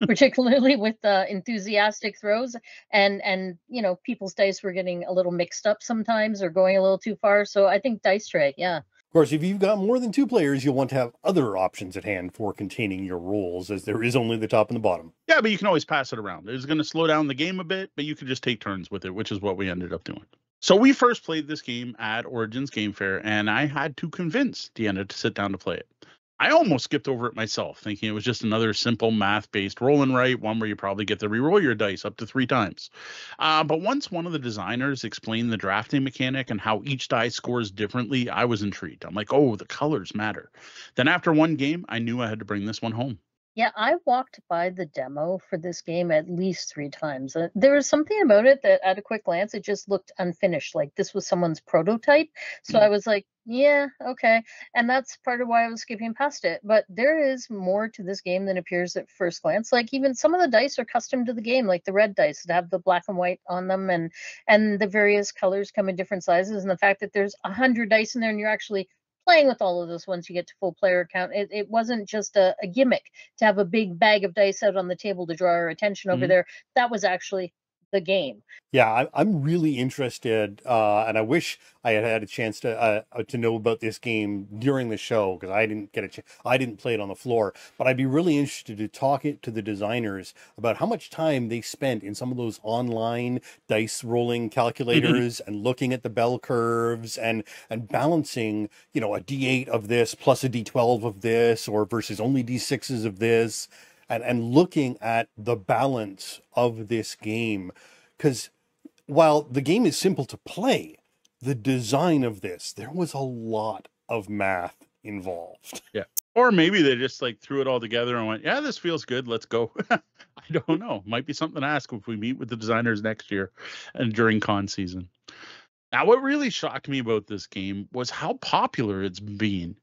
particularly with enthusiastic throws, and people's dice were getting a little mixed up sometimes or going a little too far. So I think dice tray, yeah.
Of course, if you've got more than 2 players, you'll want to have other options at hand for containing your rolls, as there is only the top and the bottom.
Yeah, but you can always pass it around. It's going to slow down the game a bit, but you can just take turns with it, which is what we ended up doing. So we first played this game at Origins Game Fair, and I had to convince Deanna to sit down to play it. I almost skipped over it myself, thinking it was just another simple math-based roll and write, one where you probably get to re-roll your dice up to 3 times. But once one of the designers explained the drafting mechanic and how each die scores differently, I was intrigued. I'm like, oh, the colors matter. Then after one game, I knew I had to bring this one home.
Yeah, I walked by the demo for this game at least 3 times. There was something about it that at a quick glance, it just looked unfinished, like this was someone's prototype. So I was like, yeah, okay. And that's part of why I was skipping past it. But there is more to this game than appears at first glance. Like even some of the dice are custom to the game, like the red dice that have the black and white on them, and the various colors come in different sizes. And the fact that there's 100 dice in there and you're actually playing with all of this once you get to full player count. It wasn't just a gimmick to have a big bag of dice out on the table to draw our attention over there. That was actually the game.
Yeah, I'm really interested, and I wish I had had a chance to know about this game during the show, because I didn't get a chance. I didn't play it on the floor, but I'd be really interested to talk it to the designers about how much time they spent in some of those online dice rolling calculators and looking at the bell curves and balancing, a D8 of this plus a D12 of this, or versus only D6s of this. And looking at the balance of this game, because while the game is simple to play, the design of this, there was a lot of math involved.
Yeah. Or maybe they just threw it all together and went, yeah, this feels good, let's go. I don't know. Might be something to ask if we meet with the designers next year and during con season. Now, what really shocked me about this game was how popular it's been.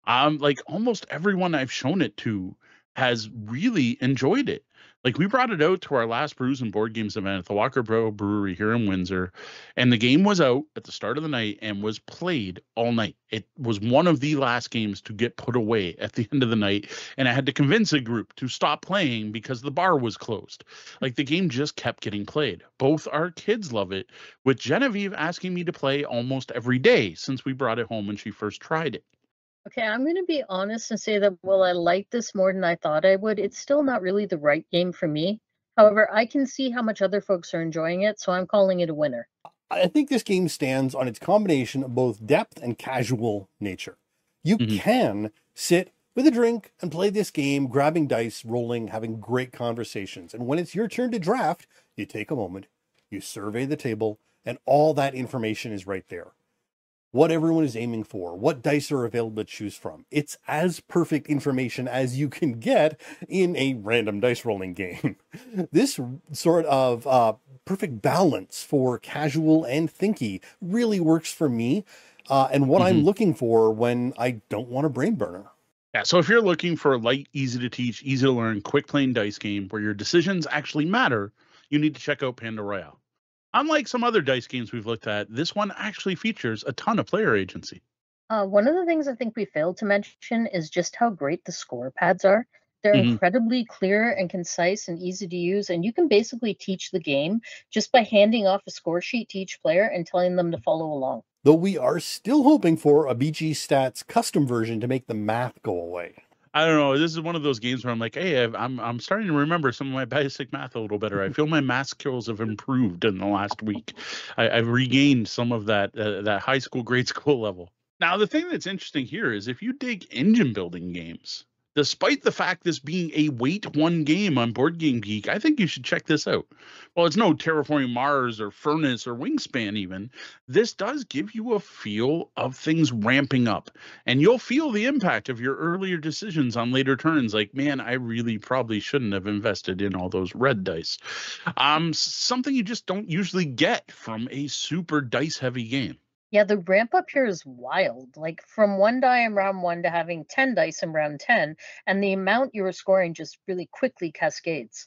Almost everyone I've shown it to has really enjoyed it. We brought it out to our last Brews and Board Games event at the Walker Bro Brewery here in Windsor, and the game was out at the start of the night and was played all night. It was one of the last games to get put away at the end of the night, and I had to convince a group to stop playing because the bar was closed. The game just kept getting played. Both our kids love it, with Genevieve asking me to play almost every day since we brought it home when she first tried it.
Okay, I'm going to be honest and say that while I like this more than I thought I would, it's still not really the right game for me. However, I can see how much other folks are enjoying it, so I'm calling it a winner.
I think this game stands on its combination of both depth and casual nature. You can sit with a drink and play this game, grabbing dice, rolling, having great conversations. And when it's your turn to draft, you take a moment, you survey the table, and all that information is right there. What everyone is aiming for, what dice are available to choose from. It's as perfect information as you can get in a random dice rolling game. This sort of perfect balance for casual and thinky really works for me, and what I'm looking for when I don't want a brain burner.
Yeah, so if you're looking for a light, easy to teach, easy to learn, quick playing dice game where your decisions actually matter, you need to check out Panda Royale. Unlike some other dice games we've looked at, this one actually features a ton of player agency.
One of the things I think we failed to mention is just how great the score pads are. They're incredibly clear and concise and easy to use, and you can basically teach the game just by handing off a score sheet to each player and telling them to follow along.
Though we are still hoping for a BG Stats custom version to make the math go away.
I don't know. This is one of those games where I'm like, hey, I'm starting to remember some of my basic math a little better. I feel my math skills have improved in the last week. I've regained some of that high school, grade school level. Now, the thing that's interesting here is if you dig engine building games, despite the fact this being a weight one game on Board Game Geek, I think you should check this out. Well, it's no Terraforming Mars or Furnace or Wingspan even. This does give you a feel of things ramping up, and you'll feel the impact of your earlier decisions on later turns. Like, man, I really probably shouldn't have invested in all those red dice. Something you just don't usually get from a super dice heavy game.
Yeah, the ramp up here is wild. From 1 die in round 1 to having 10 dice in round 10, and the amount you were scoring just really quickly cascades.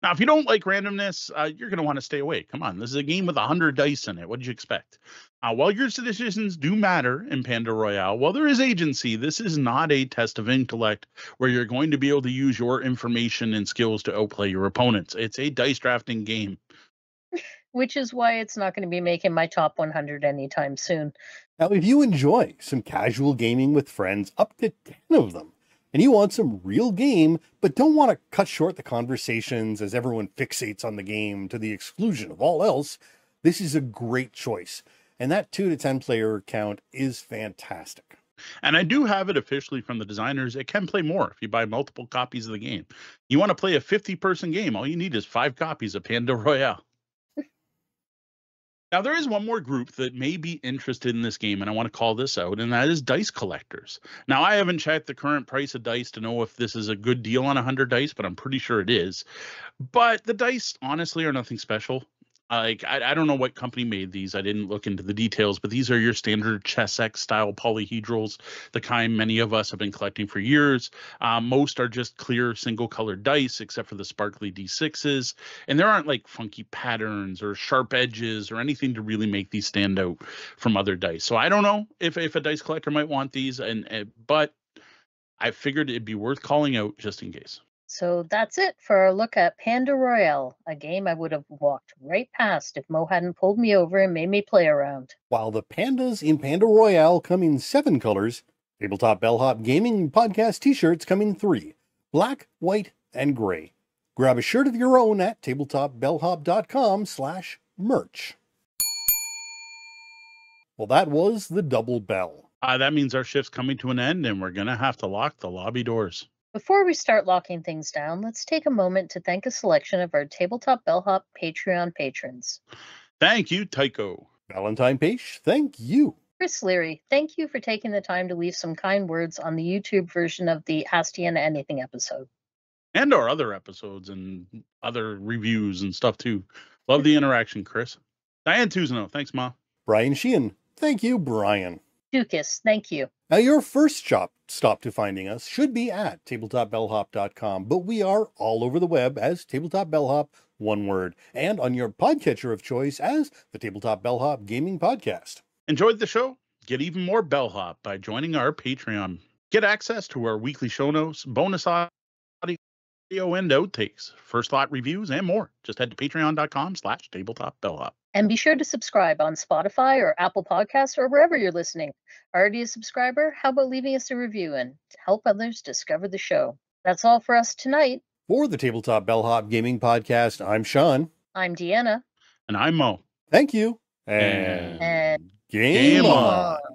Now, if you don't like randomness, you're going to want to stay away. Come on, this is a game with 100 dice in it. What did you expect? While your decisions do matter in Panda Royale, while there is agency, this is not a test of intellect where you're going to be able to use your information and skills to outplay your opponents. It's a dice drafting game.
Which is why it's not going to be making my top 100 anytime soon.
Now, if you enjoy some casual gaming with friends, up to 10 of them, and you want some real game, but don't want to cut short the conversations as everyone fixates on the game to the exclusion of all else, this is a great choice. And that 2 to 10 player count is fantastic.
And I do have it officially from the designers. It can play more if you buy multiple copies of the game. You want to play a 50-person game, all you need is 5 copies of Panda Royale. Now, there is one more group that may be interested in this game, and I want to call this out, and that is dice collectors. Now, I haven't checked the current price of dice to know if this is a good deal on 100 dice, but I'm pretty sure it is. But the dice, honestly, are nothing special. I don't know what company made these. I didn't look into the details, but these are your standard Chessex style polyhedrals, the kind many of us have been collecting for years. Most are just clear single colored dice, except for the sparkly D6s. And there aren't like funky patterns or sharp edges or anything to really make these stand out from other dice. So I don't know if a dice collector might want these, but I figured it'd be worth calling out just in case.
So that's it for our look at Panda Royale, a game I would have walked right past if Mo hadn't pulled me over and made me play around.
While the pandas in Panda Royale come in 7 colors, Tabletop Bellhop Gaming Podcast t-shirts come in 3, black, white, and gray. Grab a shirt of your own at tabletopbellhop.com/merch. Well, that was the double bell.
That means our shift's coming to an end and we're going to have to lock the lobby doors.
Before we start locking things down, let's take a moment to thank a selection of our Tabletop Bellhop Patreon patrons.
Thank you, Tycho.
Valentine Page, thank you.
Chris Leary, thank you for taking the time to leave some kind words on the YouTube version of the Ask Deanna Anything episode.
And our other episodes and other reviews and stuff, too. Love the interaction, Chris. Diane Tuzano, thanks, Ma.
Brian Sheehan, thank you, Brian.
Dukas, thank you.
Now, your first stop to finding us should be at tabletopbellhop.com, but we are all over the web as Tabletop Bellhop, one word, and on your podcatcher of choice as the Tabletop Bellhop Gaming Podcast.
Enjoyed the show? Get even more Bellhop by joining our Patreon. Get access to our weekly show notes, bonus audio and outtakes, first thought reviews, and more. Just head to patreon.com/tabletopbellhop.
And be sure to subscribe on Spotify or Apple Podcasts or wherever you're listening. Already a subscriber? How about leaving us a review and help others discover the show? That's all for us tonight.
For the Tabletop Bellhop Gaming Podcast, I'm Sean.
I'm Deanna.
And I'm Mo.
Thank you.
And
game on.